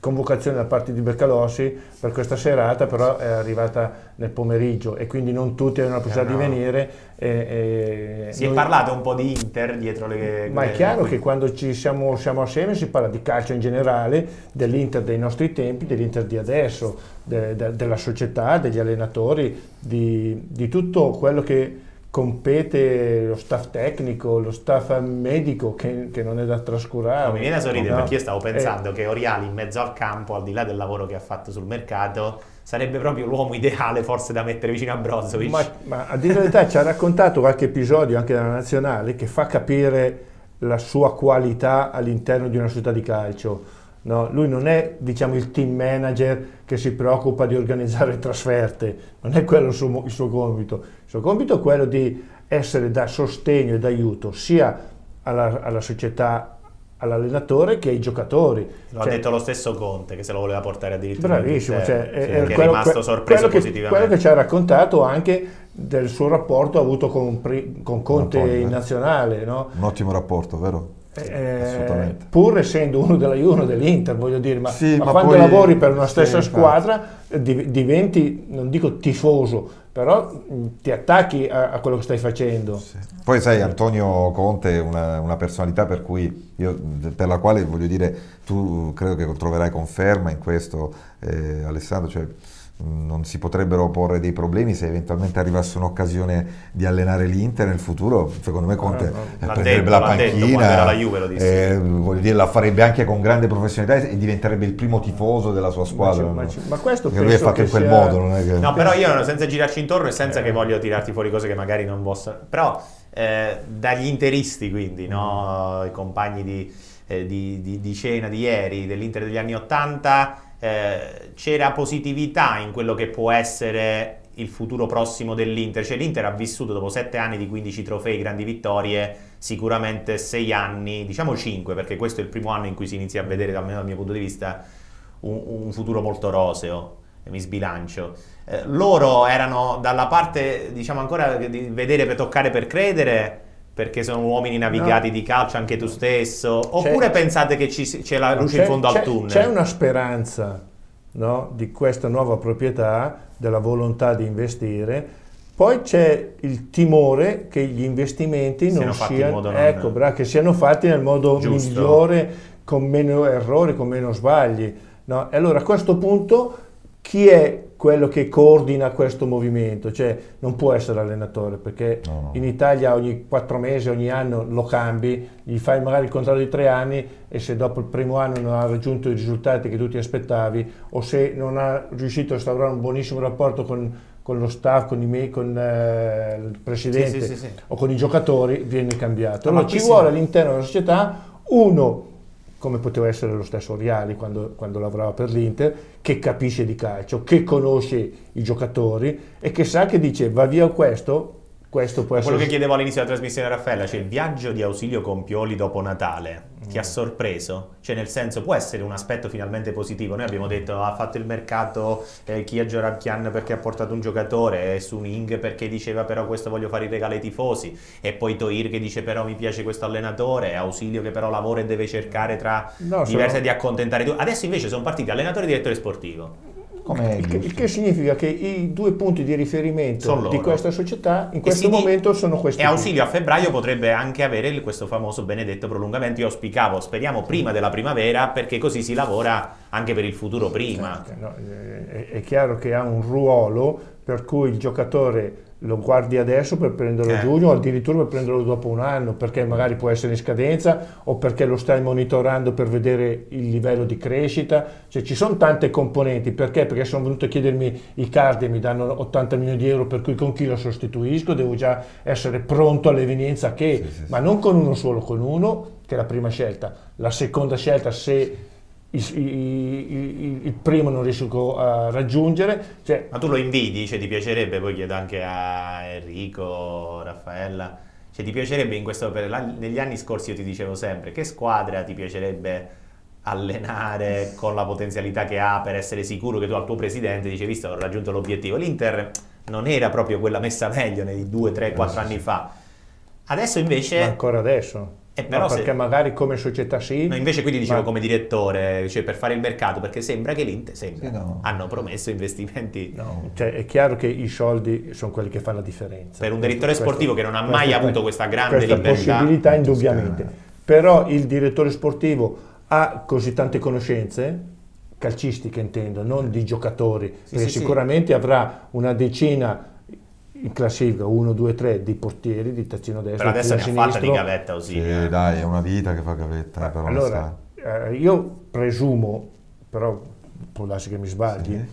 convocazione da parte di Beccalossi per questa serata, però è arrivata nel pomeriggio e quindi non tutti avevano la possibilità no. di venire. E, e si noi... è parlato un po' di Inter dietro le... Ma è chiaro che quando ci siamo, siamo assieme si parla di calcio in generale, dell'Inter dei nostri tempi, dell'Inter di adesso, de, de, della società, degli allenatori, di, di tutto quello che compete, lo staff tecnico, lo staff medico che, che non è da trascurare. No, mi viene a sorridere no? perché io stavo pensando eh. che Oriali in mezzo al campo, al di là del lavoro che ha fatto sul mercato, sarebbe proprio l'uomo ideale forse da mettere vicino a Brozovic. Ma, ma a dire la verità ci ha raccontato qualche episodio anche della nazionale che fa capire la sua qualità all'interno di una società di calcio. No, lui non è, diciamo, il team manager che si preoccupa di organizzare trasferte, non è quello il suo, il suo compito. Il suo compito è quello di essere da sostegno e d'aiuto sia alla, alla società, all'allenatore che ai giocatori. Lo cioè, ha detto lo stesso Conte che se lo voleva portare addirittura. Bravissimo, in cioè, sì, è, che quello, è rimasto que, sorpreso quello che, positivamente. quello che ci ha raccontato anche del suo rapporto avuto con, con Conte Antonio, in eh? nazionale, no? Un ottimo rapporto, vero? Eh, pur essendo uno della Juve, uno dell'Inter, voglio dire, ma, sì, ma ma quando poi, lavori per una stessa sì, squadra div diventi, non dico tifoso, però mh, ti attacchi a, a quello che stai facendo. Sì. Poi sai, Antonio Conte è una, una personalità per cui io, per la quale voglio dire, tu credo che troverai conferma in questo, eh, Alessandro, cioè non si potrebbero porre dei problemi se eventualmente arrivasse un'occasione di allenare l'Inter nel futuro. Secondo me Conte no, no. prenderebbe detto, la panchina, la Juve lo disse. eh, voglio dire, la farebbe anche con grande professionalità e diventerebbe il primo tifoso della sua squadra. Ma, no? ma, ma questo perché lui è fatto in quel sia... modo, non è che... No, però io senza girarci intorno e senza eh. che voglio tirarti fuori cose che magari non posso, però eh, dagli interisti, quindi, no? I compagni di, eh, di, di, di cena di ieri dell'Inter degli anni Ottanta, Eh, c'era positività in quello che può essere il futuro prossimo dell'Inter. Cioè l'Inter ha vissuto dopo sette anni di quindici trofei, grandi vittorie, sicuramente sei anni, diciamo cinque, perché questo è il primo anno in cui si inizia a vedere, almeno dal mio punto di vista, un, un futuro molto roseo. E mi sbilancio. Eh, loro erano dalla parte, diciamo, ancora di vedere per toccare per credere, perché sono uomini navigati no. di calcio, anche tu stesso, oppure pensate che c'è la luce in fondo al tunnel? C'è una speranza, no, di questa nuova proprietà, della volontà di investire, poi c'è il timore che gli investimenti siano non fatti siano, in modo non... ecco, bra, che siano fatti nel modo giusto, migliore, con meno errori, con meno sbagli. No? E allora a questo punto chi è quello che coordina questo movimento? Cioè non può essere l'allenatore, perché no, no. in Italia ogni quattro mesi, ogni anno lo cambi, gli fai magari il contratto di tre anni e se dopo il primo anno non ha raggiunto i risultati che tu ti aspettavi o se non ha riuscito a instaurare un buonissimo rapporto con, con lo staff, con, i, con eh, il presidente sì, sì, sì, sì. o con i giocatori, viene cambiato. No, allora ci vuole all'interno della società uno, come poteva essere lo stesso Oriali quando, quando lavorava per l'Inter, che capisce di calcio, che conosce i giocatori e che sa che dice va via questo, questo può essere... Quello che chiedevo all'inizio della trasmissione, Raffaella, cioè il viaggio di Ausilio con Pioli dopo Natale, mm. ti ha sorpreso? Cioè nel senso può essere un aspetto finalmente positivo? Noi abbiamo detto ha fatto il mercato eh, Kia Jorabian perché ha portato un giocatore, e Suning perché diceva però questo voglio fare il regalo ai tifosi, e poi Toir che dice però mi piace questo allenatore, e Ausilio che però lavora e deve cercare tra no, diverse sono... di accontentare tutti. Adesso invece sono partiti allenatore e direttore sportivo. Il che, il che significa che i due punti di riferimento di questa società in questo momento sono questi. E Ausilio a febbraio potrebbe anche avere questo famoso benedetto prolungamento. Io auspicavo, speriamo prima della primavera, perché così si lavora anche per il futuro prima. No, è, è chiaro che ha un ruolo per cui il giocatore lo guardi adesso per prenderlo a eh. giugno o addirittura per prenderlo dopo un anno, perché magari può essere in scadenza o perché lo stai monitorando per vedere il livello di crescita. Cioè ci sono tante componenti. Perché? Perché sono venuto a chiedermi i Cardi e mi danno ottanta milioni di euro, per cui con chi lo sostituisco devo già essere pronto all'evenienza che, sì, sì, ma non con uno solo, con uno che è la prima scelta, la seconda scelta se Il, il, il primo non riesco a raggiungere. Cioè, ma tu lo invidi? Cioè ti piacerebbe, poi chiedo anche a Enrico, Raffaella, cioè ti piacerebbe in questo, per negli anni scorsi io ti dicevo sempre, che squadra ti piacerebbe allenare con la potenzialità che ha per essere sicuro che tu al tuo presidente dici visto ho raggiunto l'obiettivo. L'Inter non era proprio quella messa meglio nei due, tre, quattro anni fa. Adesso invece... Ma ancora adesso? Eh, però no, se... perché magari come società sì. No, invece quindi dicevo ma... come direttore, cioè per fare il mercato, perché sembra che l'Inter sembra, sì, no. hanno promesso investimenti. No, cioè è chiaro che i soldi sono quelli che fanno la differenza. Per un direttore questo, sportivo che non ha mai questo, avuto questa grande questa libertà. possibilità indubbiamente. Però il direttore sportivo ha così tante conoscenze, calcistiche intendo, non di giocatori, sì, perché sì, sicuramente sì. avrà una decina in classifica, uno, due, tre di portieri, di tazzino destro, però adesso ne ha sinistro. fatta di gavetta così. Sì, eh. dai, è una vita che fa gavetta. Però allora, eh, io presumo, però può darsi che mi sbagli, sì.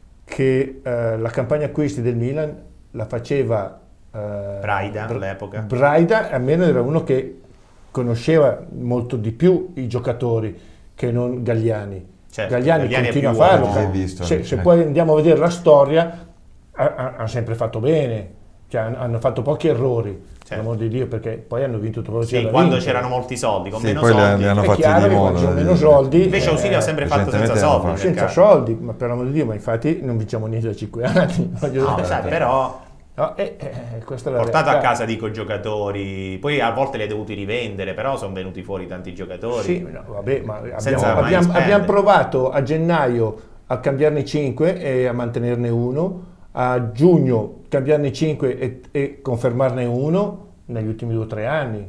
che eh, la campagna acquisti del Milan la faceva eh, Braida all'epoca. Braida almeno era uno che conosceva molto di più i giocatori che non Galliani. Certo, Galliani, Galliani continua a farlo. L'hai visto, se, se poi andiamo a vedere la storia, hanno sempre fatto bene, cioè, hanno fatto pochi errori, certo. per l'amor di Dio, perché poi hanno vinto tutto quello che sì, quando c'erano molti soldi, con sì, meno poi soldi. li hanno è fatti chiaro di che modo, c'è meno eh, soldi. Invece Ausilio ha sempre fatto senza soldi. Senza soldi, ma per l'amor di Dio, ma infatti non vinciamo niente da cinque anni. No, sai, però... No, eh, eh, questa è la portato realtà. a casa dico giocatori, poi a volte li hai dovuti rivendere, però sono venuti fuori tanti giocatori. Sì, no, vabbè, ma senza abbiamo, mai abbiamo, spendere. abbiamo provato a gennaio a cambiarne cinque e a mantenerne uno, a giugno cambiarne cinque e, e confermarne uno negli ultimi due o tre anni.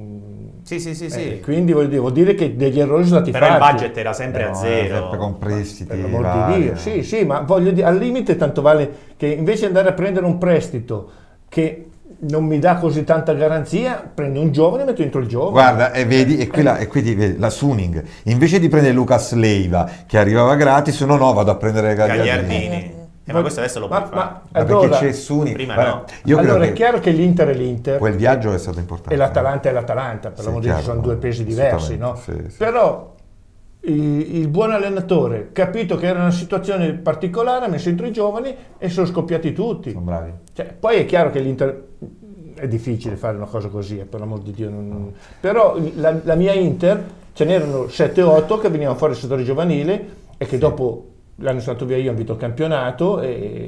Sì, sì, sì, eh, sì. Quindi vuol dire, vuol dire che degli errori sono stati però fatti. Però il budget era sempre no, a zero. Sempre con prestiti. Per l'amor di Dio, sì, sì, ma voglio dire, al limite tanto vale che invece di andare a prendere un prestito che non mi dà così tanta garanzia, prendo un giovane e metto dentro il giovane. Guarda, e vedi, e qui, la, e qui ti vedi, la Suning, invece di prendere Lucas Leiva, che arrivava gratis, no no, vado a prendere Gagliardini. Gagliardini. Eh, ma questo adesso lo puoi ma, fare. ma, Ma allora, perché c'è Suning? Prima Guarda, no. io allora credo è chiaro che l'Inter è l'Inter. Quel viaggio è stato importante. E l'Atalanta è l'Atalanta, per Sì, l'amor di Dio, chiaro, sono due pesi diversi, no? Sì, sì. Però il, il buon allenatore, capito che era una situazione particolare, ha messo dentro i giovani e sono scoppiati tutti. Sono bravi. Cioè, poi è chiaro che l'Inter è difficile fare una cosa così, eh, per l'amor di Dio. Non... Però la, la mia Inter, ce n'erano sette otto che venivano fuori dal settore giovanile e che sì. dopo l'anno stato via io, hanno vinto il campionato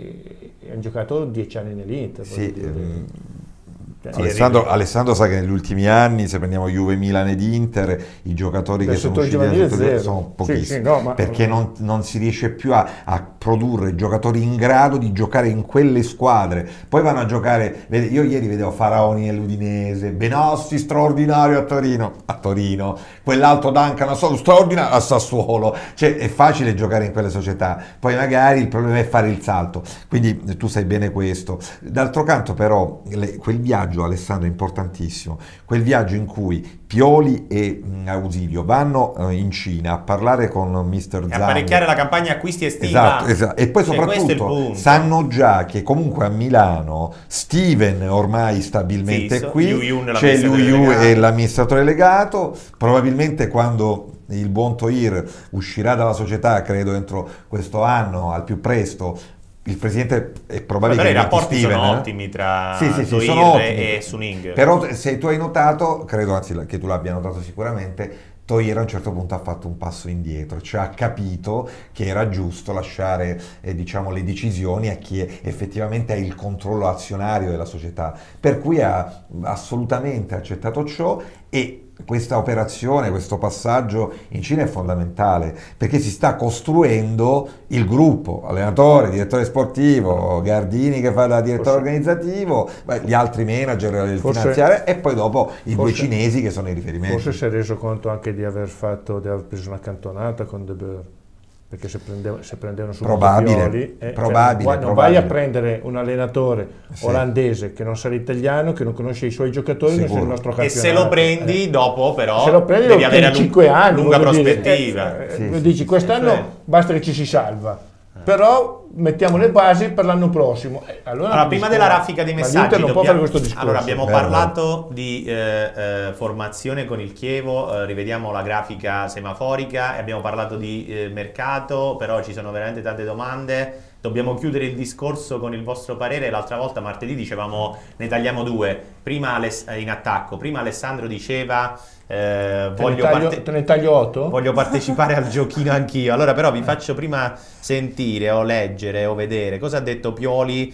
e, e hanno giocato dieci anni nell'Inter. Sì, ehm, cioè, Alessandro, Alessandro sa che negli ultimi anni, se prendiamo Juve, Milan ed Inter, i giocatori del che sono usciti giovanile dal sono pochissimi, sì, sì, no, ma... perché non, non si riesce più a, a produrre giocatori in grado di giocare in quelle squadre. Poi vanno a giocare, io ieri vedevo Faraoni nell'Udinese, Benossi straordinario a Torino, a Torino, quell'altro Duncan straordinario a Sassuolo, cioè è facile giocare in quelle società, poi magari il problema è fare il salto, quindi tu sai bene questo. D'altro canto però le, quel viaggio, Alessandro, è importantissimo, quel viaggio in cui Pioli e mh, Ausilio vanno uh, in Cina a parlare con mister Zhang e apparecchiare la campagna acquisti estiva. Esatto, esatto. E poi cioè, soprattutto sanno già che comunque a Milano Steven ormai stabilmente sì, è qui, Yu Yu c'è Yu Yu e l'amministratore legato, probabilmente quando il buon Toir uscirà dalla società, credo entro questo anno al più presto, il presidente è probabile però che i rapporti Steven, sono eh? ottimi tra sì, sì, sì, Toir sono ottimi. e Suning. Però se tu hai notato, credo anzi che tu l'abbia notato sicuramente, Toir a un certo punto ha fatto un passo indietro, cioè ha capito che era giusto lasciare eh, diciamo, le decisioni a chi è, effettivamente ha il controllo azionario della società, per cui ha assolutamente accettato ciò e questa operazione, questo passaggio in Cina è fondamentale perché si sta costruendo il gruppo, allenatore, direttore sportivo, Gardini che fa da direttore forse, organizzativo, gli altri manager del forse, finanziario e poi dopo i forse, due cinesi che sono i riferimenti. Forse si è reso conto anche di aver fatto, di aver preso una cantonata con De Boer, perché se, prendeva, se prendevano su probabile, Pioli, eh, probabile, cioè, non probabile. vai a prendere un allenatore sì. olandese che non sa l'italiano, che non conosce i suoi giocatori, Sicuro. non sa il nostro campionato. E se lo prendi eh. dopo però se lo prendi devi avere lung- cinque anni, lunga prospettiva. Dire, eh, sì, eh, sì, dici sì, quest'anno sì. basta che ci si salva. Però mettiamo le basi per l'anno prossimo. Eh, allora, allora prima della raffica dei messaggi, non dobbiamo... può fare questo discorso. Allora, abbiamo Bello. parlato di eh, eh, formazione con il Chievo, eh, rivediamo la grafica semaforica e abbiamo parlato di eh, mercato, però ci sono veramente tante domande. Dobbiamo chiudere il discorso con il vostro parere. L'altra volta, martedì, dicevamo ne tagliamo due. Prima Aless- in attacco, prima Alessandro diceva eh, te, voglio ne taglio, parte- te ne taglio otto? voglio partecipare al giochino anch'io. Allora però vi faccio prima sentire o leggere o vedere cosa ha detto Pioli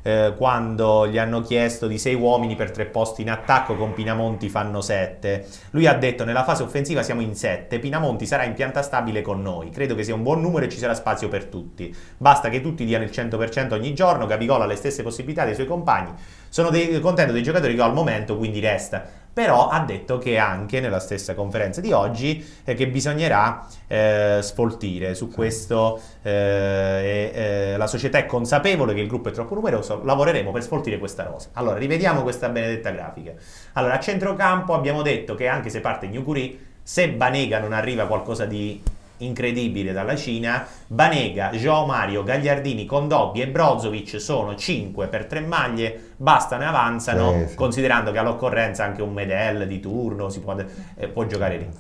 eh, quando gli hanno chiesto di sei uomini per tre posti in attacco, con Pinamonti fanno sette. Lui ha detto: nella fase offensiva siamo in sette, Pinamonti sarà in pianta stabile con noi, credo che sia un buon numero e ci sarà spazio per tutti, basta che tutti diano il cento per cento ogni giorno, Gabigol ha le stesse possibilità dei suoi compagni, sono dei, contento dei giocatori che ho al momento, quindi resta. Però ha detto che anche nella stessa conferenza di oggi eh, che bisognerà eh, sfoltire su questo, eh, e, eh, la società è consapevole che il gruppo è troppo numeroso, lavoreremo per sfoltire questa rosa. Allora, rivediamo questa benedetta grafica. Allora, a centrocampo abbiamo detto che anche se parte Gnukuri, se Banega non arriva qualcosa di incredibile dalla Cina, Banega, João Mario, Gagliardini, Kondogbia e Brozovic sono cinque per tre maglie, bastano e avanzano, sì, sì. Considerando che all'occorrenza anche un Medel di turno si può, eh, può giocare lì.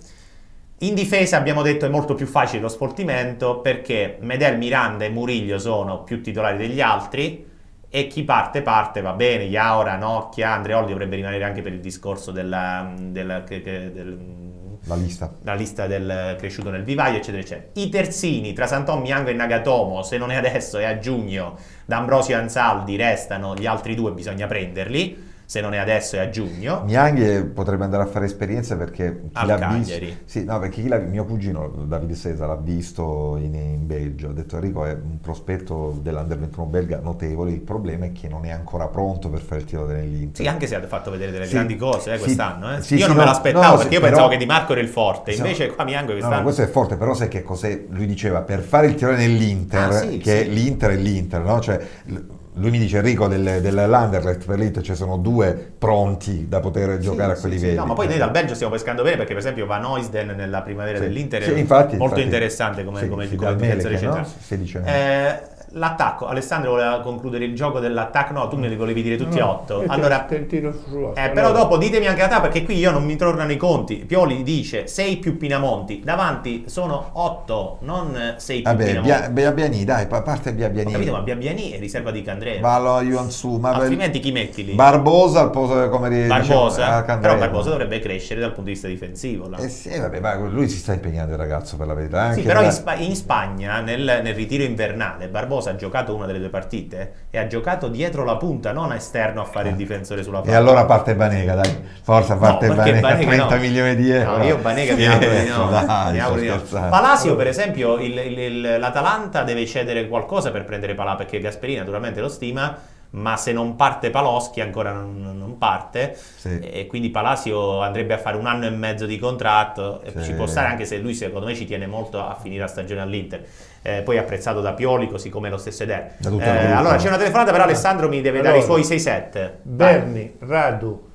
In difesa abbiamo detto è molto più facile lo sfoltimento perché Medel, Miranda e Murillo sono più titolari degli altri e chi parte parte, va bene, Iaora, Nocchia, Andreoli dovrebbe rimanere anche per il discorso della, della, del, La lista. La lista del cresciuto nel vivaio, eccetera, eccetera. I terzini tra Santon, Miango e Nagatomo, se non è adesso è a giugno, D'Ambrosio e Ansaldi restano, gli altri due bisogna prenderli, se non è adesso è a giugno. Mianghe potrebbe andare a fare esperienze perché chi al l'ha Cagliari. visto, sì, no, perché chi l'ha, mio cugino Davide Sesa l'ha visto in, in Belgio, ha detto Enrico è un prospetto dell'Under ventuno belga notevole, il problema è che non è ancora pronto per fare il tiro dell'Inter. Sì, anche se ha fatto vedere delle sì, grandi cose eh, quest'anno. Eh. Sì, io sì, non no, me l'aspettavo no, perché io però, pensavo che Di Marco era il forte, invece no, qua Miango quest'anno... No, no, questo è forte, però sai che cos'è? Lui diceva per fare il tiro nell'Inter, ah, sì, che sì. l'Inter è l'Inter, no? Cioè, lui mi dice Enrico del, dell'Anderlecht per l'Inter ci sono due pronti da poter giocare sì, a quei sì, livelli. Sì, no, ma poi noi dal Belgio stiamo pescando bene perché per esempio Van Oysden nella primavera sì. dell'Inter sì, è infatti, molto infatti, interessante come, sì, come, sì, come difensore centrale. No? Eh, l'attacco, Alessandro voleva concludere il gioco dell'attacco, no, tu me li volevi dire tutti e no, otto. Te, allora, te tiro su otto. Eh, però dopo ditemi anche la età perché qui io non mi tornano i conti. Pioli dice sei più Pinamonti, davanti sono otto, non sei più Vabbè, Pinamonti. Biabiani, dai, parte Biabiani. Ho capito, ma Biabiani è riserva di Candreva. Vallo Yuansu, ma altrimenti chi metti lì? Barbosa al posto come Barbosa, diciamo, però Barbosa dovrebbe crescere dal punto di vista difensivo. Là. Eh sì, vabbè, ma lui si sta impegnando il ragazzo per la verità. Anche sì, però da... in, Sp- in Spagna nel, nel ritiro invernale Barbosa ha giocato una delle due partite e ha giocato dietro la punta, non esterno a fare il difensore sulla palla. E allora parte Banega, dai, forza parte no, Banega, Banega trenta no. milioni di euro. No, io Banega mi auguro di no. Dai, mi auguro di no. Palacio per esempio, il, il, il, l'Atalanta deve cedere qualcosa per prendere Palà perché Gasperini naturalmente lo stima, ma se non parte Paloschi ancora non, non parte sì. E quindi Palacio andrebbe a fare un anno e mezzo di contratto sì. Ci può stare anche se lui secondo me ci tiene molto a finire la stagione all'Inter. Eh, poi apprezzato da Pioli così come lo stesso Eder. Eh, allora c'è una telefonata però Alessandro mi deve allora, dare i suoi sei sette. Berni, Radu,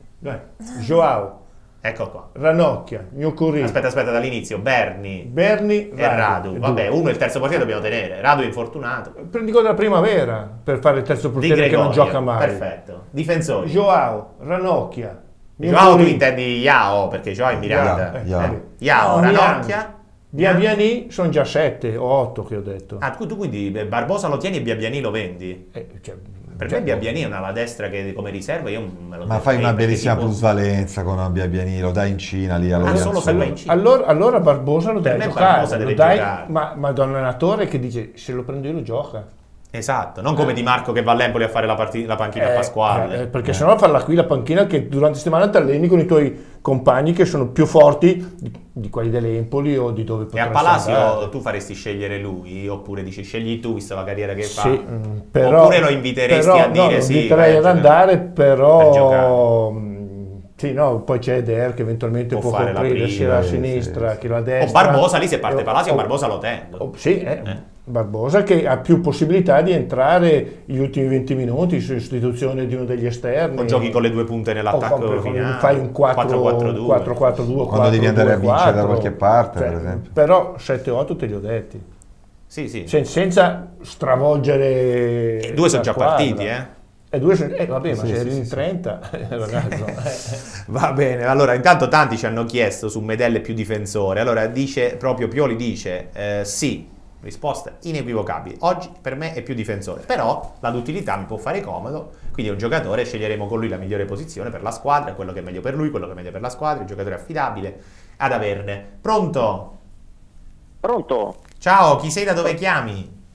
Joao, ecco qua. Ranocchia, Gnukuri. Aspetta, aspetta, dall'inizio. Berni, Berni e Radu. Radu. Vabbè, uno il terzo portiere dobbiamo tenere. Radu è infortunato. Dico della primavera per fare il terzo portiere che non gioca mai. Perfetto. Difensori. Joao, Ranocchia. Joao tu intendi Iao perché Joao è Miranda. Iao, Ranocchia. Biabiani sono già sette o otto che ho detto. Ah, tu, tu quindi Barbosa lo tieni e Biabiani lo vendi? Eh, cioè, per me Biabiani è una ala destra che come riserva io me lo ma fai una bellissima plusvalenza con Biabiani, lo dai in Cina lì ah, solo se lo in Cina. Allora, allora Barbosa lo per dai me giocare, Barbosa deve lo dai, giocare. Ma, ma da un allenatore che dice se lo prendo io lo gioca. Esatto, non come Di Marco che va all'Empoli a fare la, partita, la panchina eh, a Pasquale. Eh, perché eh. sennò farla qui la panchina che durante la settimana ti alleni con i tuoi compagni che sono più forti di, di quelli dell'Empoli o di dove potresti andare. E a Palacio tu faresti scegliere lui oppure dici scegli tu visto la carriera che fa? Sì, però, oppure lo inviteresti però, a dire no, sì? Lo inviterei ad andare però... Sì, no, poi c'è Eder che eventualmente può, può coprire sia la sinistra sì, che la destra. O Barbosa, lì se parte Palacio, o, Barbosa lo tengo. O, sì, eh, eh. Barbosa che ha più possibilità di entrare gli ultimi venti minuti in sostituzione di uno degli esterni. O giochi con le due punte nell'attacco finale. Fai un quattro quattro due. Quando devi andare a vincere da qualche parte, cioè, per esempio. Però sette otto te li ho detti. Sì, sì. Sen- senza stravolgere. E due sono già squadra. partiti, eh? E due sono, eh, vabbè, ma sì, se eri sì, in sì. trenta, ragazzo. Va bene, allora intanto tanti ci hanno chiesto su Medel più difensore. Allora dice proprio Pioli dice eh, sì, risposta inequivocabile. Oggi per me è più difensore, però la duttilità mi può fare comodo, quindi è un giocatore, sceglieremo con lui la migliore posizione per la squadra, quello che è meglio per lui, quello che è meglio per la squadra, un giocatore affidabile ad averne. Pronto? Pronto? Ciao, chi sei, da dove chiami?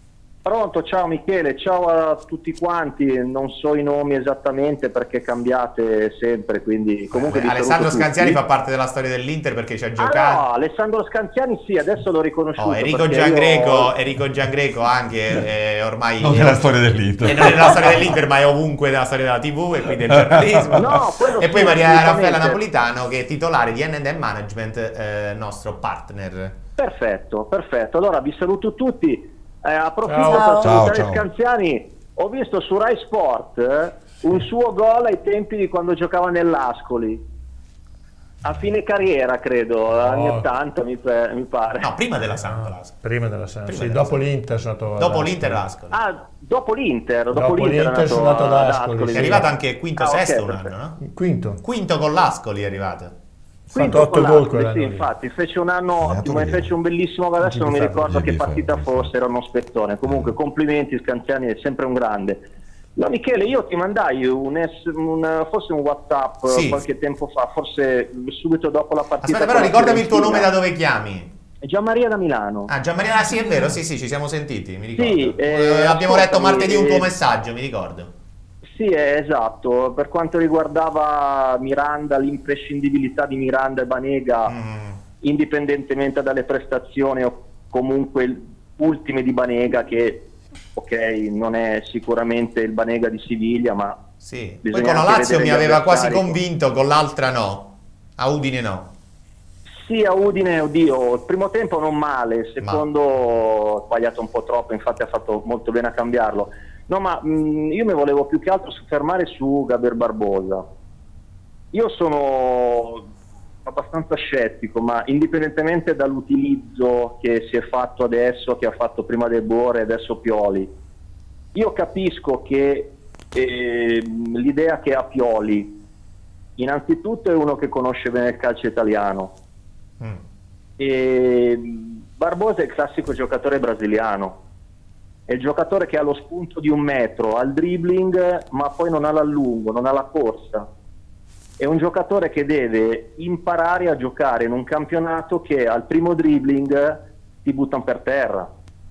Pronto, ciao Michele, ciao a tutti quanti, non so i nomi esattamente perché cambiate sempre, quindi comunque eh, Alessandro Scanziani fa parte della storia dell'Inter perché ci ha giocato. Ah no, Alessandro Scanziani sì, adesso l'ho riconosciuto. Oh, Enrico Giangreco, io... Enrico Giangreco anche eh, ormai... Non è la storia dell'Inter. Eh, non è la storia dell'Inter, ma è ovunque nella storia della tivù e quindi del giornalismo. No, e poi Maria Raffaella Napolitano che è titolare di N and M Management, eh, nostro partner. Perfetto, perfetto. Allora vi saluto tutti. Eh, approfitto ciao. per salutare ciao, ciao. Scanziani. Ho visto su Rai Sport eh, un suo gol ai tempi di quando giocava nell'Ascoli. A fine carriera, credo, oh. anni ottanta mi, mi pare. No, prima della Samp. No, prima della Samp, sì, della dopo Samp. l'Inter sono andato Dopo l'Inter l'Ascoli. Ah, dopo l'Inter. Dopo, Dopo l'Inter, l'Inter sono andato ad Ascoli. È arrivato anche quinto ah, sesto okay, un anno, no? Quinto. Quinto con l'Ascoli è arrivato. Quinto otto con gol l'Ascoli, quell'anno sì, lì. infatti fece un anno ottimo e via. fece un bellissimo gol, adesso non mi ricordo che G B partita fa- fosse, era uno spettone. Comunque complimenti Scanziani, è sempre un grande. No Michele, io ti mandai un, S, un forse un WhatsApp Sì. qualche tempo fa, forse subito dopo la partita. Aspetta, però ricordami il tuo nome, da dove chiami. Gianmaria da Milano. Ah, Gianmaria, ah, sì, è vero, sì, sì, ci siamo sentiti, mi ricordo. Sì, eh, Eh, abbiamo letto ascoltami, martedì un tuo eh, messaggio, mi ricordo. Sì, eh, esatto. Per quanto riguardava Miranda, l'imprescindibilità di Miranda e Banega, Mm. indipendentemente dalle prestazioni o comunque ultime di Banega, che ok, non è sicuramente il Banega di Siviglia, ma Sì. Poi bisogna con la anche Lazio vedere mi gli aveva quasi avversari. convinto, con l'altra no. A Udine no. Sì, a Udine, oddio, il primo tempo non male, il secondo ho sbagliato un po' troppo, infatti ha fatto molto bene a cambiarlo. No, ma mh, io mi volevo più che altro soffermare su Gaber Barbosa. Io sono abbastanza scettico, ma indipendentemente dall'utilizzo che si è fatto adesso, che ha fatto prima De Boer e adesso Pioli, io capisco che eh, l'idea che ha Pioli innanzitutto è uno che conosce bene il calcio italiano. Mm. E Barbosa è il classico giocatore brasiliano, è il giocatore che ha lo spunto di un metro al dribbling, ma poi non ha l'allungo, non ha la corsa. È un giocatore che deve imparare a giocare in un campionato che al primo dribbling ti buttano per terra.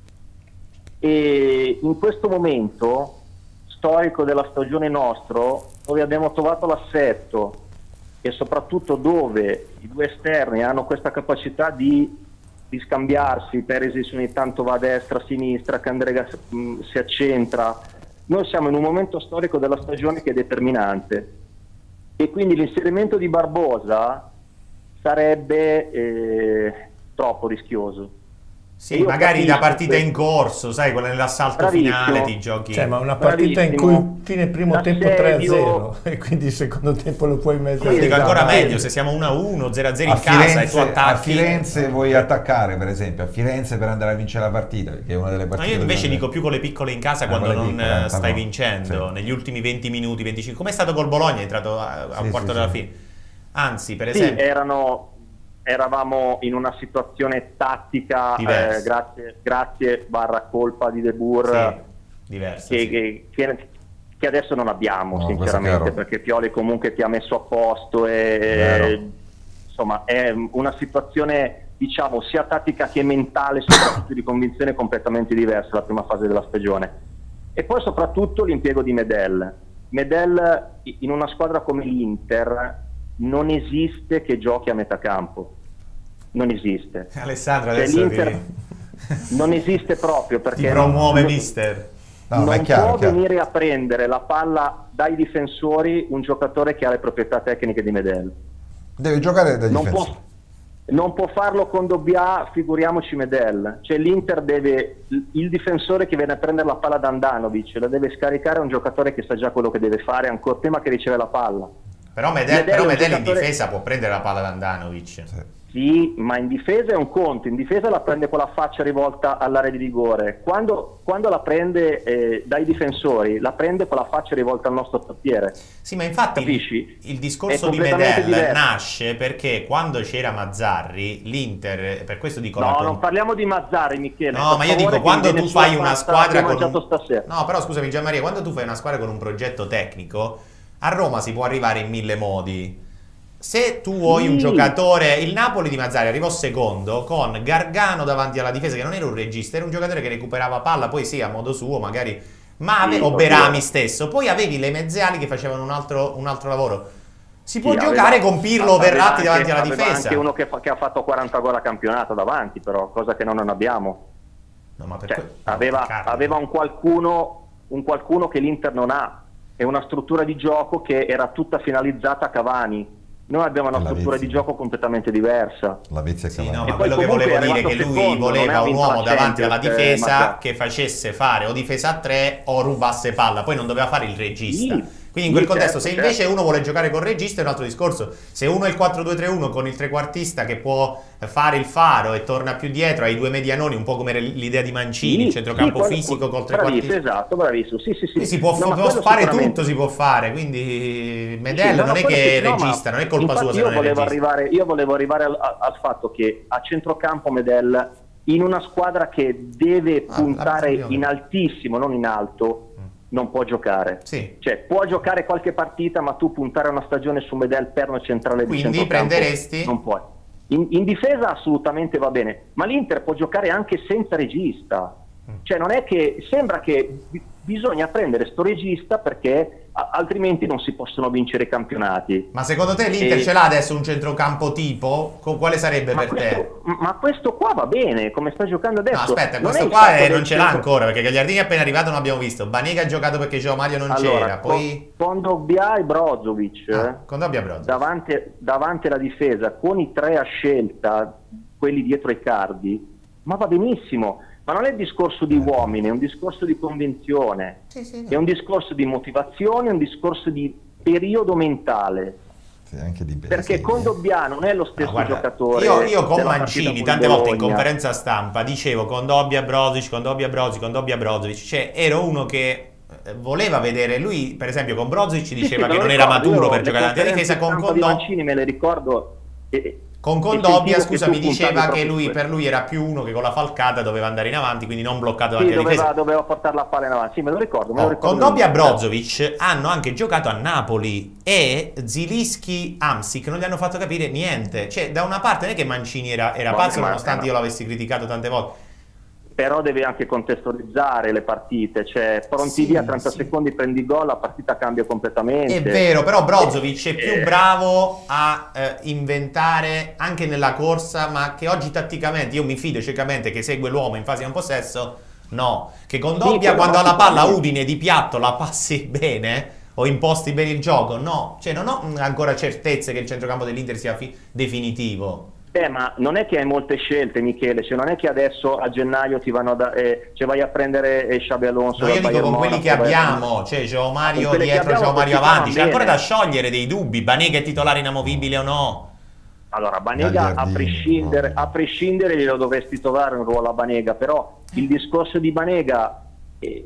E in questo momento storico della stagione nostro, dove abbiamo trovato l'assetto e soprattutto dove i due esterni hanno questa capacità di, di scambiarsi, Perisic ogni tanto va a destra, a sinistra, Candrega mh, si accentra, noi siamo in un momento storico della stagione che è determinante e quindi l'inserimento di Barbosa sarebbe eh, troppo rischioso. Sì, magari da partita in corso, sai, quella nell'assalto finale ti giochi. Cioè, ma una partita Bravissimo. in cui fine primo tempo tre a zero e quindi il secondo tempo lo puoi mettere. Io dico ancora meglio, se siamo uno a uno, zero a zero in casa e tu attacchi. A Firenze vuoi attaccare, per esempio, a Firenze per andare a vincere la partita, che è una delle partite. No, io invece dove... dico più con le piccole in casa eh, quando non piccole, stai no. vincendo, Sì. negli ultimi venti minuti, venticinque. Come è stato col Bologna, è entrato a, a Sì, un quarto sì, della sì. fine. Anzi, per Sì, esempio... erano... eravamo in una situazione tattica Diversa. eh, grazie, grazie barra colpa di De Boer Sì, diversa, che, sì. che, che, che adesso non abbiamo No, questo è sinceramente, chiaro. perché Pioli comunque ti ha messo a posto e Vero. insomma è una situazione diciamo sia tattica che mentale, soprattutto di convinzione, completamente diversa la prima fase della stagione. E poi soprattutto l'impiego di Medel. Medel in una squadra come l'Inter non esiste che giochi a metà campo, non esiste. Alessandro Cioè, adesso l'Inter ti, non esiste proprio perché ti promuove non, mister. No, ma non è chiaro, può chiaro. venire a prendere la palla dai difensori un giocatore che ha le proprietà tecniche di Medel. Deve giocare da Non difesa. può, non può farlo con Dobbia, figuriamoci Medel. Cioè l'Inter deve, il difensore che viene a prendere la palla da Andanovic la deve scaricare a un giocatore che sa già quello che deve fare, ancora prima che riceve la palla. Però Medel, Medel però è un Medel in giocatore- difesa può prendere la palla da Andanovic. Sì. Sì, ma in difesa è un conto, in difesa la prende con la faccia rivolta all'area di rigore, quando, quando la prende eh, dai difensori, la prende con la faccia rivolta al nostro portiere. Sì, ma infatti Capisci? il discorso È di completamente Medel diverso. nasce perché quando c'era Mazzarri, l'Inter, per questo dico la No, con- non parliamo di Mazzarri, Michele. No, per ma io favore, dico che quando mi viene tu fai sulla una pasta squadra che ho con mangiato un... stasera. No, però scusami Gianmaria, quando tu fai una squadra con un progetto tecnico, a Roma si può arrivare in mille modi. se tu vuoi un giocatore, il Napoli di Mazzarri arrivò secondo con Gargano davanti alla difesa, che non era un regista, era un giocatore che recuperava palla, poi sì, a modo suo magari, ma ave- o Berami stesso, poi avevi le mezze ali che facevano un altro, un altro lavoro. Si può sì, giocare aveva, con Pirlo o Verratti anche, davanti alla aveva difesa. Anche uno che, fa, che ha fatto quaranta gol a campionato davanti, però, cosa che noi non abbiamo. No, ma per cioè, que- aveva, aveva un qualcuno, un qualcuno che l'Inter non ha, e una struttura di gioco che era tutta finalizzata a Cavani. Noi abbiamo una struttura di gioco completamente diversa. La Vezia sì, no, e ma quello che volevo dire è che lui secondo, voleva un uomo davanti alla difesa eh, che facesse fare o difesa a tre o rubasse palla, poi non doveva fare il regista. Sì. Quindi in quel Sì, contesto, certo, se invece certo. uno vuole giocare con il regista è un altro discorso. Se uno è il quattro due tre uno con il trequartista che può fare il faro e torna più dietro, ai due medianoni, un po' come l'idea di Mancini, sì, il centrocampo sì, fisico col trequartista. trequartista. Esatto, bravissimo. Sì, sì, sì. Sì, si può, no, può fare tutto, si può fare, quindi Medel sì, no, non no, è che è no, regista, non è colpa sua se io non è volevo regista. arrivare, io volevo arrivare al, al fatto che a centrocampo Medel, in una squadra che deve Ah, puntare l'abbiamo in altissimo, non in alto, non può giocare. Sì. Cioè, può giocare qualche partita, ma tu puntare una stagione su Medel, perno centrale di Quindi centrocampo, prenderesti? non puoi. In, in difesa assolutamente va bene, ma l'Inter può giocare anche senza regista. Cioè, non è che sembra che bi- bisogna prendere sto regista perché a- altrimenti non si possono vincere i campionati. Ma secondo te l'Inter E- ce l'ha adesso un centrocampo tipo? Co- Quale sarebbe ma per te? questo, ma questo qua va bene, come sta giocando adesso. No, aspetta, Non questo è il qua fatto è- del non ce l'ha centro- ancora, perché Gagliardini è appena arrivato, non abbiamo visto. Banega ha giocato perché Gio Mario non Allora, c'era, poi... con, con Dobbia e Brozovic Ah, con Dobbia Brozovic. davanti, davanti alla difesa, con i tre a scelta, quelli dietro i cardi, ma va benissimo. Ma non è il discorso di uomini, è un discorso di convenzione, Sì, sì, no. è un discorso di motivazione, è un discorso di periodo mentale. Sì, anche di Perché con Dobbia non è lo stesso No, guarda, giocatore. io, io con della Mancini partita tante con volte in Bologna. conferenza stampa dicevo con Dobbia Brozovic, con Dobbia Brozovic, con Dobbia Brozovic, cioè ero uno che eh, voleva vedere lui, per esempio con Brozovic Sì, diceva sì, che me lo non era ricordo, maturo io per le giocare davanti alla conferenze difesa, con stampa di Condò Mancini me le ricordo. E, Con e Condobbia, sentivo che scusami, tu puntavi diceva che proprio lui, su per lui era più uno che con la falcata doveva andare in avanti, quindi non bloccato Sì, davanti alla difesa. doveva, doveva portare la palla in avanti. Sì, me lo ricordo. Me lo Oh, ricordo con Dobbia e benissimo. Brozovic hanno anche giocato a Napoli e Zilischi, Amsic non gli hanno fatto capire niente. Cioè, da una parte non è che Mancini era, era Vabbè, pazzo, ma- nonostante ma- io l'avessi criticato tante volte. Però devi anche contestualizzare le partite, cioè pronti Sì, via trenta sì. secondi prendi gol, la partita cambia completamente. È vero, però Brozovic è più Eh. bravo a eh, inventare anche nella corsa, ma che oggi tatticamente io mi fido ciecamente che segue l'uomo in fase di un possesso. No, che con Dobbia Sì, quando ha però la palla sicuramente. Udine di piatto la passi bene o imposti bene il gioco. No, cioè non ho mm, ancora certezze che il centrocampo dell'Inter sia fi- definitivo. Eh, ma non è che hai molte scelte, Michele, cioè non è che adesso a gennaio ti vanno da, eh, cioè vai a prendere eh, Xabi Alonso. No, io dal dico Bayern con quelli Monaco, che vai a- abbiamo, cioè c'ho Mario Con quelli che dietro, abbiamo c'ho Mario questi avanti, c'è vanno ancora bene. da sciogliere dei dubbi. Banega è titolare inamovibile o no? Allora, Banega a Gagliardini, prescindere, no. a prescindere glielo dovresti trovare un ruolo a Banega, però il discorso di Banega è,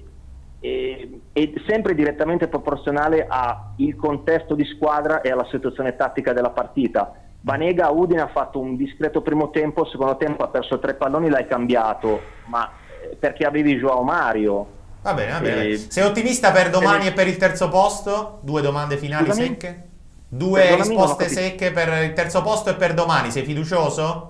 è- è sempre direttamente proporzionale al contesto di squadra e alla situazione tattica della partita. Banega a Udine ha fatto un discreto primo tempo, il secondo tempo ha perso tre palloni, l'hai cambiato, ma eh, perché avevi Joao Mario. Va bene, va bene. Eh, Sei ottimista per domani eh, e per il terzo posto? Due domande finali Scusami? secche? Due Perdonami, non ho risposte capito. secche per il terzo posto e per domani. Sei fiducioso?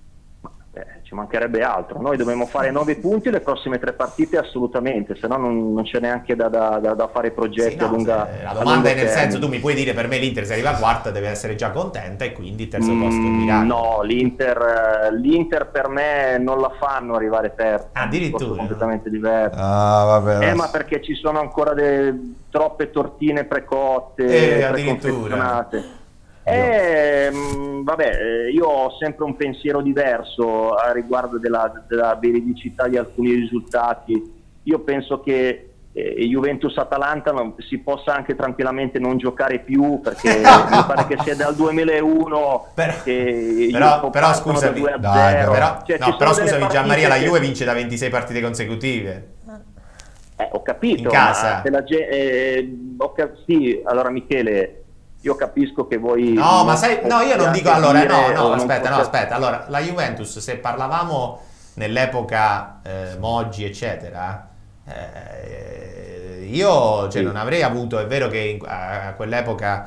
Eh, ci mancherebbe altro, noi dobbiamo fare nove punti le prossime tre partite assolutamente, se no non, non c'è neanche da, da- da- da fare progetti Sì, no, a lunga se- la a domanda lungo è nel termine. senso, tu mi puoi dire per me l'Inter se arriva quarta deve essere già contenta e quindi il terzo posto è un Mm, miracolo. no, l'Inter, eh, l'Inter per me non la fanno arrivare terza, Addirittura? è un discorso completamente diverso. Ah, vabbè. Eh, adesso- ma perché ci sono ancora de- troppe tortine precotte, Eh, addirittura. preconfezionate. Eh, mh, vabbè, eh, io ho sempre un pensiero diverso a riguardo della, della veridicità di alcuni risultati. Io penso che eh, Juventus-Atalanta non- si possa anche tranquillamente non giocare più, perché mi pare che sia dal duemilauno Però- che Però, io però partono da scusami, due a dai, zero. però, Cioè, no, ci però sono delle scusami Gianmaria, la partite Juve che- vince da ventisei partite consecutive. Eh, ho capito, In casa. ma se la ge- eh, ho cap- sì, allora Michele, io capisco che voi... No, ma sai, no, io non dico allora, dire no, o no, non aspetta, no, possiate- aspetta. Allora, la Juventus, se parlavamo nell'epoca eh, Moggi, eccetera, eh, io cioè, Sì. non avrei avuto, è vero che in- a quell'epoca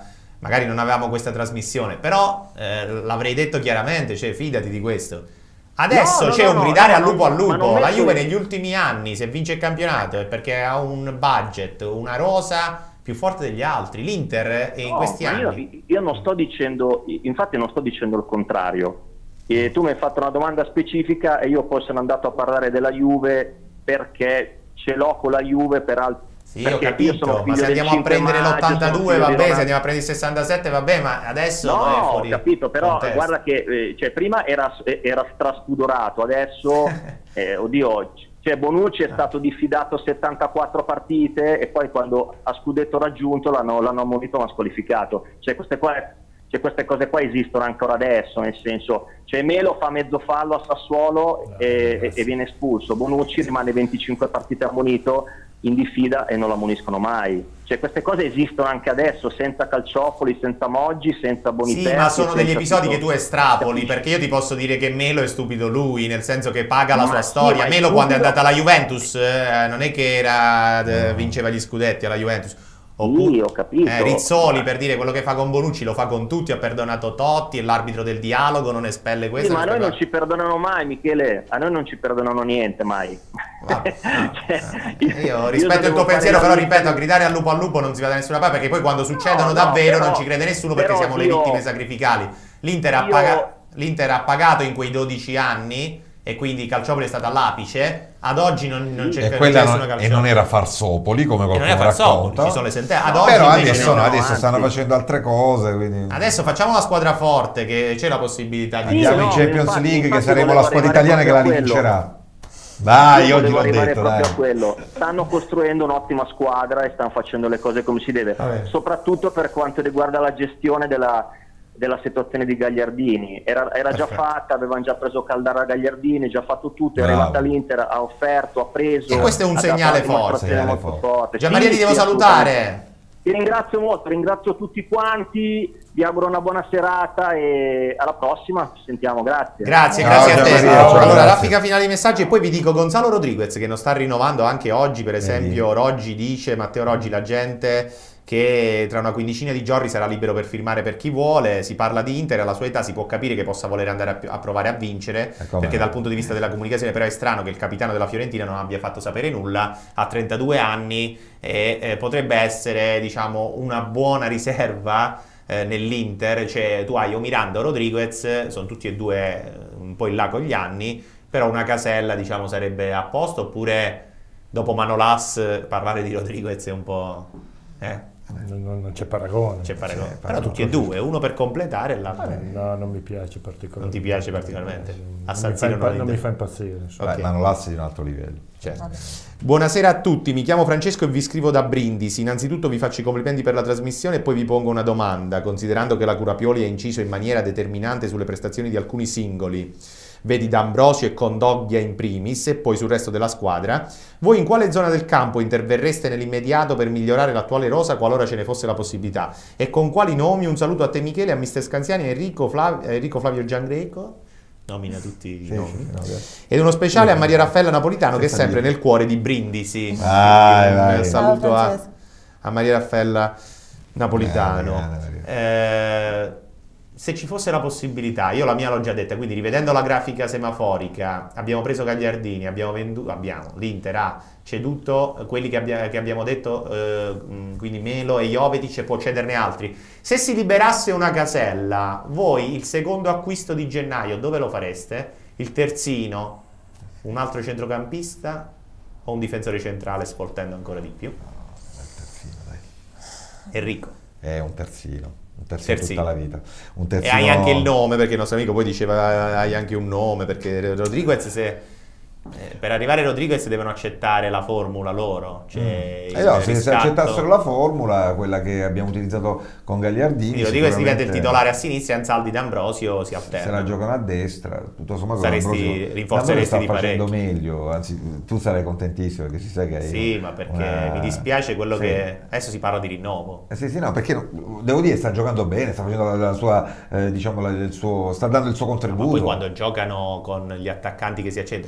magari non avevamo questa trasmissione, però eh, l'avrei detto chiaramente, cioè fidati di questo. Adesso no, no, c'è no, un no, gridare no, al lupo al lupo. La Juve metto... negli ultimi anni, se vince il campionato, è perché ha un budget, una rosa più forte degli altri. L'Inter in no, questi anni... Io, io non sto dicendo, infatti non sto dicendo il contrario. E tu mi hai fatto una domanda specifica e io poi sono andato a parlare della Juve perché ce l'ho con la Juve per altri. Sì, ho capito, ma se andiamo a prendere l'ottantadue va bene, se andiamo a prendere il sessantasette va bene, ma adesso no, è fuori, ho capito, però contesto. Guarda che eh, cioè, prima era, era straspudorato, adesso, eh, oddio, cioè Bonucci è stato diffidato settantaquattro partite e poi quando ha scudetto raggiunto l'hanno, l'hanno ammonito ma squalificato. Cioè queste, qua, cioè queste cose qua esistono ancora adesso, nel senso, cioè Melo fa mezzo fallo a Sassuolo no, e, e, e viene espulso, Bonucci rimane venticinque partite ammonito in diffida e non lo ammoniscono mai. Cioè queste cose esistono anche adesso, senza Calciopoli, senza Moggi, senza Boniperti. Sì, ma sono degli episodi tutto. che tu estrapoli, perché io ti posso dire che Melo è stupido lui, nel senso che paga la ma sua sì, storia. Melo quando è andata alla Juventus eh, non è che era, eh, vinceva gli scudetti alla Juventus. Oppure, sì, ho capito. Eh, Rizzoli, per dire, quello che fa con Bonucci lo fa con tutti, ha perdonato Totti, è l'arbitro del dialogo, non espelle questo. Sì, ma a noi non ci perdonano mai, Michele, a noi non ci perdonano niente mai. Vabbè, no, cioè, io, io rispetto io il tuo pensiero, però ripeto, a gridare al lupo al lupo non si va da nessuna parte, perché poi quando succedono no, davvero no, non però, ci crede nessuno perché siamo io, le vittime sacrificali. L'Inter ha, io, paga, l'Inter ha pagato in quei dodici anni e quindi Calciopoli è stato all'apice. Ad oggi non, non c'è e, quella non, Calciopoli. e non era Farsopoli come qualcuno non era Farsopoli, racconta. ci sono le sentenze. Ad no, oggi però adesso, no, adesso stanno facendo altre cose, quindi... adesso facciamo una squadra forte, che c'è la possibilità di andiamo no, in Champions infatti, League infatti che saremo la squadra italiana che la vincerà. Dai, io oggi l'ho detto, dai. A quello. Stanno costruendo un'ottima squadra e stanno facendo le cose come si deve, Vabbè. soprattutto per quanto riguarda la gestione della, della situazione di Gagliardini. Era, era già fatta, avevano già preso Caldara Gagliardini, già fatto tutto, è Bravo. arrivata l'Inter, ha offerto, ha preso. E questo è un ha dato segnale una forte, dimostrazione segnale molto forte. forte. Gianmaria, Sì, ti devo sì, salutare. Ti ringrazio molto, ringrazio tutti quanti, vi auguro una buona serata e alla prossima, ci sentiamo, grazie. Grazie, Ciao, grazie a te. Gianmaria, ciao, allora, grazie. raffica finale di messaggi e poi vi dico Gonzalo Rodriguez che non sta rinnovando anche oggi, per esempio. Vedi. Roggi dice, Matteo Roggi, la gente che tra una quindicina di giorni sarà libero per firmare per chi vuole. Si parla di Inter, alla sua età si può capire che possa voler andare a, a provare a vincere, perché dal punto di vista della comunicazione però è strano che il capitano della Fiorentina non abbia fatto sapere nulla. Ha trentadue anni e eh, potrebbe essere, diciamo, una buona riserva eh, nell'Inter. Cioè tu hai o Miranda o Rodriguez, sono tutti e due eh, un po' in là con gli anni, però una casella, diciamo, sarebbe a posto. Oppure dopo Manolas parlare di Rodriguez è un po'... Eh. Non, non c'è paragone. C'è paragone. C'è Però paragone. tutti e due, uno per completare e l'altro. Eh, no, non mi piace particolarmente. Non ti piace particolarmente? A Non San mi fa, Siro impa- non non mi ride. fa impazzire. insomma. Ok. Beh, Manolas di un altro livello. Certo. Buonasera a tutti, mi chiamo Francesco e vi scrivo da Brindisi. Innanzitutto vi faccio i complimenti per la trasmissione e poi vi pongo una domanda, considerando che la Curapioli ha inciso in maniera determinante sulle prestazioni di alcuni singoli, vedi D'Ambrosio e Kondogbia in primis, e poi sul resto della squadra. Voi in quale zona del campo interverreste nell'immediato per migliorare l'attuale rosa qualora ce ne fosse la possibilità? E con quali nomi? Un saluto a te Michele, a mister Scanziani e Enrico, Flav- Enrico Flavio Giangreco. Nomina tutti i Sì, nomi. sì, no, grazie. Ed uno speciale a Maria Raffaella Napolitano, che è Senza sempre dire. nel cuore di Brindisi. Vai, Un vai. saluto Ciao, a, Francesco. a Maria Raffaella Napolitano. Grande, grande, Maria. Eh, se ci fosse la possibilità, io la mia l'ho già detta, quindi rivedendo la grafica semaforica, abbiamo preso Gagliardini, abbiamo venduto, abbiamo, l'Inter ha ceduto quelli che, abbia, che abbiamo detto, eh, quindi Melo e Jovetic, e può cederne altri. Se si liberasse una casella, voi il secondo acquisto di gennaio dove lo fareste? Il terzino, un altro centrocampista o un difensore centrale, sfoltendo ancora di più? Il terzino, dai. Enrico. È un terzino. Un terzino, Terzino. tutta la vita. Un E terzino... hai anche il nome, perché il nostro amico poi diceva hai anche un nome, perché Rodriguez, se, eh, per arrivare a Rodriguez devono accettare la formula loro, cioè Eh il no, se, se riscatto. accettassero la formula, quella che abbiamo utilizzato con Gagliardini, Quindi Rodriguez diventa il sicuramente titolare a sinistra e Ansaldi D'Ambrosio si se la alterna. giocano a destra, tutto sommato Saresti- D'Ambrosio- rinforzeresti D'Ambrosio di sta facendo parecchio. meglio, anzi tu sarai contentissimo perché si sa che hai Sì, ma perché una- mi dispiace quello Sì. che adesso si parla di rinnovo. Eh sì, sì, no, perché no, devo dire sta giocando bene, sta facendo la, la sua, eh, diciamo, la- il suo, sta dando il suo Ma contributo. poi quando giocano con gli attaccanti che si accentrano, D'Ambrosio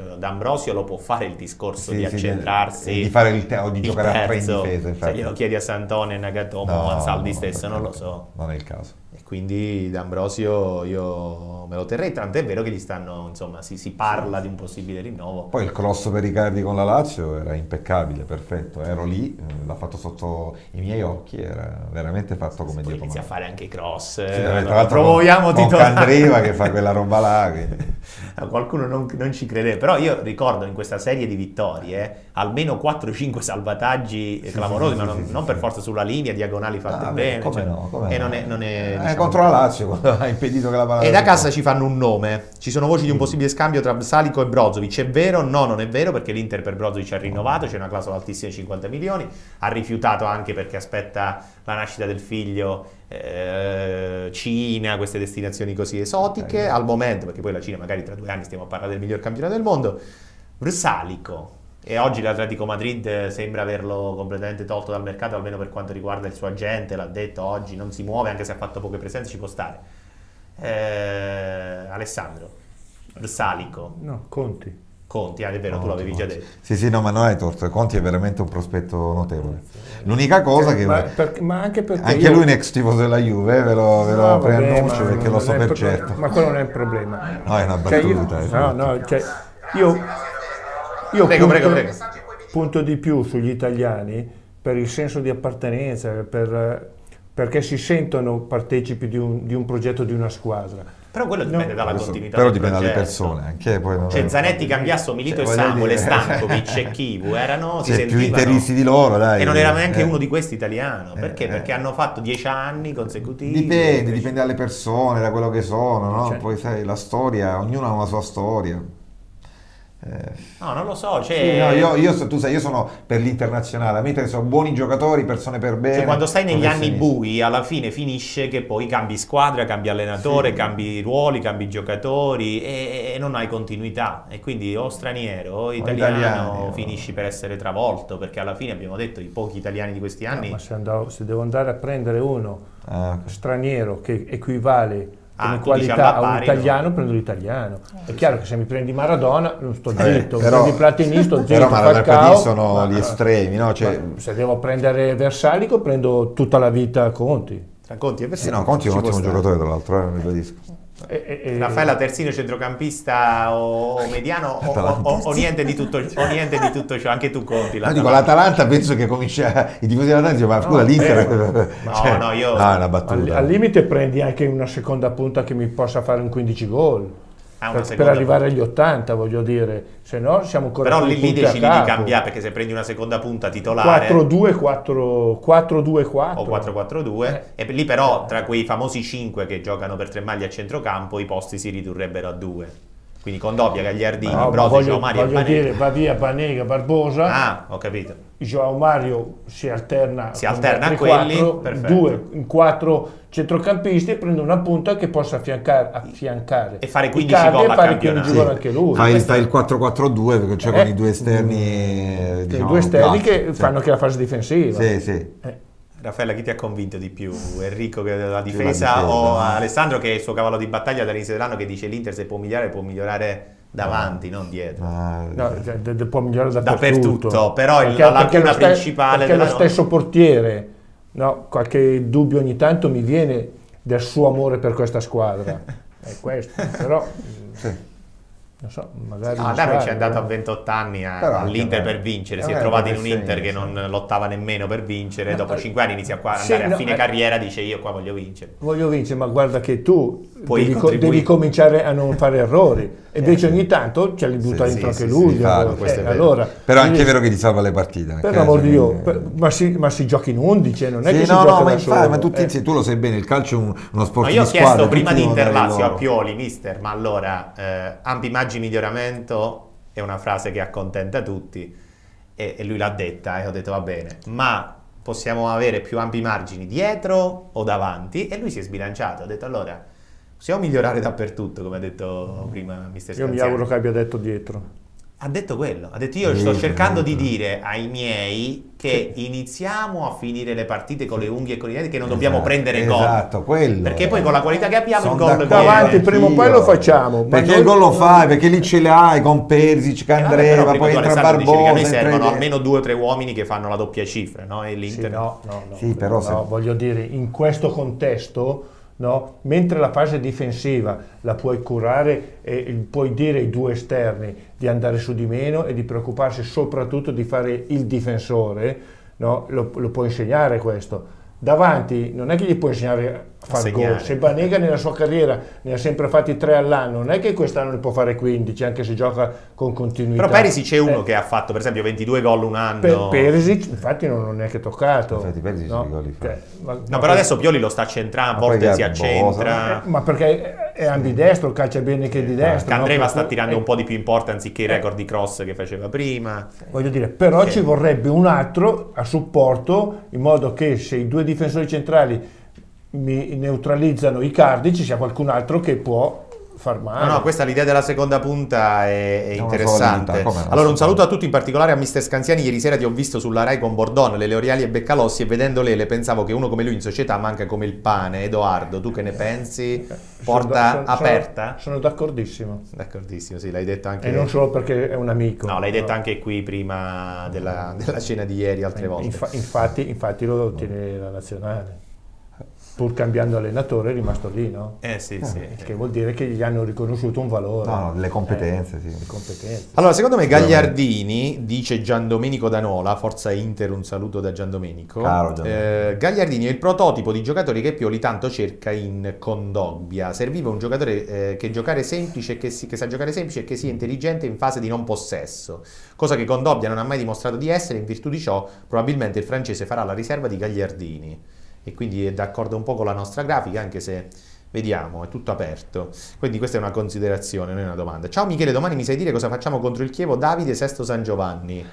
D'Ambrosio lo può fare il discorso sì, di sì, accentrarsi, di fare il te- o di giocare terzo. a tre in difesa. Se glielo chiedi a Santone, Nagatomo no, o Ansaldi no, stesso, non lo no, so. Non è il caso. E quindi D'Ambrosio io me lo terrei, tant'è vero che gli stanno, insomma, si, si parla di un possibile rinnovo. Poi il cross per Icardi con la Lazio era impeccabile, perfetto, ero lì, l'ha fatto sotto i miei occhi, era veramente fatto come Dio comanda. Inizia a fare anche cross, Sì, eh, tra allora, l'altro proviamo con, con titolare. Candreva che fa quella roba là. Quindi. Qualcuno non, non ci crede, però io ricordo in questa serie di vittorie eh, almeno quattro cinque salvataggi Sì, clamorosi, sì, ma sì, non, sì, non sì. per forza sulla linea, diagonali fatte Ah, bene. beh, come cioè, no, come e no. non è, non è, Eh, diciamo, contro la Lazio quando ha impedito che la palla. E da casa ci fanno un nome. Ci sono voci di un possibile scambio tra Salico e Brozovic. È vero? No, non è vero, perché l'Inter per Brozovic ha rinnovato, c'è una clausola altissima di cinquanta milioni. Ha rifiutato anche perché aspetta la nascita del figlio, eh, Cina, queste destinazioni così esotiche. Eh, Al momento, perché poi la Cina magari tra due anni stiamo a parlare del miglior campionato del mondo. Salico. E oggi l'Atletico Madrid sembra averlo completamente tolto dal mercato, almeno per quanto riguarda il suo agente, l'ha detto oggi, non si muove, anche se ha fatto poche presenze, ci può stare. Eh, Alessandro, Salico. No, Conti. Conti, ah, è vero, No, tu l'avevi già Conti. detto. Sì, sì, no, ma non hai torto. Conti è veramente un prospetto notevole. L'unica cosa che. Ma, per, ma anche perché Anche io... lui un ex tifoso della Juve, eh, ve lo, ve lo No, vabbè, preannuncio ma perché lo non so è per pro- certo. Ma quello non è il problema. No, è una Cioè, io- battuta. eh, no, no, cioè, io, io Prego, punto, prego, prego. punto di più sugli italiani per il senso di appartenenza, per, perché si sentono partecipi di un, di un progetto, di una squadra. Però quello dipende No, dalla Adesso- continuità però del dipende dalle progetto. persone. Anche poi non Cioè è- Zanetti, Cambiasso, Milito Cioè, e voglio Samuel, e dire- Stankovic e Chivu erano, si Cioè, più sentivano. interisti di loro, dai. E non era neanche Eh. uno di questi italiano. Perché? Eh, eh. Perché hanno fatto dieci anni consecutivi. Dipende, dipende dalle persone, da quello che sono, no? Cioè- Poi sai, la storia, ognuno ha una sua storia. Eh, No, non lo so. Cioè, sì, no, io, io so- tu sai, io sono per l'internazionale, a me interessano buoni giocatori, persone per bene. cioè, quando stai negli anni professionisti. bui, alla fine finisce che poi cambi squadra, cambi allenatore, Sì. cambi ruoli, cambi giocatori e, e non hai continuità. E quindi o straniero o italiano italiani, finisci per essere travolto. Perché alla fine abbiamo detto i pochi italiani di questi anni. No, ma se, andavo- se devo andare a prendere uno Ah, straniero che equivale Ah, come tu dici qualità alla a un pari, italiano, prendo l'italiano. È chiaro che se mi prendi Maradona non sto zitto, Eh, mi però- prendi Platini sto zitto, però Maradona e Falcao, Platini sono ma- gli estremi, no? Cioè, ma se devo prendere Versalico prendo tutta la vita Conti. Tra Conti e sì, Versalico no, Conti è un ci può ottimo stare. giocatore, tra l'altro, eh, ribadisco. E, e- e- Raffaella terzino, centrocampista o, o mediano o, o- o- o niente di tutto, o niente di tutto ciò, anche tu Conti. No, dico, l'Atalanta penso che comincia i tifosi dell'Atalanta dicono, ma scusa, No, l'Inter No, cioè, no, io- no, è una al, battuta. al limite prendi anche una seconda punta che mi possa fare un quindici gol. Ah, una Per, seconda per arrivare agli ottanta, voglio dire, se no siamo ancora Però con i lì, lì punti a decidi di capo. cambiare, perché se prendi una seconda punta titolare quattro due quattro quattro due quattro o quattro quattro due, e lì però tra quei famosi cinque che giocano per tre maglie a centrocampo i posti si ridurrebbero a due. Quindi Condobia, Gagliardini, No, ma Brozovic, voglio, Joao Mario e voglio Banega. dire, va via Banega, Barbosa, Ah, ho capito. Joao Mario si alterna, Si con alterna a altri quelli, quattro, perfetto. due, in quattro centrocampisti e prende una punta che possa affiancare, affiancare E fare i quindici Icardi gol e a fare campionato. quindici gol Sì. anche lui. Fai, questo- fai il quattro quattro due, cioè Eh. con i due esterni, eh, I diciamo, due esterni più alti, che sì. fanno anche la fase difensiva. Sì, sì. Eh, Raffaella, chi ti ha convinto di più? Enrico che della Sì, difesa, la difesa. o Alessandro che è il suo cavallo di battaglia dall'inizio dell'anno, che dice l'Inter se può migliorare può migliorare davanti, non dietro. Ma- no, cioè, de- de- può migliorare dappertutto. Dappertutto, però il- Perché- la perché lacuna lo ste- principale perché della lo no- stesso portiere, no, qualche dubbio ogni tanto mi viene del suo amore per questa squadra. È questo, però sì. non so, magari Ah, non Darwin ci sai, è andato eh. a ventotto anni a- Però anche all'Inter beh, per vincere, si eh è beh, trovato in un Inter che professionista. non lottava nemmeno per vincere, No, dopo eh, cinque anni inizia qua ad sì, andare no, a fine eh, carriera, dice io qua voglio vincere. Voglio vincere, ma guarda che tu Puoi devi, co- contribuire. devi cominciare a non fare errori. E invece ogni tanto ce li butta Sì, dentro sì, anche sì, lui. sì, fa, eh, questo è vero. allora, Però anche quindi, è vero che ti salva le partite. per perché, l'amor di cioè, Dio, eh, per- ma, si, ma si gioca in undici, non è sì, che si no, gioca no, da ma infatti, solo. ma tutti eh. insieme, tu lo sai bene, il calcio è un- uno sport Ma di io ho squadra. chiesto tutti prima di devono dare il Interlazio a loro. Pioli, mister, ma allora eh, ampi maggi miglioramento è una frase che accontenta tutti e, e lui l'ha detta e ho detto va bene, ma possiamo avere più ampi margini dietro o davanti? E lui si è sbilanciato, ha detto allora possiamo migliorare dappertutto, come ha detto prima mister Io mi Scanziani. auguro che abbia detto dietro. Ha detto quello, ha detto io Sì, sto cercando sì, di sì. dire ai miei che iniziamo a finire le partite con le unghie e con i denti, che non Esatto, dobbiamo prendere gol. esatto, quello. Perché poi con la qualità che abbiamo Sono il gol viene. Davanti, prima o poi lo facciamo. ma Perché noi- il gol lo fai, perché lì ce l'hai con Perisic, Eh, vabbè, però Candreva, prima poi tu, entra Alessandro, dicevi che a noi Barbosa. entra- servono almeno due o tre uomini che fanno la doppia cifra, no? E Sì, l'Inter no, no, no, Sì, però no, se- voglio dire, in questo contesto, no, mentre la fase difensiva la puoi curare e puoi dire ai due esterni di andare su di meno e di preoccuparsi soprattutto di fare il difensore, no, lo, lo puoi insegnare questo. Davanti non è che gli puoi insegnare a fare segnare. gol. Se Banega nella sua carriera ne ha sempre fatti tre all'anno, non è che quest'anno ne può fare quindici, anche se gioca con continuità. Però Perisic è uno Eh, che ha fatto per esempio ventidue gol un anno. Per Perisic infatti non l'ho neanche toccato. Infatti Perisic no? i gol li fa. Cioè, ma- No, ma però adesso Pioli lo sta centrando, a Ma poi volte si Garbosa, accentra. Eh, ma perché è ambidestro, calcia bene che di destra. Candreva no? sta Per- tirando eh, un po' di più in porta anziché i record di cross che faceva prima. Voglio dire, però Sì. ci vorrebbe un altro a supporto, in modo che se i due difensori centrali mi neutralizzano i cardi, ci sia qualcun altro che può far male. No, no, questa l'idea della seconda punta è, è È una interessante. sola linea, come no? Allora, un saluto a tutti, in particolare a mister Scanziani. Ieri sera ti ho visto sulla Rai con Bordon, Lele Oriali e Beccalossi, e vedendo Lele pensavo che uno come lui in società manca come il pane. Edoardo, tu che ne pensi? Porta Sono- sono- aperta? Sono, sono d'accordissimo. D'accordissimo, sì, l'hai detto anche. E non solo perché è un amico. No, l'hai detto no. anche qui prima della, della cena di ieri, altre volte. Infa- infatti, infatti lo ottiene la nazionale. Pur cambiando allenatore è rimasto lì, no? Eh sì, sì. Il che vuol dire che gli hanno riconosciuto un valore. No, no, le competenze, sì. Le competenze. Allora, secondo me Gagliardini, dice Giandomenico Danola, forza Inter, un saluto da Giandomenico. Caro Giandomenico. Eh, Gagliardini è il prototipo di giocatore che Pioli tanto cerca in Condogbia. Serviva un giocatore eh, che giocare semplice e che, si, che sa giocare semplice e che sia intelligente in fase di non possesso, cosa che Condogbia non ha mai dimostrato di essere. In virtù di ciò, probabilmente il francese farà la riserva di Gagliardini. E quindi è d'accordo un po' con la nostra grafica, anche se vediamo, è tutto aperto. Quindi questa è una considerazione, non è una domanda. Ciao Michele, domani mi sai dire cosa facciamo contro il Chievo? Davide Sesto San Giovanni.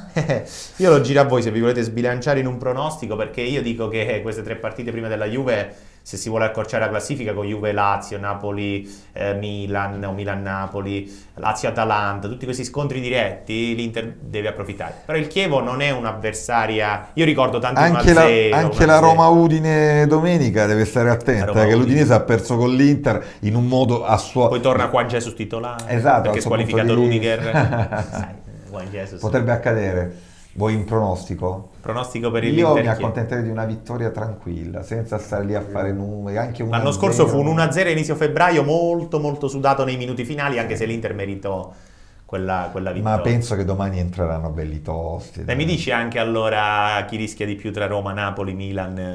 Io lo giro a voi se vi volete sbilanciare in un pronostico, perché io dico che queste tre partite prima della Juve, se si vuole accorciare la classifica con Juve-Lazio, Napoli-Milan o Milan-Napoli, Lazio-Atalanta, tutti questi scontri diretti, l'Inter deve approfittare. Però il Chievo non è un'avversaria, io ricordo tanto Anche la, uno a zero, anche uno la a zero. Roma-Udine domenica deve stare La attenta, Roma che Udine. l'Udinese ha perso con l'Inter in un modo a suo... Poi torna Juan Jesus titolare, Esatto, perché al suo squalificato punto di Rudiger. vista. Sai, Juan Jesus. Potrebbe accadere. Vuoi un pronostico? Pronostico per il Io Inter mi Chievo. accontenterei di una vittoria tranquilla, senza stare lì a fare numeri. Anche L'anno scorso fu un uno a zero a inizio febbraio, molto molto sudato nei minuti finali, anche se l'Inter meritò quella, quella vittoria. Ma penso che domani entreranno belli tosti. E mi dici anche allora chi rischia di più tra Roma, Napoli, Milan, eh,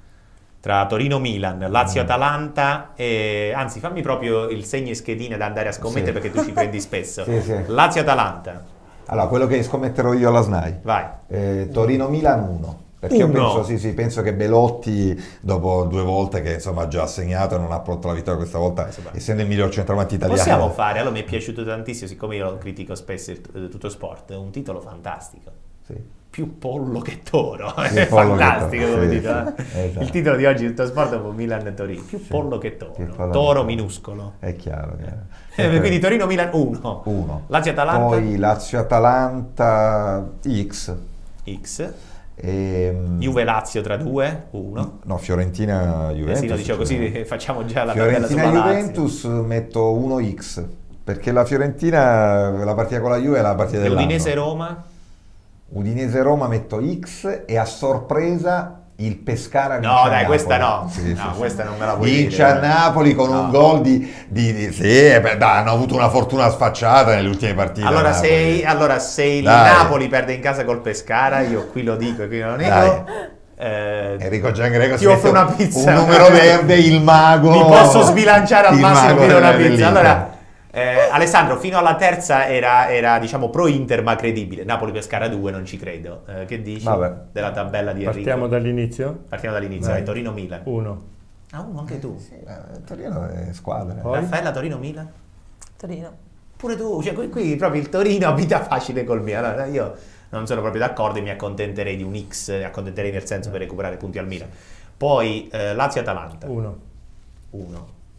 tra Torino, Milan, Lazio, Atalanta, e anzi fammi proprio il segno e schedine da andare a scommettere, Sì. perché tu ci prendi spesso. Sì, sì. Lazio, Atalanta, Allora, quello che scommetterò io alla S N A I. vai. Eh, Torino-Milan uno. Perché io Uno. penso, sì, sì, penso che Belotti, dopo due volte che insomma ha già segnato e non ha prodotto la vittoria questa volta, Insomma. essendo il miglior centravanti italiano. Possiamo fare, allora mi è piaciuto tantissimo, siccome io lo critico spesso il- eh, tutto sport, un titolo fantastico. Sì. Più pollo che toro, Più è pollo che fantastico toro, come sì, titolo. sì, eh. esatto. Il titolo di oggi di tutto sport è Milan e Torino, più pollo che Più toro, pollo che toro toro. minuscolo. È chiaro. chiaro. Eh, quindi Torino-Milan uno, uno. Lazio-Atalanta Poi Lazio-Atalanta X. X, E, Juve-Lazio tra due, uno. No, Fiorentina-Juventus. Eh sì, lo dicevo così, cioè, facciamo già la tabella sulla Lazio. Fiorentina-Juventus metto uno X. Perché la Fiorentina, la partita con la Juve è la partita E dell'anno. Udinese-Roma? Udinese-Roma metto X e a sorpresa il Pescara vince No, a dai, Napoli. questa no. Sì, sì, No, sì. questa non me la puoi Vince dire. a Napoli con No. un gol di... di, di sì, eh, beh, dai, hanno avuto una fortuna sfacciata nelle ultime partite. Allora a se, Napoli. allora, se il Dai. Napoli perde in casa col Pescara, io qui lo dico e qui non lo nego. Dai. eh, Enrico Giangreco ti si offro mette una pizza. un numero verde, il mago. Mi posso sbilanciare al il massimo mago fino a una dell'Inter. pizza. Allora, eh, Alessandro, fino alla terza era, era diciamo pro Inter ma credibile. Napoli-Pescara due, non ci credo. Eh, che dici Vabbè. della tabella di Enrico? Partiamo dall'inizio? Partiamo dall'inizio. Vai. Vai, Torino-Milan. Uno. Ah, uno anche tu. Sì, eh, Torino è squadra. eh. Poi? Raffaella, Torino-Milan? Torino. Pure tu, cioè qui, qui proprio il Torino abita facile col mio. Allora io non sono proprio d'accordo e mi accontenterei di un X, mi accontenterei nel senso per recuperare punti al Milan. Poi eh, Lazio-Atalanta. Uno. uno.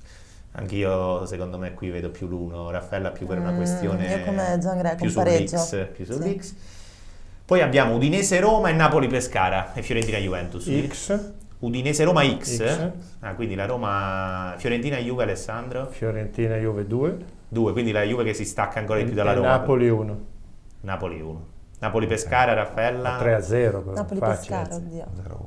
Anch'io, secondo me, qui vedo più l'uno, Raffaella più per una questione... Mm, io come Giangrey, più con pareggio. sull'X, più Sì. sull'X. Poi abbiamo Udinese-Roma e Napoli-Pescara e Fiorentina-Juventus. X. Udinese-Roma X. X. Ah, quindi la Roma... Fiorentina-Juve, Alessandro? Fiorentina-Juve due. due, quindi la Juve che si stacca ancora di più dalla e Roma. Napoli uno. Napoli uno. Napoli-Pescara, Raffaella? tre a zero. Napoli-Pescara, oddio.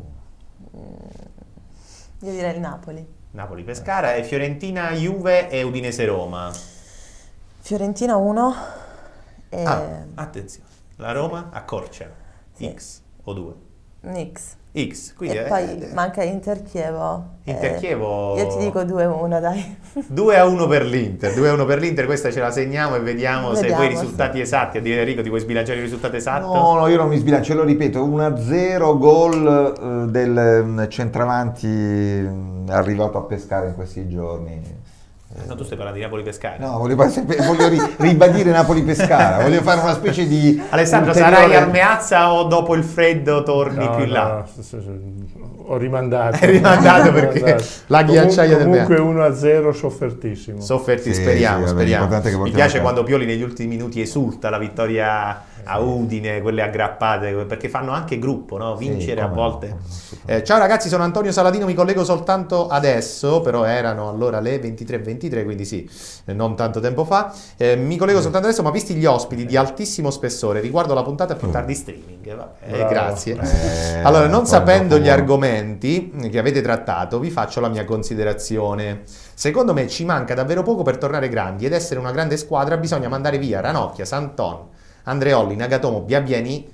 Io direi il Napoli. Napoli-Pescara e Fiorentina-Juve e Udinese-Roma. Fiorentina uno e... Ah, attenzione. La Roma accorcia. Sì. X o due. X. X, quindi E è- poi è- manca Inter-Chievo. Inter-Chievo- Eh, io ti dico due a uno, dai. due a uno per l'Inter, due a uno per l'Inter, questa ce la segniamo e vediamo, se Vediamo, poi i risultati esatti. A dire Enrico, ti vuoi sbilanciare il risultato esatto? No, no, io non mi sbilancio, lo ripeto, uno a zero, gol eh, del mm, centravanti mm, arrivato a pescare in questi giorni. No, tu stai parlando di Napoli-Pescara. No, voglio, voglio ri- ribadire Napoli-Pescara, voglio fare una specie di... Alessandro, ulteriore- sarai al Meazza o dopo il freddo torni No, più in là? no, s- s- s- ho rimandato. Hai rimandato perché Rimandato. la ghiacciaia del Comunque Meazza. uno a zero soffertissimo. Sofferti, Sì, speriamo, sì, vabbè, speriamo. l'importante è che Mi portiamo piace a casa. quando Pioli negli ultimi minuti esulta la vittoria a Udine, quelle aggrappate, perché fanno anche gruppo, no? Vincere a come volte. no. Eh, ciao ragazzi, sono Antonio Saladino, mi collego soltanto adesso, però erano allora le ventitré e ventitré, quindi sì, eh, non tanto tempo fa. Eh, mi collego soltanto adesso, ma visti gli ospiti di altissimo spessore, riguardo la puntata più tardi streaming. Vabbè, eh, Bravo. grazie. Eh, Allora, non poi sapendo dopo- gli argomenti che avete trattato, vi faccio la mia considerazione. Secondo me ci manca davvero poco per tornare grandi ed essere una grande squadra. Bisogna mandare via Ranocchia, Santon, Andreolli, Nagatomo, Biabiani.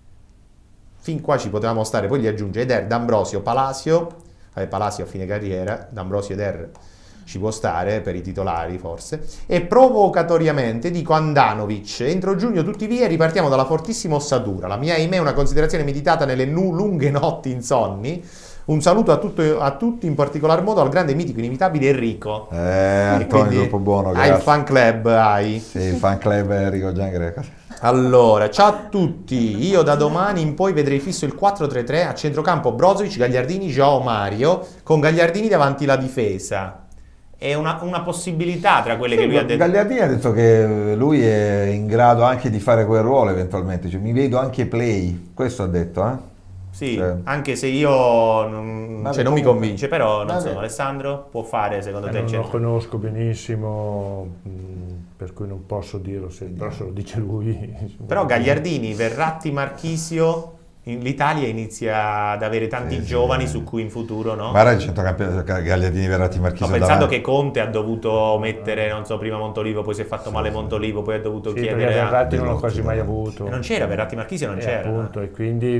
Fin qua ci potevamo stare, poi gli aggiunge Eder, D'Ambrosio, Palacio. Vabbè, Palacio a fine carriera, D'Ambrosio ed Eder ci può stare per i titolari forse. E provocatoriamente dico Andanovic, entro giugno tutti via e ripartiamo dalla fortissima ossatura. La mia, ahimè, è una considerazione meditata nelle nu- lunghe notti insonni. Un saluto a, tutto- a tutti, in particolar modo al grande mitico inimitabile Enrico. Eh, E Antonio, quindi troppo buono, hai grazie. il fan club, hai. Sì, il fan club Enrico Giangreco. Allora, ciao a tutti, io da domani in poi vedrei fisso il quattro tre tre, a centrocampo Brozovic, Gagliardini, Joao Mario, con Gagliardini davanti la difesa. È una, una possibilità tra quelle che lui ha detto. Gagliardini ha detto che lui è in grado anche di fare quel ruolo eventualmente, cioè, mi vedo anche play, questo ha detto, eh? Sì, Cioè. anche se io non, Vabbè, cioè, non mi comunque. convince, però non so, Vabbè. Alessandro può fare secondo Eh, te il non lo centro? conosco benissimo, mh, per cui non posso dirlo, se, però se lo dice lui. Però Gagliardini, Verratti, Marchisio, in- l'Italia inizia ad avere tanti Sì, sì. giovani su cui in futuro, no? Guarda il centrocampionato Gagliardini, Verratti, Marchisio Sto pensando davanti. che Conte ha dovuto mettere, non so, prima Montolivo, poi si è fatto male Montolivo, poi ha dovuto Sì, perché chiedere a... Verratti non l'ho Belotti quasi mai davanti. avuto. E non c'era, Verratti Marchisio non Eh, c'era. appunto, e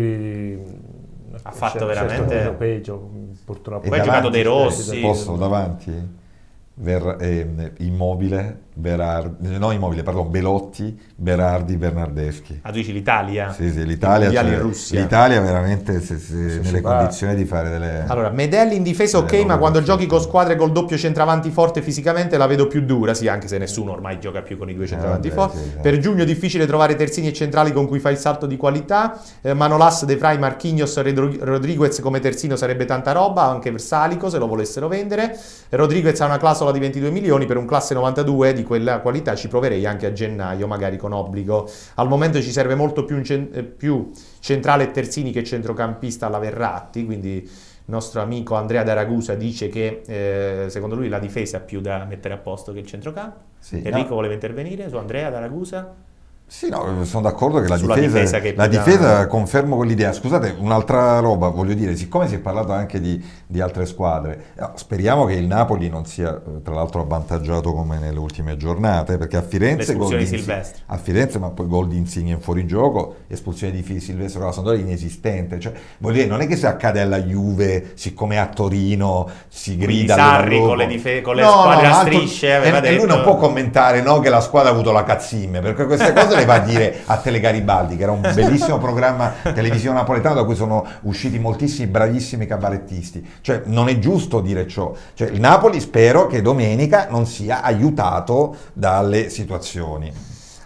quindi Ha fatto si è- si è veramente- stato peggio, purtroppo. E Poi ha davanti, giocato De Rossi. Posso davanti? Ver- ehm, Immobile, Berardi, no Immobile, pardon, Belotti, Berardi, Bernardeschi. Ah, tu dici l'Italia? Sì, sì, l'Italia, I mondiali cioè, in Russia. l'Italia veramente se- se- Si nelle va. condizioni di fare delle... Allora, Medelli in difesa ok, Delle ma quando robe giochi con così. squadre col doppio centravanti forte fisicamente la vedo più dura, sì, anche se nessuno ormai gioca più con i due centravanti vabbè, forti. sì, sì. Per giugno difficile trovare terzini e centrali con cui fai il salto di qualità. Eh, Manolas, De Vrij, Marquinhos, Redro- Rodriguez come terzino sarebbe tanta roba, anche per Salico se lo volessero vendere. Rodriguez ha una clausola di ventidue milioni, per un classe novantadue di quella qualità ci proverei anche a gennaio, magari con obbligo. Al momento ci serve molto più, un cen- eh, più centrale e terzini che centrocampista alla Verratti, quindi il nostro amico Andrea D'Aragusa dice che eh, secondo lui la difesa ha più da mettere a posto che il centrocampo. Sì, Enrico no. voleva intervenire su Andrea D'Aragusa? Sì, no, sono d'accordo che la Sulla difesa, difesa che la più da- difesa confermo quell'idea. Scusate, un'altra roba, voglio dire, siccome si è parlato anche di, di altre squadre, no, speriamo che il Napoli non sia eh, tra l'altro avvantaggiato come nelle ultime giornate, perché a Firenze gol L'espulsione di di Insigne- Silvestri. a Firenze, ma poi gol di Insigne in fuorigioco, espulsione di Fi- Silvestri con la Sampdoria inesistente. Cioè, voglio dire, non è che se accade alla Juve, siccome a Torino si Quindi grida Sarri allora con le, dopo- dife- con le No, squadre no, a altro- strisce aveva e, e lui detto... non può commentare, no, che la squadra ha avuto la cazzimme, perché queste cose le va a dire a Telegaribaldi, che era un bellissimo programma televisivo napoletano da cui sono usciti moltissimi bravissimi cabarettisti. Cioè non è giusto dire ciò. Cioè, il Napoli spero che domenica non sia aiutato dalle situazioni.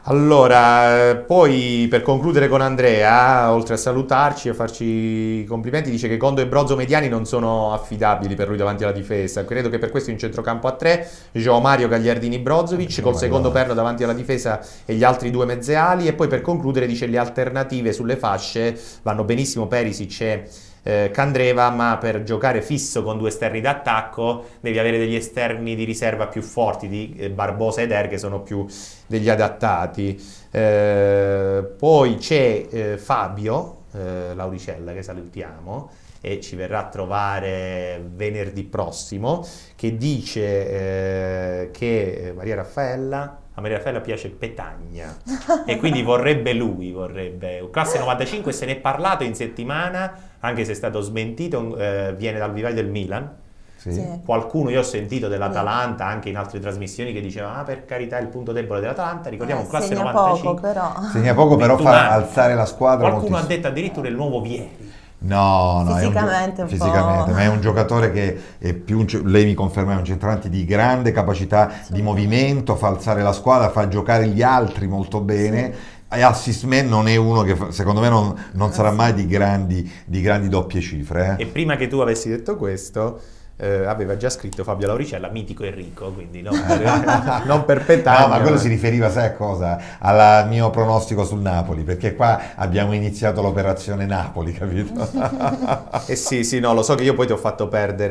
Allora, poi per concludere con Andrea, oltre a salutarci e farci i complimenti, dice che Gondo e Brozo mediani non sono affidabili per lui davanti alla difesa. Credo che per questo in centrocampo a tre, João Mario, Gagliardini, Brozovic, col secondo perno davanti alla difesa e gli altri due mezze ali. E poi per concludere dice le alternative sulle fasce vanno benissimo Perisic e Eh, Candreva, ma per giocare fisso con due esterni d'attacco devi avere degli esterni di riserva più forti di eh, Barbosa ed Er, che sono più degli adattati. Eh, poi c'è eh, Fabio eh, Lauricella, che salutiamo e ci verrà a trovare venerdì prossimo, che dice eh, che Maria Raffaella a Maria Raffaella piace Petagna e quindi vorrebbe lui, vorrebbe classe novantacinque, se ne è parlato in settimana, anche se è stato smentito, eh, viene dal vivaio del Milan. Sì. Sì. Qualcuno io ho sentito dell'Atalanta anche in altre trasmissioni che diceva ah, per carità il punto debole dell'Atalanta, ricordiamo eh, classe segna novantacinque, poco però, segna poco, però fa alzare la squadra. Qualcuno moltissimo. ha detto addirittura il nuovo Vieri. No, no, fisicamente, è un, un fisicamente po'. ma è un giocatore che è più, lei mi conferma, è un centravanti di grande capacità sì. di movimento, fa alzare la squadra, fa giocare gli altri molto bene. Sì. E assist man non è uno che secondo me non, non sarà mai di grandi, di grandi doppie cifre. Eh. E prima che tu avessi detto questo, eh, aveva già scritto Fabio Lauricella, mitico Enrico, quindi non per, non per Petagna. No, ma quello si riferiva, sai a cosa? Al mio pronostico sul Napoli, perché qua abbiamo iniziato l'operazione Napoli, capito? Eh sì, sì, no, lo so che io poi ti ho fatto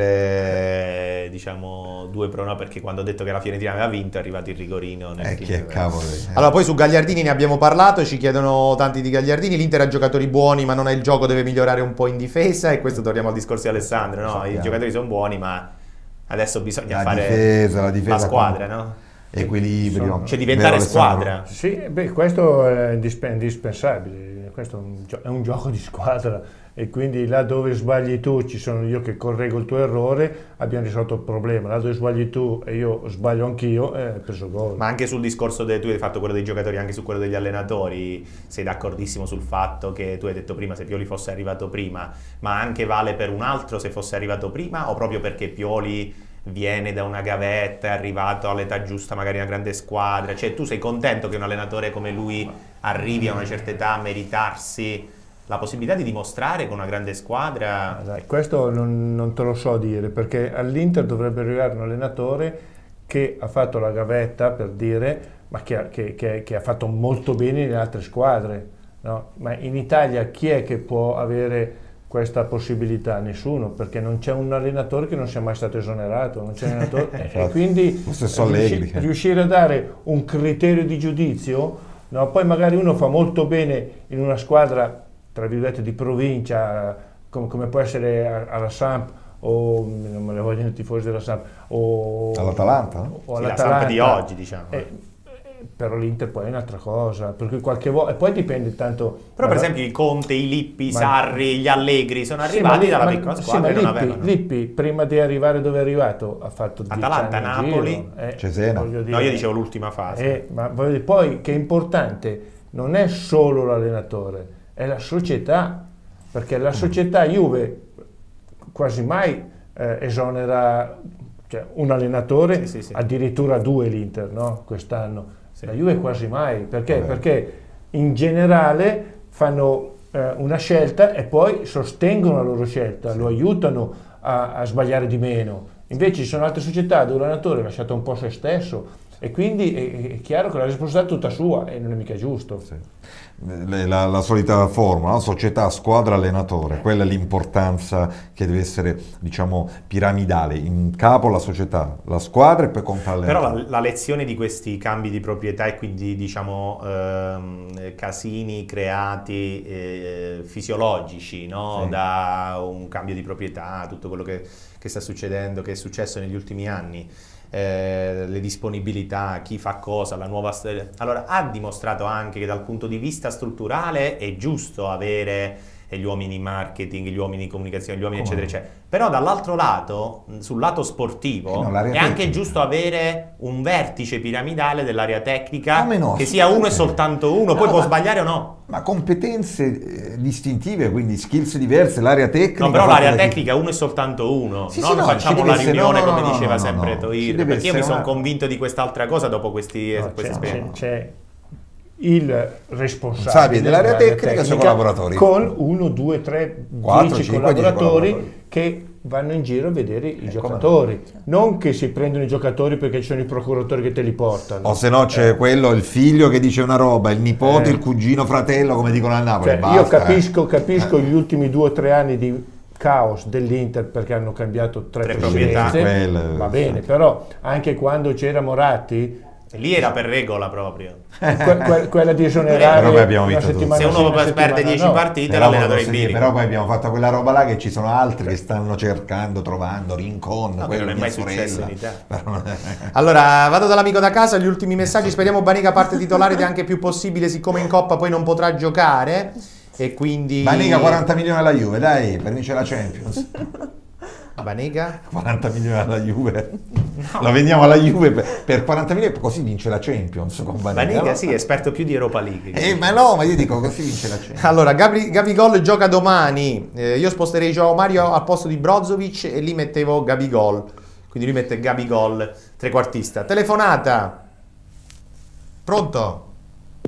perdere, diciamo, due pronostici, perché quando ho detto che la Fiorentina aveva vinto è arrivato il rigorino. Nel eh, che cavolo. Eh. Allora, poi su Gagliardini ne abbiamo parlato, ci chiedono tanti di Gagliardini, l'Inter ha giocatori buoni ma non ha il gioco, deve migliorare un po' in difesa, e questo torniamo al discorso di Alessandro, no? I giocatori sono buoni, ma adesso bisogna la fare difesa, la, difesa la squadra, no? Equilibrio. Cioè diventare squadra. Sì, beh, questo è indispensabile, questo è un, è un gioco di squadra, e quindi là dove sbagli tu ci sono io che correggo il tuo errore, abbiamo risolto il problema. Là dove sbagli tu e io sbaglio anch'io, eh, hai preso gol. Ma anche sul discorso de, tu hai fatto quello dei giocatori, anche su quello degli allenatori sei d'accordissimo sul fatto che tu hai detto prima se Pioli fosse arrivato prima, ma anche vale per un altro se fosse arrivato prima, o proprio perché Pioli viene da una gavetta, è arrivato all'età giusta, magari una grande squadra, cioè tu sei contento che un allenatore come lui arrivi a una certa età a meritarsi la possibilità di dimostrare con una grande squadra? Dai, questo non, non te lo so dire, perché all'Inter dovrebbe arrivare un allenatore che ha fatto la gavetta, per dire, ma che ha, che, che, che ha fatto molto bene in altre squadre, no? Ma in Italia chi è che può avere questa possibilità? Nessuno, perché non c'è un allenatore che non sia mai stato esonerato, non c'è un allenatore, e quindi riusci, riuscire a dare un criterio di giudizio, no? Poi magari uno fa molto bene in una squadra tra virgolette di provincia, come, come può essere alla Samp, o non me le vogliono i tifosi della Samp, o all'Atalanta, o sì, la Samp di oggi, diciamo. Eh, però l'Inter poi è un'altra cosa, perché qualche volta, e poi dipende tanto. Però per esempio i Conte, i Lippi, i Sarri, gli Allegri sono arrivati sì, dalla ma, piccola squadra, sì, ma Lippi, non Lippi prima di arrivare dove è arrivato ha fatto Atalanta, Napoli, eh, Cesena. Dire, no, io dicevo l'ultima fase. Eh, ma voglio dire, poi che è importante non è solo l'allenatore, è la società, perché la società Juve quasi mai eh, esonera, cioè, un allenatore, sì, sì, sì. Addirittura due l'Inter, no? Quest'anno. Sì. La Juve quasi mai, perché? Vabbè. Perché in generale fanno eh, una scelta e poi sostengono la loro scelta, sì. Lo aiutano a, a sbagliare di meno. Invece ci sono altre società dove l'allenatore è lasciato un po' se stesso, e quindi è, è chiaro che la responsabilità è tutta sua e non è mica giusto. Sì. La, la solita formula, no? Società, squadra, allenatore, quella è l'importanza che deve essere, diciamo, piramidale, in capo la società, la squadra e poi conta l'allenatore. Però la, la lezione di questi cambi di proprietà e quindi, diciamo, ehm, casini creati eh, fisiologici, no? Sì. Da un cambio di proprietà, tutto quello che, che sta succedendo, che è successo negli ultimi anni, Eh, le disponibilità, chi fa cosa, la nuova storia. Allora ha dimostrato anche che dal punto di vista strutturale è giusto avere gli uomini marketing, gli uomini comunicazione, gli uomini Come? eccetera eccetera, però dall'altro lato, sul lato sportivo, eh no, è anche tecnica. Giusto avere un vertice piramidale dell'area tecnica no, che sia uno e soltanto uno, no, poi può sbagliare o no. Ma competenze eh, distintive, quindi skills diverse, l'area tecnica. No, però l'area tecnica uno e soltanto uno, sì, non sì, no, facciamo la riunione no, no, come no, diceva no, sempre no, Toir, perché io mi sono una... convinto di quest'altra cosa dopo questi, no, queste c'è, esperienze. C'è il responsabile dell'area tecnica, tecnica e i suoi collaboratori. Con uno, due, tre, dieci collaboratori che vanno in giro a vedere i eh, giocatori, non che si prendono i giocatori perché ci sono i procuratori che te li portano. O se no c'è eh. quello, il figlio che dice una roba, il nipote, eh. il cugino, fratello, come dicono a Napoli. Cioè, basta, io capisco, eh. capisco gli ultimi due o tre anni di caos dell'Inter perché hanno cambiato tre, tre presidenze, quelle, va bene, sì. Però anche quando c'era Moratti, lì era per regola proprio. Que, que, quella di esonerare una settimana. Se uno sì, perde dieci no. partite, l'allenatore in bilico. Però poi abbiamo fatto quella roba là che ci sono altri sì. che stanno cercando, trovando, Rincon, no, quello non è mai successo in Italia. Allora, vado dall'amico da casa, gli ultimi messaggi, speriamo Banega parte titolare ed è anche più possibile siccome in Coppa poi non potrà giocare e quindi... Banega quaranta milioni alla Juve, dai, per vincere la Champions. Banega? quaranta milioni alla Juve. No. Lo vendiamo alla Juve per, per quaranta milioni, così vince la Champions con Banega. Banega no? sì, è esperto più di Europa League. Eh, ma no, ma io dico così vince la Champions. Allora, Gabri, Gabigol gioca domani. Eh, io sposterei Joao Mario al posto di Brozovic e lì mettevo Gabigol. Quindi lui mette Gabigol, trequartista. Telefonata. Pronto?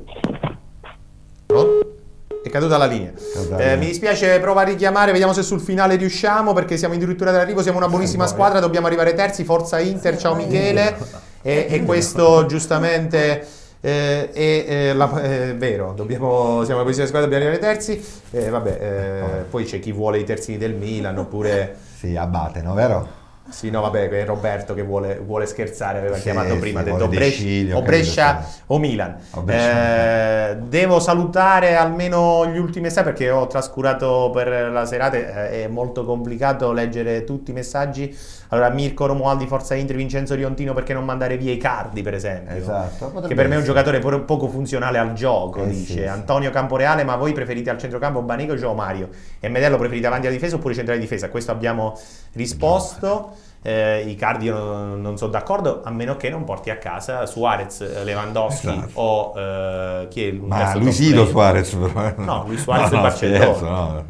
Pronto? È caduta la linea. Eh, mi dispiace, prova a richiamare, vediamo se sul finale riusciamo perché siamo addirittura dell'arrivo, siamo una buonissima squadra, dobbiamo arrivare terzi, forza Inter, ciao Michele. E, e questo giustamente eh, è, è, la, è vero, dobbiamo, siamo una buonissima squadra, dobbiamo arrivare terzi. Eh, vabbè, eh, poi c'è chi vuole i terzini del Milan oppure... Sì, Abate, no vero? Sì, no, vabbè, è Roberto che vuole, vuole scherzare, aveva sì, chiamato sì, prima, ha detto Brescia, o Brescia o Milan. O Brescia. Eh, devo salutare almeno gli ultimi messaggi perché ho trascurato per la serata, eh, è molto complicato leggere tutti i messaggi. Allora, Mirko Romualdi, Forza Inter, Vincenzo Riontino, perché non mandare via Icardi, per esempio? Esatto. Che per me è un giocatore poco funzionale al gioco, eh, dice. Sì, Antonio Camporeale, ma voi preferite al centrocampo Banega o Joao Mario? E Medello preferite avanti alla difesa oppure centrale di difesa? A questo abbiamo risposto. Eh, Icardi io non, non sono d'accordo a meno che non porti a casa Suarez, Lewandowski esatto. o eh, chi è il ma Luisito Suarez però. No, Luis Suarez del no, Barcellona scherzo, no.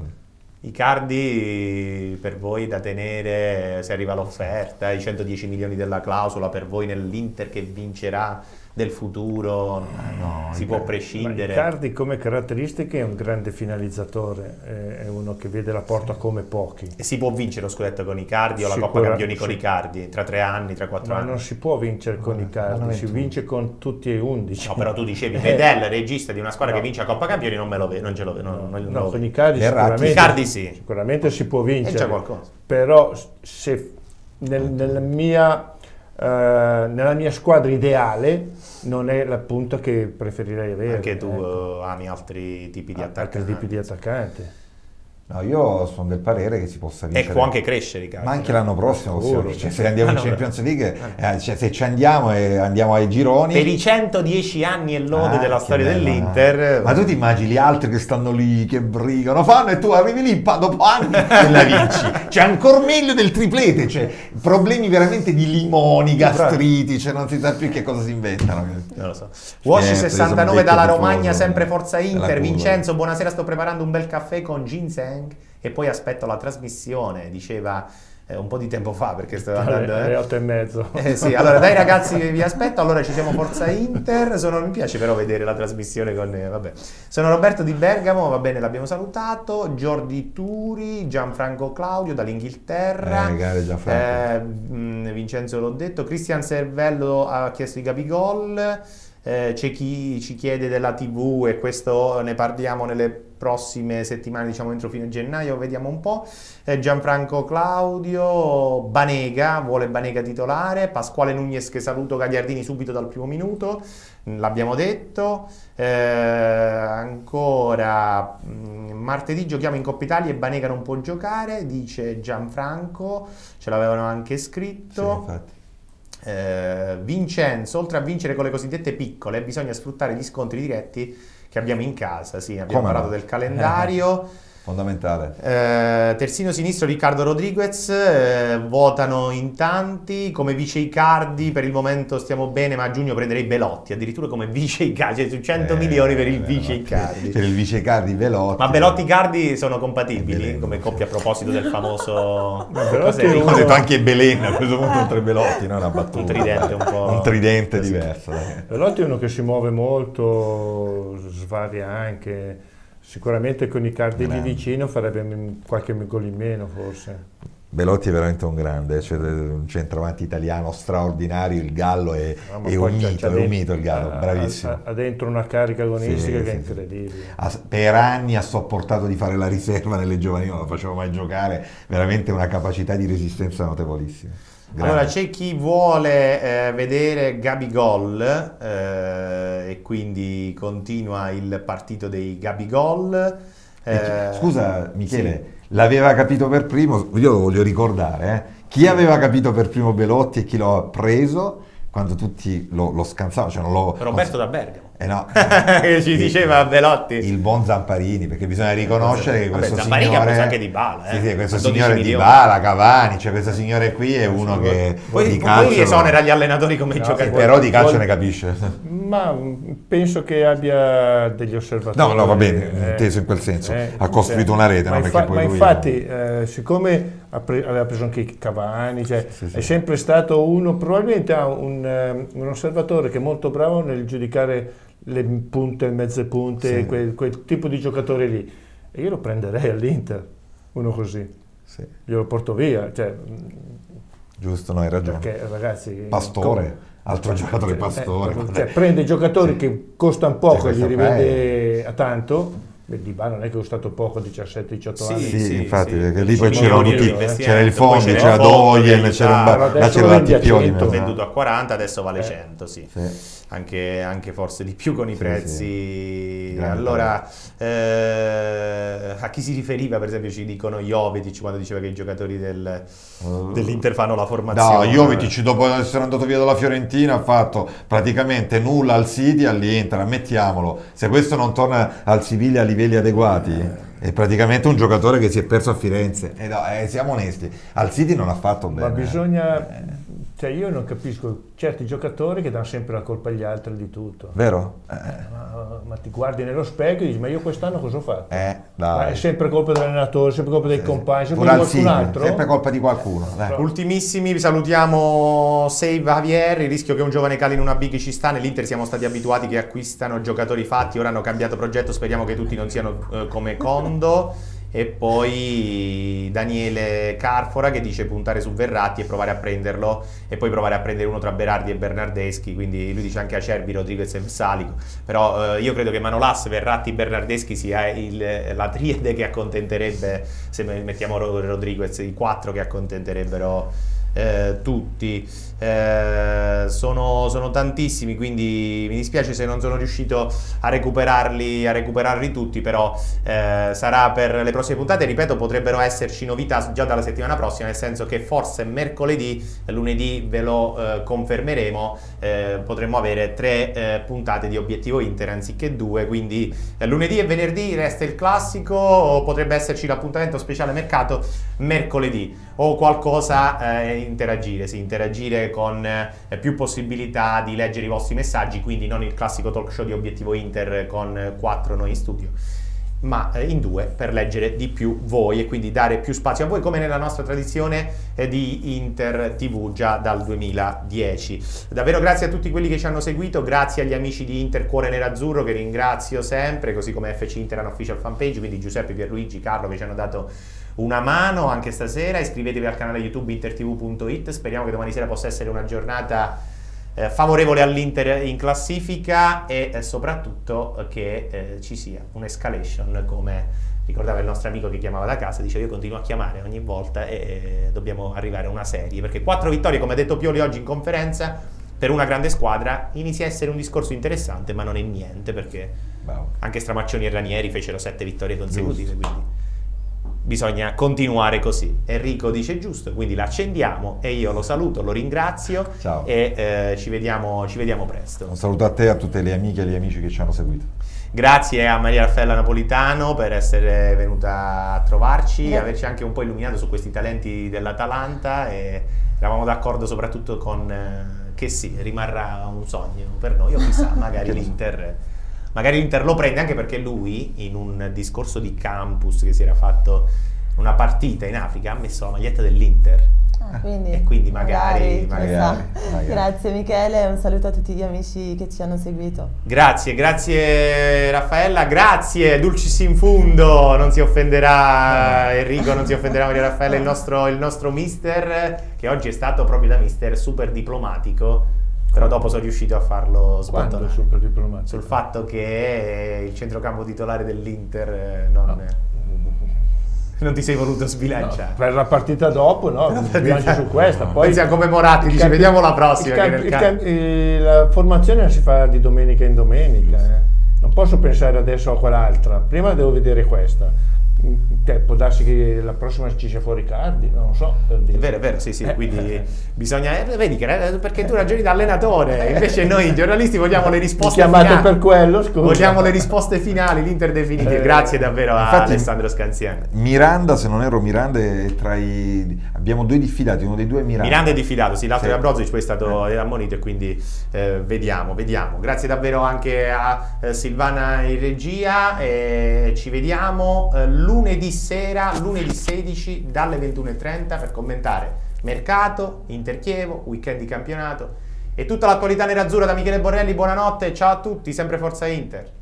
Icardi per voi da tenere se arriva l'offerta, i centodieci milioni della clausola per voi nell'Inter che vincerà del futuro, no, si può prescindere. Icardi come caratteristiche è un grande finalizzatore, è uno che vede la porta come pochi. E si può vincere lo scudetto con Icardi o la Coppa Campioni con Icardi tra tre anni, tra quattro ma anni? Non si può vincere con Icardi, si vince con tutti e undici. No, però tu dicevi Medel, regista di una squadra no. che vince la Coppa Campioni, non me lo vedo, non ce lo vedo. No, non, non no lo con Icardi sicuramente, Icardi sì. sicuramente si può vincere. È già qualcosa. Però se nel, nella mia Uh, nella mia squadra ideale non è la punta che preferirei avere. Anche tu ecco. uh, ami altri tipi di attaccanti. Altri tipi di attaccante. No, io sono del parere che si possa vincere. E può anche crescere, Riccardo. Ma anche l'anno prossimo possiamo, cioè, se andiamo ah, in no, Champions League, eh, cioè, se ci andiamo e andiamo ai gironi. Per i centodieci anni e lode ah, della storia dell'Inter. Ma tu ti immagini gli altri che stanno lì, che brigano, fanno e tu arrivi lì dopo anni e la vinci. Cioè ancora meglio del triplete, cioè problemi veramente di limoni, gastriti, cioè non si sa più che cosa si inventano. Non lo so. Wash sessantanove dalla Romagna, sempre Forza Inter. Vincenzo, buonasera, sto preparando un bel caffè con ginseng e poi aspetto la trasmissione, diceva eh, un po' di tempo fa perché stavo andando alle otto e mezzo. Eh sì, allora dai ragazzi vi aspetto, allora ci siamo Forza Inter, sono, mi piace però vedere la trasmissione con eh, vabbè. Sono Roberto di Bergamo, va bene, l'abbiamo salutato, Giordi Turi, Gianfranco Claudio dall'Inghilterra, eh, eh, Vincenzo l'ho detto, Cristian Servello ha chiesto i Gabigol. Eh, c'è chi ci chiede della tivù e questo ne parliamo nelle prossime settimane, diciamo entro fine gennaio, vediamo un po'. eh, Gianfranco Claudio, Banega, vuole Banega titolare, Pasquale Nunez che saluto, Gagliardini subito dal primo minuto, l'abbiamo detto. eh, ancora mh, martedì giochiamo in Coppa Italia e Banega non può giocare, dice Gianfranco, ce l'avevano anche scritto. Sì, infatti. Eh, Vincenzo, oltre a vincere con le cosiddette piccole bisogna sfruttare gli scontri diretti che abbiamo in casa. Sì, abbiamo Come parlato no? del calendario. fondamentale. Eh, terzino sinistro Riccardo Rodriguez, eh, votano in tanti come vice Icardi, per il momento stiamo bene, ma a giugno prenderei Belotti addirittura come vice Icardi, cioè su cento Eh, milioni per il eh, vice no, Icardi. Per il vice Icardi Belotti. Ma Belotti Icardi sono compatibili Belen. come coppia a proposito del famoso Belotti cos'è? è uno- Ho detto anche Belen, a questo punto oltre Belotti, no? Una battuta. Un tridente un po'- Un tridente diverso. dai. Belotti è uno che si muove molto, svaria anche, sicuramente con i cardi lì Grande. vicino farebbe m- qualche gol in meno forse. Belotti è veramente un grande, cioè un centravanti italiano straordinario, il Gallo è, No, ma è poi un c'ha- mito, c'ha è un dentro- mito il Gallo, ha- bravissimo. Ha, ha dentro una carica agonistica Sì, che è sì, sì. incredibile. Ha- per anni ha sopportato di fare la riserva nelle giovanili, non lo facevo mai giocare, veramente una capacità di resistenza notevolissima. Grande. Allora c'è chi vuole eh, vedere Gabigol eh, e quindi continua il partito dei Gabigol. E chi- Eh, Scusa Michele, sì. l'aveva capito per primo, io lo voglio ricordare, eh. Chi aveva capito per primo Belotti e chi lo ha preso quando tutti lo, lo scansavano, cioè non lo... Roberto da Bergamo. Eh no, che ci diceva Belotti. il buon Zamparini, perché bisogna riconoscere che Vabbè, questo Zamparini ha signore... preso anche Dybala, eh, Sì, sì, questo a dodici signore milioni. Dybala, Cavani, cioè questo signore qui è uno che Poi, di poi calcio... esonera gli allenatori come No, giocatori. Però di calcio Vuol- ne capisce. Ma mh, penso che abbia degli osservatori. No, no, va bene, inteso in quel senso. Ha costruito una rete, ma, no? infa- Perché poi ma lui- infatti, eh, siccome ha pre- aveva preso anche i Cavani, cioè, Sì, sì. è sempre stato uno, probabilmente ha un, eh, un osservatore che è molto bravo nel giudicare le punte, le mezze punte, Sì. quel, quel tipo di giocatore lì. E io lo prenderei all'Inter, uno così. Sì, Glielo porto via, cioè, giusto, no, hai ragione. perché ragazzi... Pastore, altro giocatore Eh, Pastore. cioè, vabbè. prende giocatori Sì. che costano poco Cioè, e li questo qua rivende a tanto. Beh, Dybala non è che è costato poco, diciassette diciotto Sì, anni. Sì, sì, infatti, sì. perché lì poi Ci c'erano vogliono tutti, dire investimento, c'era il poi fondo, c'era c'era il fondo, Doyen, c'era un Ah, ba- adesso là c'era lo la vendi a T P O di cento. mezzo. venduto a quaranta, adesso vale Eh. cento, sì. Sì. Anche, anche forse di più con i Sì, prezzi. sì. Grande Allora, eh, a chi si riferiva, per esempio, ci dicono Jovetic quando diceva che i giocatori del, dell'Inter fanno la No, formazione. Jovetic dopo essere andato via dalla Fiorentina ha fatto praticamente nulla al City e all'Inter, ammettiamolo. Se questo non torna al Siviglia a livelli adeguati, è praticamente un giocatore che si è perso a Firenze. E no, eh, siamo onesti, al City non ha fatto bene. Ma bisogna... Cioè io non capisco certi giocatori che danno sempre la colpa agli altri di tutto. Vero? Eh, Ma, ma ti guardi nello specchio e dici, ma io quest'anno cosa ho fatto? eh, Ma dai. è sempre colpa dell'allenatore, sempre colpa dei compagni, sempre Pure di al qualcun City, altro? sempre colpa di qualcuno. dai. Ultimissimi, salutiamo Save Javier, il rischio che un giovane cali in una big ci sta, nell'Inter siamo stati abituati che acquistano giocatori fatti, ora hanno cambiato progetto, speriamo che tutti non siano eh, come Kondo. E poi Daniele Carfora che dice puntare su Verratti e provare a prenderlo e poi provare a prendere uno tra Berardi e Bernardeschi, quindi lui dice anche Acerbi, Rodriguez e Salico, però eh, io credo che Manolas, Verratti, Bernardeschi sia il, la triade che accontenterebbe, se mettiamo Rodriguez, i quattro che accontenterebbero eh, tutti. Eh, sono, sono tantissimi, quindi mi dispiace se non sono riuscito a recuperarli, a recuperarli tutti, però eh, sarà per le prossime puntate. Ripeto, potrebbero esserci novità già dalla settimana prossima, nel senso che forse mercoledì, lunedì ve lo eh, confermeremo, eh, potremmo avere tre eh, puntate di Obiettivo Inter anziché due, quindi eh, lunedì e venerdì resta il classico, o potrebbe esserci l'appuntamento speciale mercato mercoledì, o qualcosa eh, interagire, sì, interagire con eh, più possibilità di leggere i vostri messaggi, quindi non il classico talk show di Obiettivo Inter con eh, quattro noi in studio, ma eh, in due, per leggere di più voi e quindi dare più spazio a voi, come nella nostra tradizione eh, di Inter T V già dal duemiladieci. Davvero grazie a tutti quelli che ci hanno seguito, grazie agli amici di Inter Cuore Nerazzurro che ringrazio sempre, così come F C Inter Official Fanpage, quindi Giuseppe, Pierluigi, Carlo che ci hanno dato una mano anche stasera. Iscrivetevi al canale YouTube intertv punto it, speriamo che domani sera possa essere una giornata eh, favorevole all'Inter in classifica e eh, soprattutto che eh, ci sia un'escalation, come ricordava il nostro amico che chiamava da casa, dice io continuo a chiamare ogni volta e eh, dobbiamo arrivare a una serie, perché quattro vittorie, come ha detto Pioli oggi in conferenza, per una grande squadra inizia a essere un discorso interessante, ma non è niente, perché Bravo. anche Stramaccioni e Ranieri fecero sette vittorie consecutive, quindi bisogna continuare così. Enrico dice giusto, quindi l'accendiamo e io lo saluto, lo ringrazio. Ciao. E eh, ci, vediamo, ci vediamo presto. Un saluto a te e a tutte le amiche e gli amici che ci hanno seguito. Grazie a Maria Raffaella Napolitano per essere venuta a trovarci e averci anche un po' illuminato su questi talenti dell'Atalanta, e eravamo d'accordo soprattutto con eh, che sì, rimarrà un sogno per noi, o chissà, magari l'Inter magari l'Inter lo prende, anche perché lui in un discorso di campus che si era fatto una partita in Africa ha messo la maglietta dell'Inter. Ah, quindi, e quindi magari, magari, magari, magari. Grazie Michele, un saluto a tutti gli amici che ci hanno seguito. Grazie, grazie Raffaella, grazie Dulcis in fundo, non si offenderà Enrico, non si offenderà Maria Raffaella, il nostro, il nostro mister, che oggi è stato proprio da mister super diplomatico, però dopo sono riuscito a farlo sbottonare super diplomatico? Sul fatto che il centrocampo titolare dell'Inter non... No. Non ti sei voluto sbilanciare? No, per la partita dopo, no, mi sbilancio su questa. Poi pensiamo come Moratti, dice campi- vediamo la prossima. Campi- che nel camp- campi- la formazione si fa di domenica in domenica. Eh. Non posso pensare adesso a quell'altra. Prima devo vedere questa. Te, può darsi che la prossima ci sia fuori Cardi, non lo so. Per dire. È vero, è vero, sì, sì, Eh. quindi bisogna, eh, vedi che perché tu ragioni da allenatore, invece noi giornalisti vogliamo le risposte Mi chiamate finali. per quello, scusa. Vogliamo le risposte finali, l'Inter definitive. Eh, Grazie davvero a infatti, Alessandro Scanziani. Miranda, se non erro, Miranda è tra i... abbiamo due diffidati, uno dei due è Miranda. Miranda è diffidato, sì, l'altro Sì. era Brozovic, poi è stato ammonito, e quindi eh, vediamo, vediamo. Grazie davvero anche a eh, Silvana in regia, e ci vediamo eh, lunedì sera, lunedì sedici dalle ventuno e trenta per commentare mercato, Inter Chievo, weekend di campionato e tutta l'attualità nerazzurra da Michele Borrelli. Buonanotte, ciao a tutti, sempre Forza Inter.